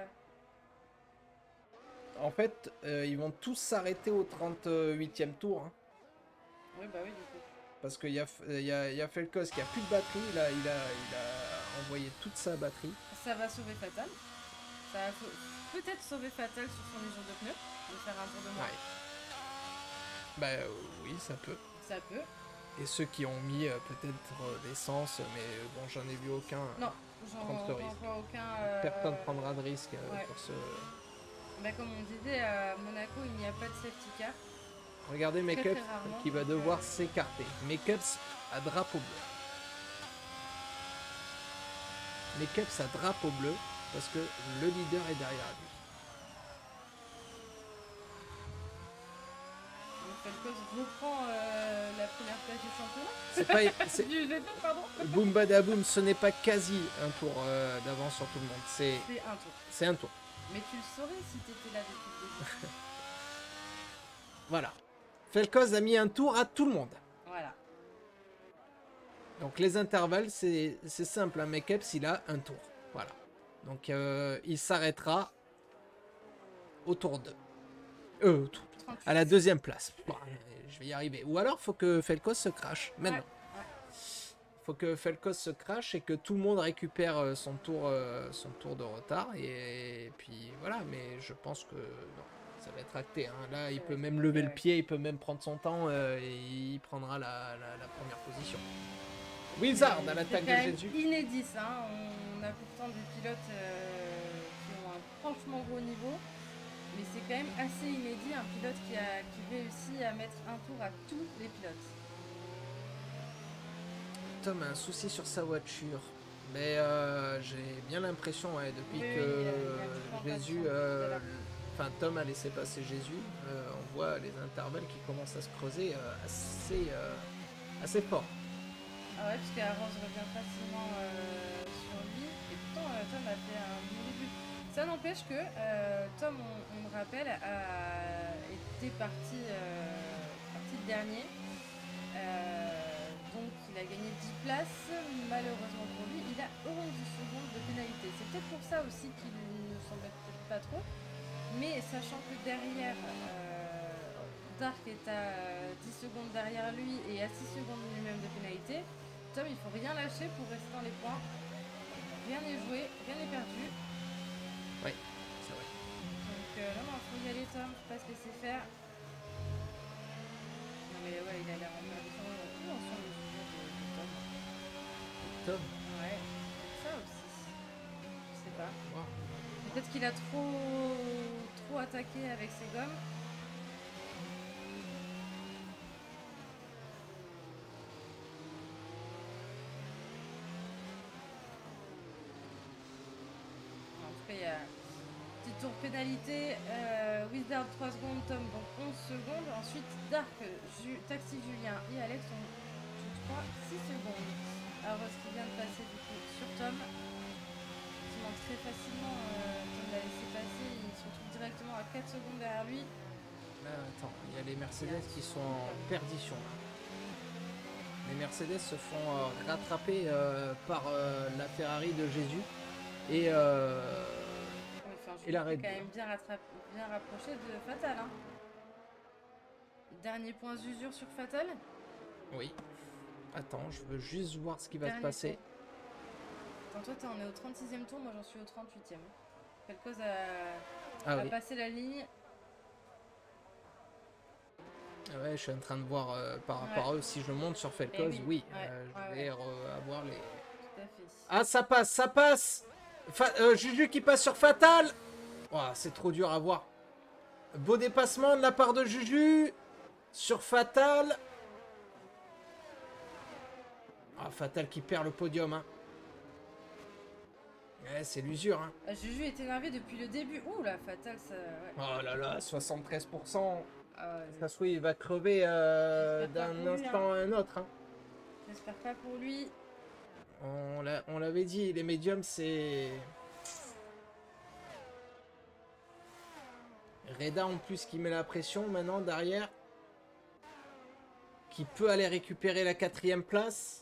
En fait, ils vont tous s'arrêter au 38e tour. Hein. Oui, bah oui, du coup. Parce qu'il y a Felkoz qui a plus de batterie. Là, il a envoyé toute sa batterie. Ça va sauver Fatal. Ça va peut-être sauver Fatal sur son usure de pneus. De faire un tour de moins. Ouais. Bah oui, ça peut. Ça peut. Et ceux qui ont mis peut-être l'essence, mais bon, j'en ai vu aucun. Non, j'en prendre ce risque. vois aucun. Personne prendra de risque ouais. pour ce. Bah, comme on disait, à Monaco, il n'y a pas de safety car. Regardez Très, Makeup très rarement. qui va devoir s'écarter. Makeups à drapeau bleu. Makeups à drapeau bleu parce que le leader est derrière lui. Felkoz reprend la première place du championnat. C'est pas. c'est- Du GP, pardon. Boom badaboom, ce n'est pas quasi un tour d'avance sur tout le monde. C'est un tour. C'est un tour. Mais tu le saurais si t'étais là depuis le début. Voilà. Felkoz a mis un tour à tout le monde. Voilà. Donc les intervalles, c'est simple. Un Makeups, il a un tour. Voilà. Donc il s'arrêtera au tour 2. Au tour- 38. à la deuxième place. Bon, je vais y arriver. Ou alors, faut que Felkoz se crache. Maintenant. Ouais. Faut que Felkoz se crache et que tout le monde récupère son tour de retard. Et puis voilà. Mais je pense que non, ça va être acté. Hein. Là, il Ça va peut être même acté, lever ouais. le pied. Il peut même prendre son temps et il prendra la première position. Wizard à C'est l'attaque quand de même Jésus. inédit ça. Hein. On a pourtant des pilotes qui ont un franchement gros niveau. Mais c'est quand même assez inédit un pilote qui réussit à mettre un tour à tous les pilotes. Tom a un souci sur sa voiture. Mais j'ai bien l'impression, ouais, depuis Oui, que oui, il y a un petit peu Jésus, de tension tout à l'heure. enfin Tom a laissé passer Jésus, on voit les intervalles qui commencent à se creuser assez fort. Ah ouais, parce qu'Arose revient facilement sur lui. Et pourtant, Tom a fait un bon début. Ça n'empêche que Tom, on me rappelle, était parti dernier. Donc il a gagné 10 places. Malheureusement pour lui, il a 11 secondes de pénalité. C'est peut-être pour ça aussi qu'il ne s'embête peut-être pas trop. Mais sachant que derrière, Dark est à 10 secondes derrière lui et à 6 secondes lui-même de pénalité, Tom, il faut rien lâcher pour rester dans les points. Rien n'est joué, rien n'est perdu. Oui, c'est vrai. Donc non, faut y aller Tom, faut pas se laisser faire. Non mais ouais, il a l'air en perdition. Où en sont les jeux de Tom? Tom, Ouais, c'est ça aussi. Je sais pas. wow. Peut-être qu'il a trop attaqué avec ses gommes. En tout cas, il y a petit tour pénalité. Wizard 3 secondes, Tom donc 11 secondes. Ensuite, Dark, Taxi Julien et Alex ont, je crois, 6 secondes. Alors, ce qui vient de passer du coup sur Tom. Très facilement, Tom l'a laissé passer. Il se retrouve directement à 4 secondes derrière lui. Là, attends, il y a les Mercedes qui sont en perdition. Là. Les Mercedes se font rattraper par la Ferrari de Jésus et la Red Bull. Quand Bull. même bien rapproché de Fatal. Hein. Dernier point d'usure sur Fatal. Oui. Attends, je veux juste voir ce qui va se passer. Attends, toi, on est au 36e tour, moi j'en suis au 38e. Felcoz a passé la ligne. Ouais, je suis en train de voir par rapport à eux, si je monte sur Felcoz, oui, je vais avoir les... Tout à fait. Ah, ça passe Juju qui passe sur Fatal. Oh, c'est trop dur à voir. Beau dépassement de la part de Juju sur Fatal. Ah, Fatal qui perd le podium, hein. Ouais, c'est l'usure, hein. Juju est énervé depuis le début. Ouh, la Fatal, ça... Ouais. Oh là là, 73%. Ah, Ça se trouve, il va crever d'un instant à un autre, hein. J'espère pas pour lui. On l'avait dit, les médiums, c'est... Reda en plus qui met la pression maintenant derrière. Qui peut aller récupérer la 4e place.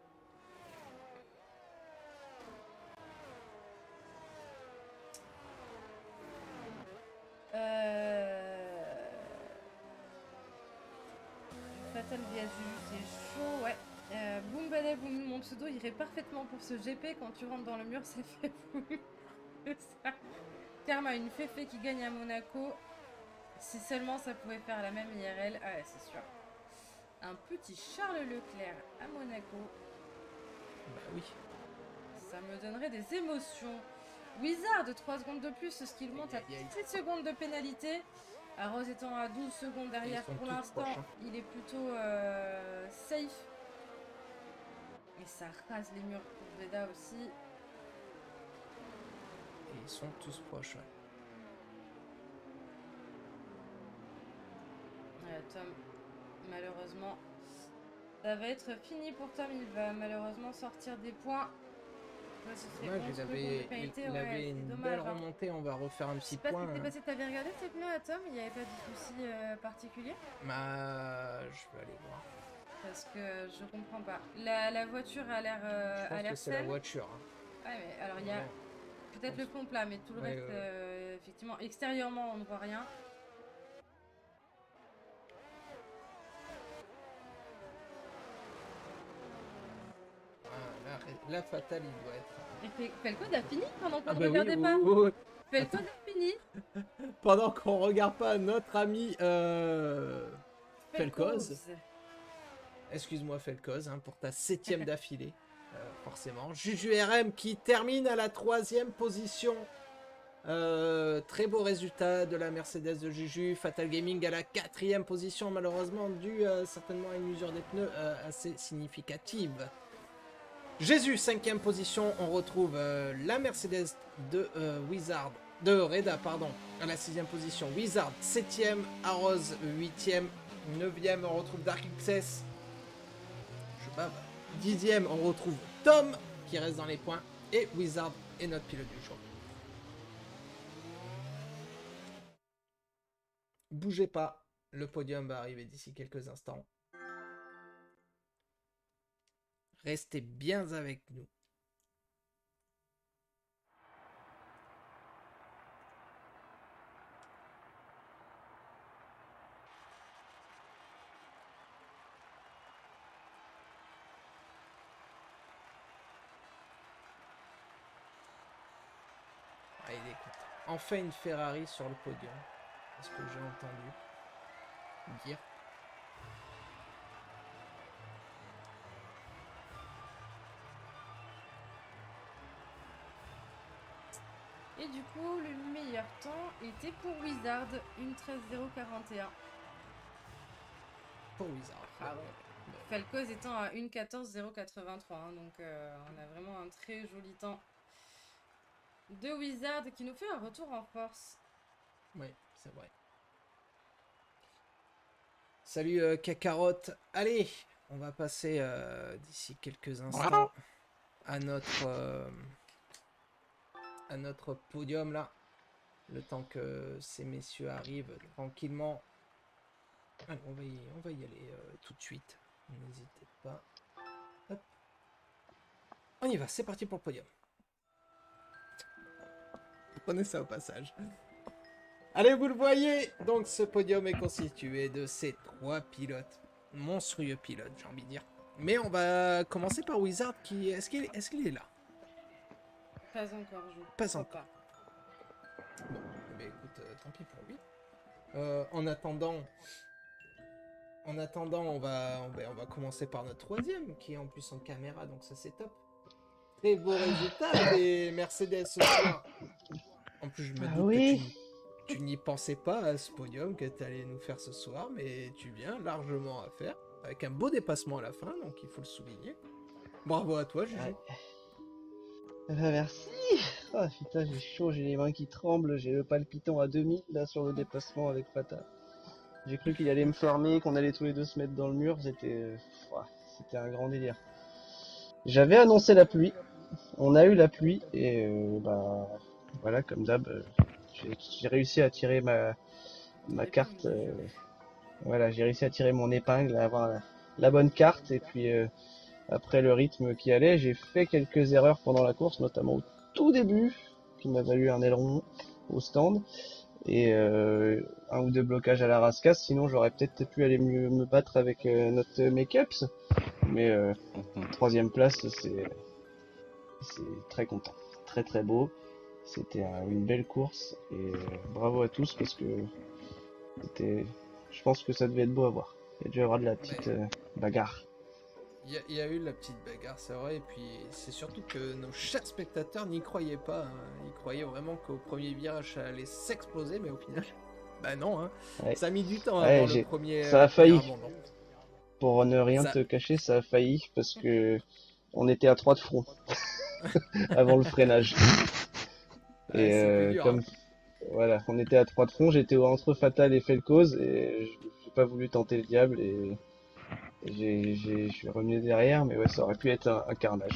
Fatal via Juju, c'est chaud, ouais. Boum Balai Boum, mon pseudo irait parfaitement pour ce GP. Quand tu rentres dans le mur, c'est fait boum. Ça. Karma, une féfé qui gagne à Monaco. Si seulement ça pouvait faire la même IRL. Ah ouais, c'est sûr. Un petit Charles Leclerc à Monaco. Bah oui. Ça me donnerait des émotions. Wizard, 3 secondes de plus, ce qui monte à 6 secondes de pénalité. Arose étant à 12 secondes derrière pour l'instant, hein. Il est plutôt safe. Et ça rase les murs pour Reda aussi. Et ils sont tous proches, ouais. Tom, malheureusement, ça va être fini pour Tom. Il va malheureusement sortir des points. Dommage, il avait une belle remontée. On va refaire un petit point. Qu'est-ce qui s'est passé? T'avais regardé tes pneus à Tom? Il n'y avait pas de soucis particuliers? Bah, je vais aller voir. Parce que je comprends pas. La voiture a l'air je pense que c'est la voiture. Hein. Ouais, mais alors il y a peut-être le fond plat, mais tout le reste, effectivement, extérieurement, on ne voit rien. La Fatale, il doit être. Et Felcoz a fini pendant qu'on ne bah regardait pas. oui. Felcoz a fini. Pendant qu'on regarde pas notre ami Felcoz. excuse-moi Felcoz, hein, pour ta 7ème d'affilée, forcément. Juju RM qui termine à la 3ème position. Très beau résultat de la Mercedes de Juju. Fatal Gaming à la 4ème position, malheureusement, dû certainement à une usure des pneus assez significative. Jésus, 5ème position. On retrouve la Mercedes de Wizard, de Reda, pardon, à la 6ème position. Wizard, 7ème. Arroz, 8ème. 9ème, on retrouve Dark XS. Je bave. 10ème, on retrouve Tom, qui reste dans les points. Et Wizard est notre pilote du jour. Bougez pas, le podium va arriver d'ici quelques instants. Restez bien avec nous. Ah, il est content. Enfin une Ferrari sur le podium. C'est ce que j'ai entendu dire. Et du coup, le meilleur temps était pour Wizard, une 13.041. Pour Wizard. Ah ouais. Falcoz étant à une 14.083. Hein, donc on a vraiment un très joli temps de Wizard qui nous fait un retour en force. Oui, c'est vrai. Salut Cacarotte. Allez, on va passer d'ici quelques instants à notre podium là. Le temps que ces messieurs arrivent tranquillement. Allez, on va y aller tout de suite. N'hésitez pas. Hop. On y va, c'est parti pour le podium. Prenez ça au passage. Allez, vous le voyez, donc ce podium est constitué de ces 3 pilotes. Monstrueux pilotes, j'ai envie de dire. Mais on va commencer par Wizard qui... Est-ce qu'il est là? Pas encore, je Pas crois encore. pas. Bon, mais écoute, tant pis pour lui. En attendant, on va commencer par notre 3ème, qui est en plus en caméra, donc ça c'est top. Très beau résultat des Mercedes ce soir. En plus, je me doute que tu n'y pensais pas à ce podium que tu allais nous faire ce soir, mais tu viens largement à faire, avec un beau dépassement à la fin, donc il faut le souligner. Bravo à toi, Juju. Ouais. Merci. Oh putain, j'ai chaud, j'ai les mains qui tremblent, j'ai le palpitant à 2000 là sur le déplacement avec Fata. J'ai cru qu'il allait me fermer, qu'on allait tous les deux se mettre dans le mur, c'était un grand délire. J'avais annoncé la pluie, on a eu la pluie et bah voilà, comme d'hab, j'ai réussi à tirer ma carte. Voilà, j'ai réussi à tirer mon épingle, à avoir la bonne carte et puis après le rythme qui allait, j'ai fait quelques erreurs pendant la course, notamment au tout début, qui m'a valu un aileron au stand et un ou deux blocages à la rascasse. Sinon, j'aurais peut-être pu aller mieux me battre avec notre make-ups, mais 3ème place, c'est très content, très très beau. C'était une belle course et bravo à tous parce que je pense que ça devait être beau à voir. Il y a dû y avoir de la petite bagarre. Il y a eu la petite bagarre, c'est vrai, et puis c'est surtout que nos chers spectateurs n'y croyaient pas. Hein. Ils croyaient vraiment qu'au premier virage ça allait s'exploser, mais au final, bah non. Hein. Ouais. Ça a mis du temps avant le premier. Ça a failli. Pour ne rien te cacher, ça a failli parce que on était à 3 de front avant le freinage. Et dur, comme voilà, on était à 3 de front, j'étais entre Fatal et Felcoz et j'ai pas voulu tenter le diable et je suis revenu derrière, mais ouais, ça aurait pu être un carnage.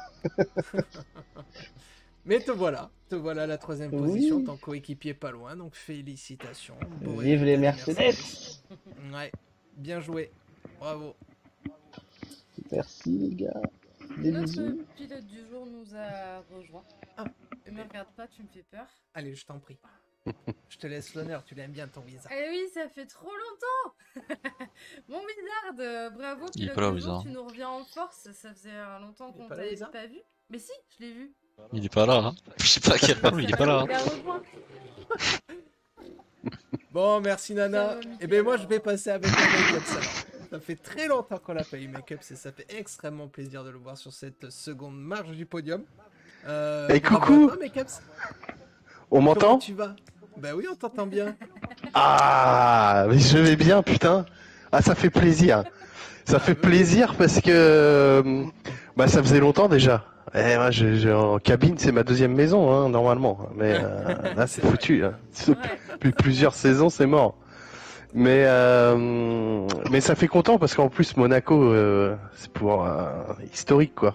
Mais te voilà à la 3ème position, ton coéquipier pas loin, donc félicitations. Vive les Mercedes. Ouais, bien joué, bravo. Merci les gars. Notre pilote du jour nous a rejoint. Ne me regarde pas, tu me fais peur. Allez, je t'en prie. Je te laisse l'honneur, tu l'aimes bien ton Wizard. Eh oui, ça fait trop longtemps. Mon Wizard, bravo, pilote du jour, tu nous reviens en force. Ça faisait longtemps qu'on t'avait pas vu. Mais si, je l'ai vu. Il est pas là, hein. Je sais pas à quel moment, il est pas là. Bon, merci Nana. Et ben moi je vais passer avec un make-up ça. Ça fait très longtemps qu'on l'a pas eu, Makeups, et ça fait extrêmement plaisir de le voir sur cette seconde marche du podium. Et Bravo coucou. à toi, Makeups. On Comment m'entend? tu vas? Bah oui, on t'entend bien. Ah, mais je vais bien, putain. Ah, ça fait plaisir. Ça fait plaisir parce que bah ça faisait longtemps déjà. Et moi, en cabine, c'est ma deuxième maison, hein, normalement. Mais là, c'est foutu. Hein. Ouais. Depuis plusieurs saisons, c'est mort. Mais ça fait content parce qu'en plus Monaco, c'est pour historique quoi.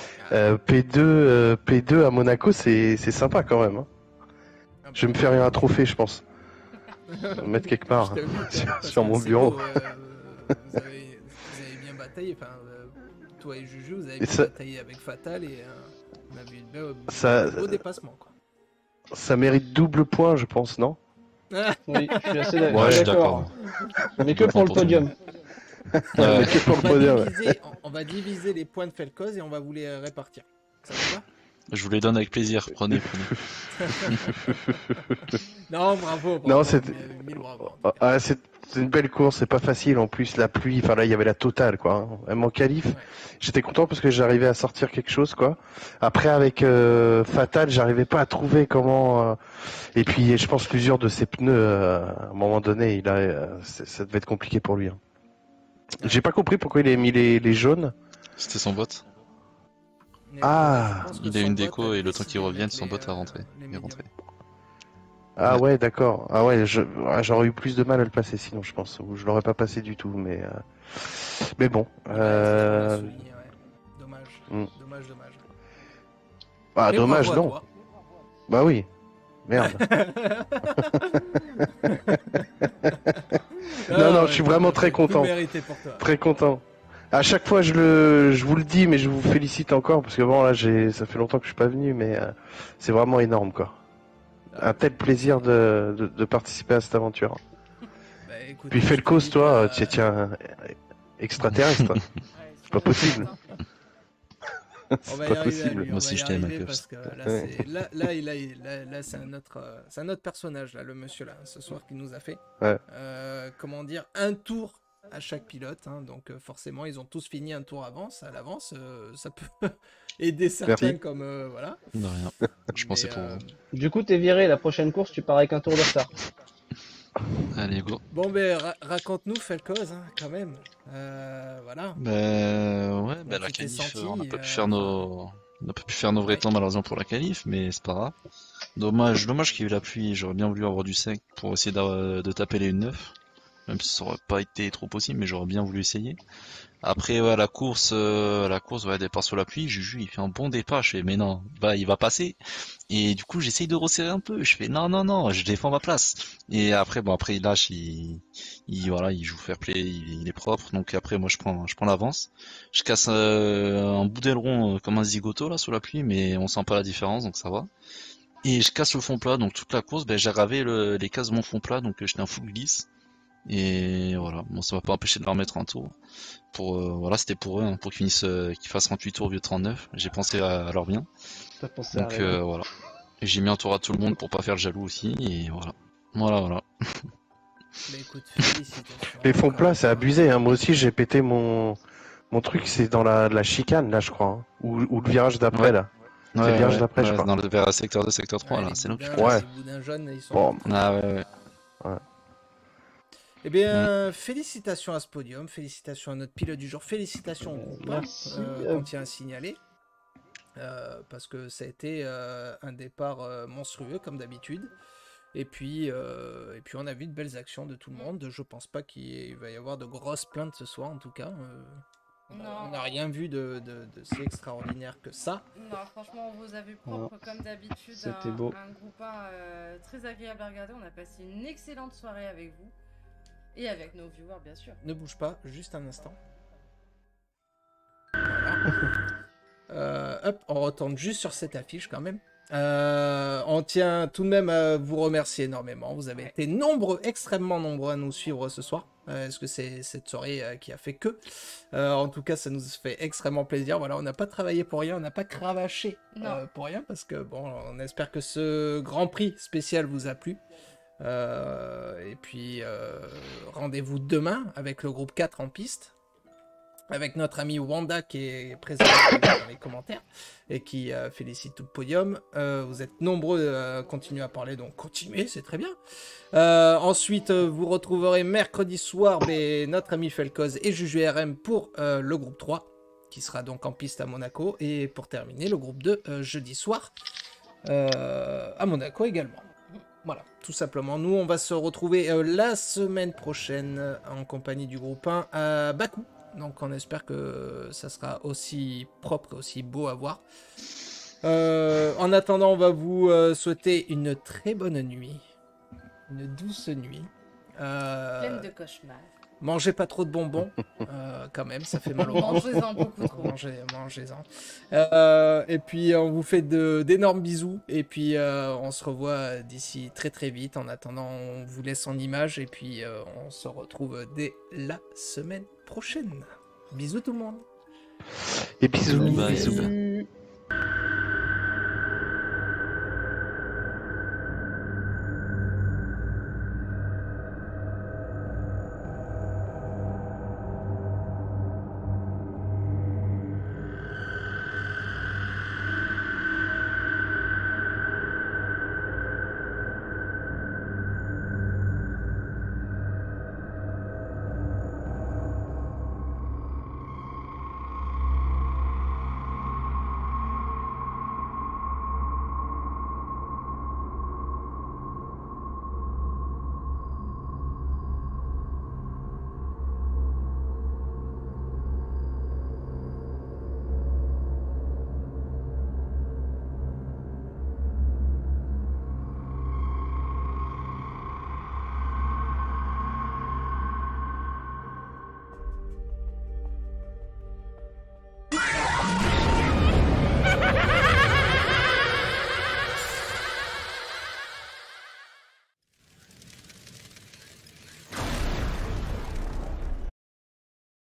P2 à Monaco, c'est sympa quand même. Hein. Je vais me faire un trophée, je pense. Me mettre quelque part Je t'avoue, sur mon c'est bureau. beau, vous avez bien bataillé, enfin, toi et Juju, vous avez Et bien ça- bataillé avec Fatal et on a vu Ça- un beau dépassement, quoi. Ça mérite double point, je pense, non? Oui, je suis assez Ouais, je suis d'accord. d'accord. Mais que pour le podium. Ouais. Mais que pour le podium. Ouais. On va diviser les points de Felcoz et on va vous les répartir. Ça vous va? Je vous les donne avec plaisir. Prenez. Non, bravo. Non, c'est- mille bravo. Ah, c'est une belle course, c'est pas facile en plus, la pluie, enfin là il y avait la totale quoi. Hein. Même en qualif, Ouais. j'étais content parce que j'arrivais à sortir quelque chose quoi. Après avec Fatal, j'arrivais pas à trouver comment. Et puis je pense que l'usure de ses pneus, à un moment donné, ça devait être compliqué pour lui. Hein. J'ai pas compris pourquoi il a mis les jaunes. C'était son bot. Mais Ah, je pense que Il a son une bot déco et le temps décidé qu'il de revienne, mettre son les, bot a rentré. les Il est médiums. rentré. Ah ouais, d'accord. Ah ouais, j'aurais eu plus de mal à le passer sinon je pense. Ou je l'aurais pas passé du tout, mais bon. Ouais, c'est ce qu'on a souligné, ouais. Dommage. Hmm. Dommage. Ah Mais dommage bravo à non. toi. Bah oui. Merde. Non, je suis vraiment très content. Tout mérité pour toi. Très content. À chaque fois, je vous le dis, mais je vous félicite encore parce que bon, là, ça fait longtemps que je suis pas venu, mais c'est vraiment énorme, quoi. Un tel plaisir de participer à cette aventure. Bah, écoute, Puis je Felcos, t'invite toi, à- tu tiens extraterrestre. Ouais, C'est pas possible. On C'est va y pas arriver à possible. lui, Moi on aussi, va y je t'aime, arriver Max. parce que là, Ouais. là, c'est un autre personnage, là, le monsieur là, ce soir qui nous a fait. Ouais. Comment dire, un tour à chaque pilote, hein, donc forcément, ils ont tous fini un tour à l'avance, ça peut aider certains Merci. comme voilà. De rien. Je pensais Mais, pour vous. Du coup, t'es viré. La prochaine course, tu pars avec un tour de retard. Allez, go. Bon, ben raconte-nous, Felcoz, hein, quand même. Voilà. Ouais, Comment la tu t'es qualif, senti, on n'a pas pu enfin, faire on n'a pas pu faire nos vrais temps malheureusement pour la qualif, mais c'est pas grave. Dommage qu'il y ait eu la pluie, j'aurais bien voulu avoir du sec pour essayer de taper les 1.9. Même si ça aurait pas été trop possible, mais j'aurais bien voulu essayer. Après, ouais, la course, ouais, départ sur la pluie, Juju, il fait un bon départ, je fais, mais non, bah, il va passer. Et du coup, j'essaye de resserrer un peu, je fais, non, je défends ma place. Et après, après, il lâche, voilà, il joue fair play, il est propre, donc après, moi, je prends l'avance. Je casse, un bout d'aileron, comme un zigoto, là, sous la pluie, mais on sent pas la différence, donc ça va. Et je casse le fond plat, donc toute la course, j'ai ravé les cases de mon fond plat, donc j'étais en full glisse. Et voilà, bon, ça m'a pas empêché de leur mettre un tour. Voilà, c'était pour eux, hein, pour qu'ils fassent 38 tours au lieu de 39. J'ai pensé à leur bien. T'as pensé à Donc rien. voilà. Et j'ai mis un tour à tout le monde pour pas faire le jaloux aussi. Et voilà. Voilà. Mais écoute, félicitations. Les fonds Encore plats, une c'est fois. abusé. Hein. Moi aussi, j'ai pété mon truc, c'est dans la chicane, là, je crois. Hein. Ou le virage d'après, Ouais. là. C'est le virage d'après, je crois. Dans vers secteur 2, secteur 3, Ouais, là, les c'est là où tu boudins, Ouais. Les boudins jaunes, ils sont. Bon, Ah ouais. Eh bien, félicitations à ce podium, félicitations à notre pilote du jour, félicitations au groupe, Merci. qu'on tient à signaler. Parce que ça a été un départ monstrueux, comme d'habitude. Et puis, on a vu de belles actions de tout le monde. Je pense pas qu'il va y avoir de grosses plaintes ce soir, en tout cas. On n'a rien vu de si extraordinaire que ça. Non, franchement, on vous a vu propre comme d'habitude. C'était beau. Un groupe très agréable à regarder. On a passé une excellente soirée avec vous. Et avec nos viewers, bien sûr. Ne bouge pas, juste un instant. Voilà. Hop, on retourne juste sur cette affiche quand même. On tient tout de même à vous remercier énormément. Vous avez été nombreux, extrêmement nombreux à nous suivre ce soir. Est-ce que c'est cette soirée qui a fait que en tout cas, ça nous fait extrêmement plaisir. Voilà, on n'a pas travaillé pour rien, on n'a pas cravaché pour rien parce que bon, on espère que ce Grand Prix spécial vous a plu. Et puis, rendez-vous demain avec le groupe 4 en piste. Avec notre ami Wanda qui est présent dans les commentaires et qui félicite tout le podium. Vous êtes nombreux à continuer à parler, donc continuez, c'est très bien. Ensuite, vous retrouverez mercredi soir notre ami Felcoz et Juju RM pour le groupe 3, qui sera donc en piste à Monaco. Et pour terminer, le groupe 2 jeudi soir à Monaco également. Voilà, tout simplement. Nous, on va se retrouver la semaine prochaine en compagnie du groupe 1 à Bakou. Donc on espère que ça sera aussi propre, aussi beau à voir. En attendant, on va vous souhaiter une très bonne nuit. Une douce nuit. Pleine de cauchemars. Mangez pas trop de bonbons, quand même, ça fait mal au ventre. Mangez-en beaucoup trop. Mangez-en. Et puis on vous fait d'énormes bisous. Et puis on se revoit d'ici très très vite. En attendant, on vous laisse en image. Et puis on se retrouve dès la semaine prochaine. Bisous tout le monde. Et bisous. Bye. Bisous.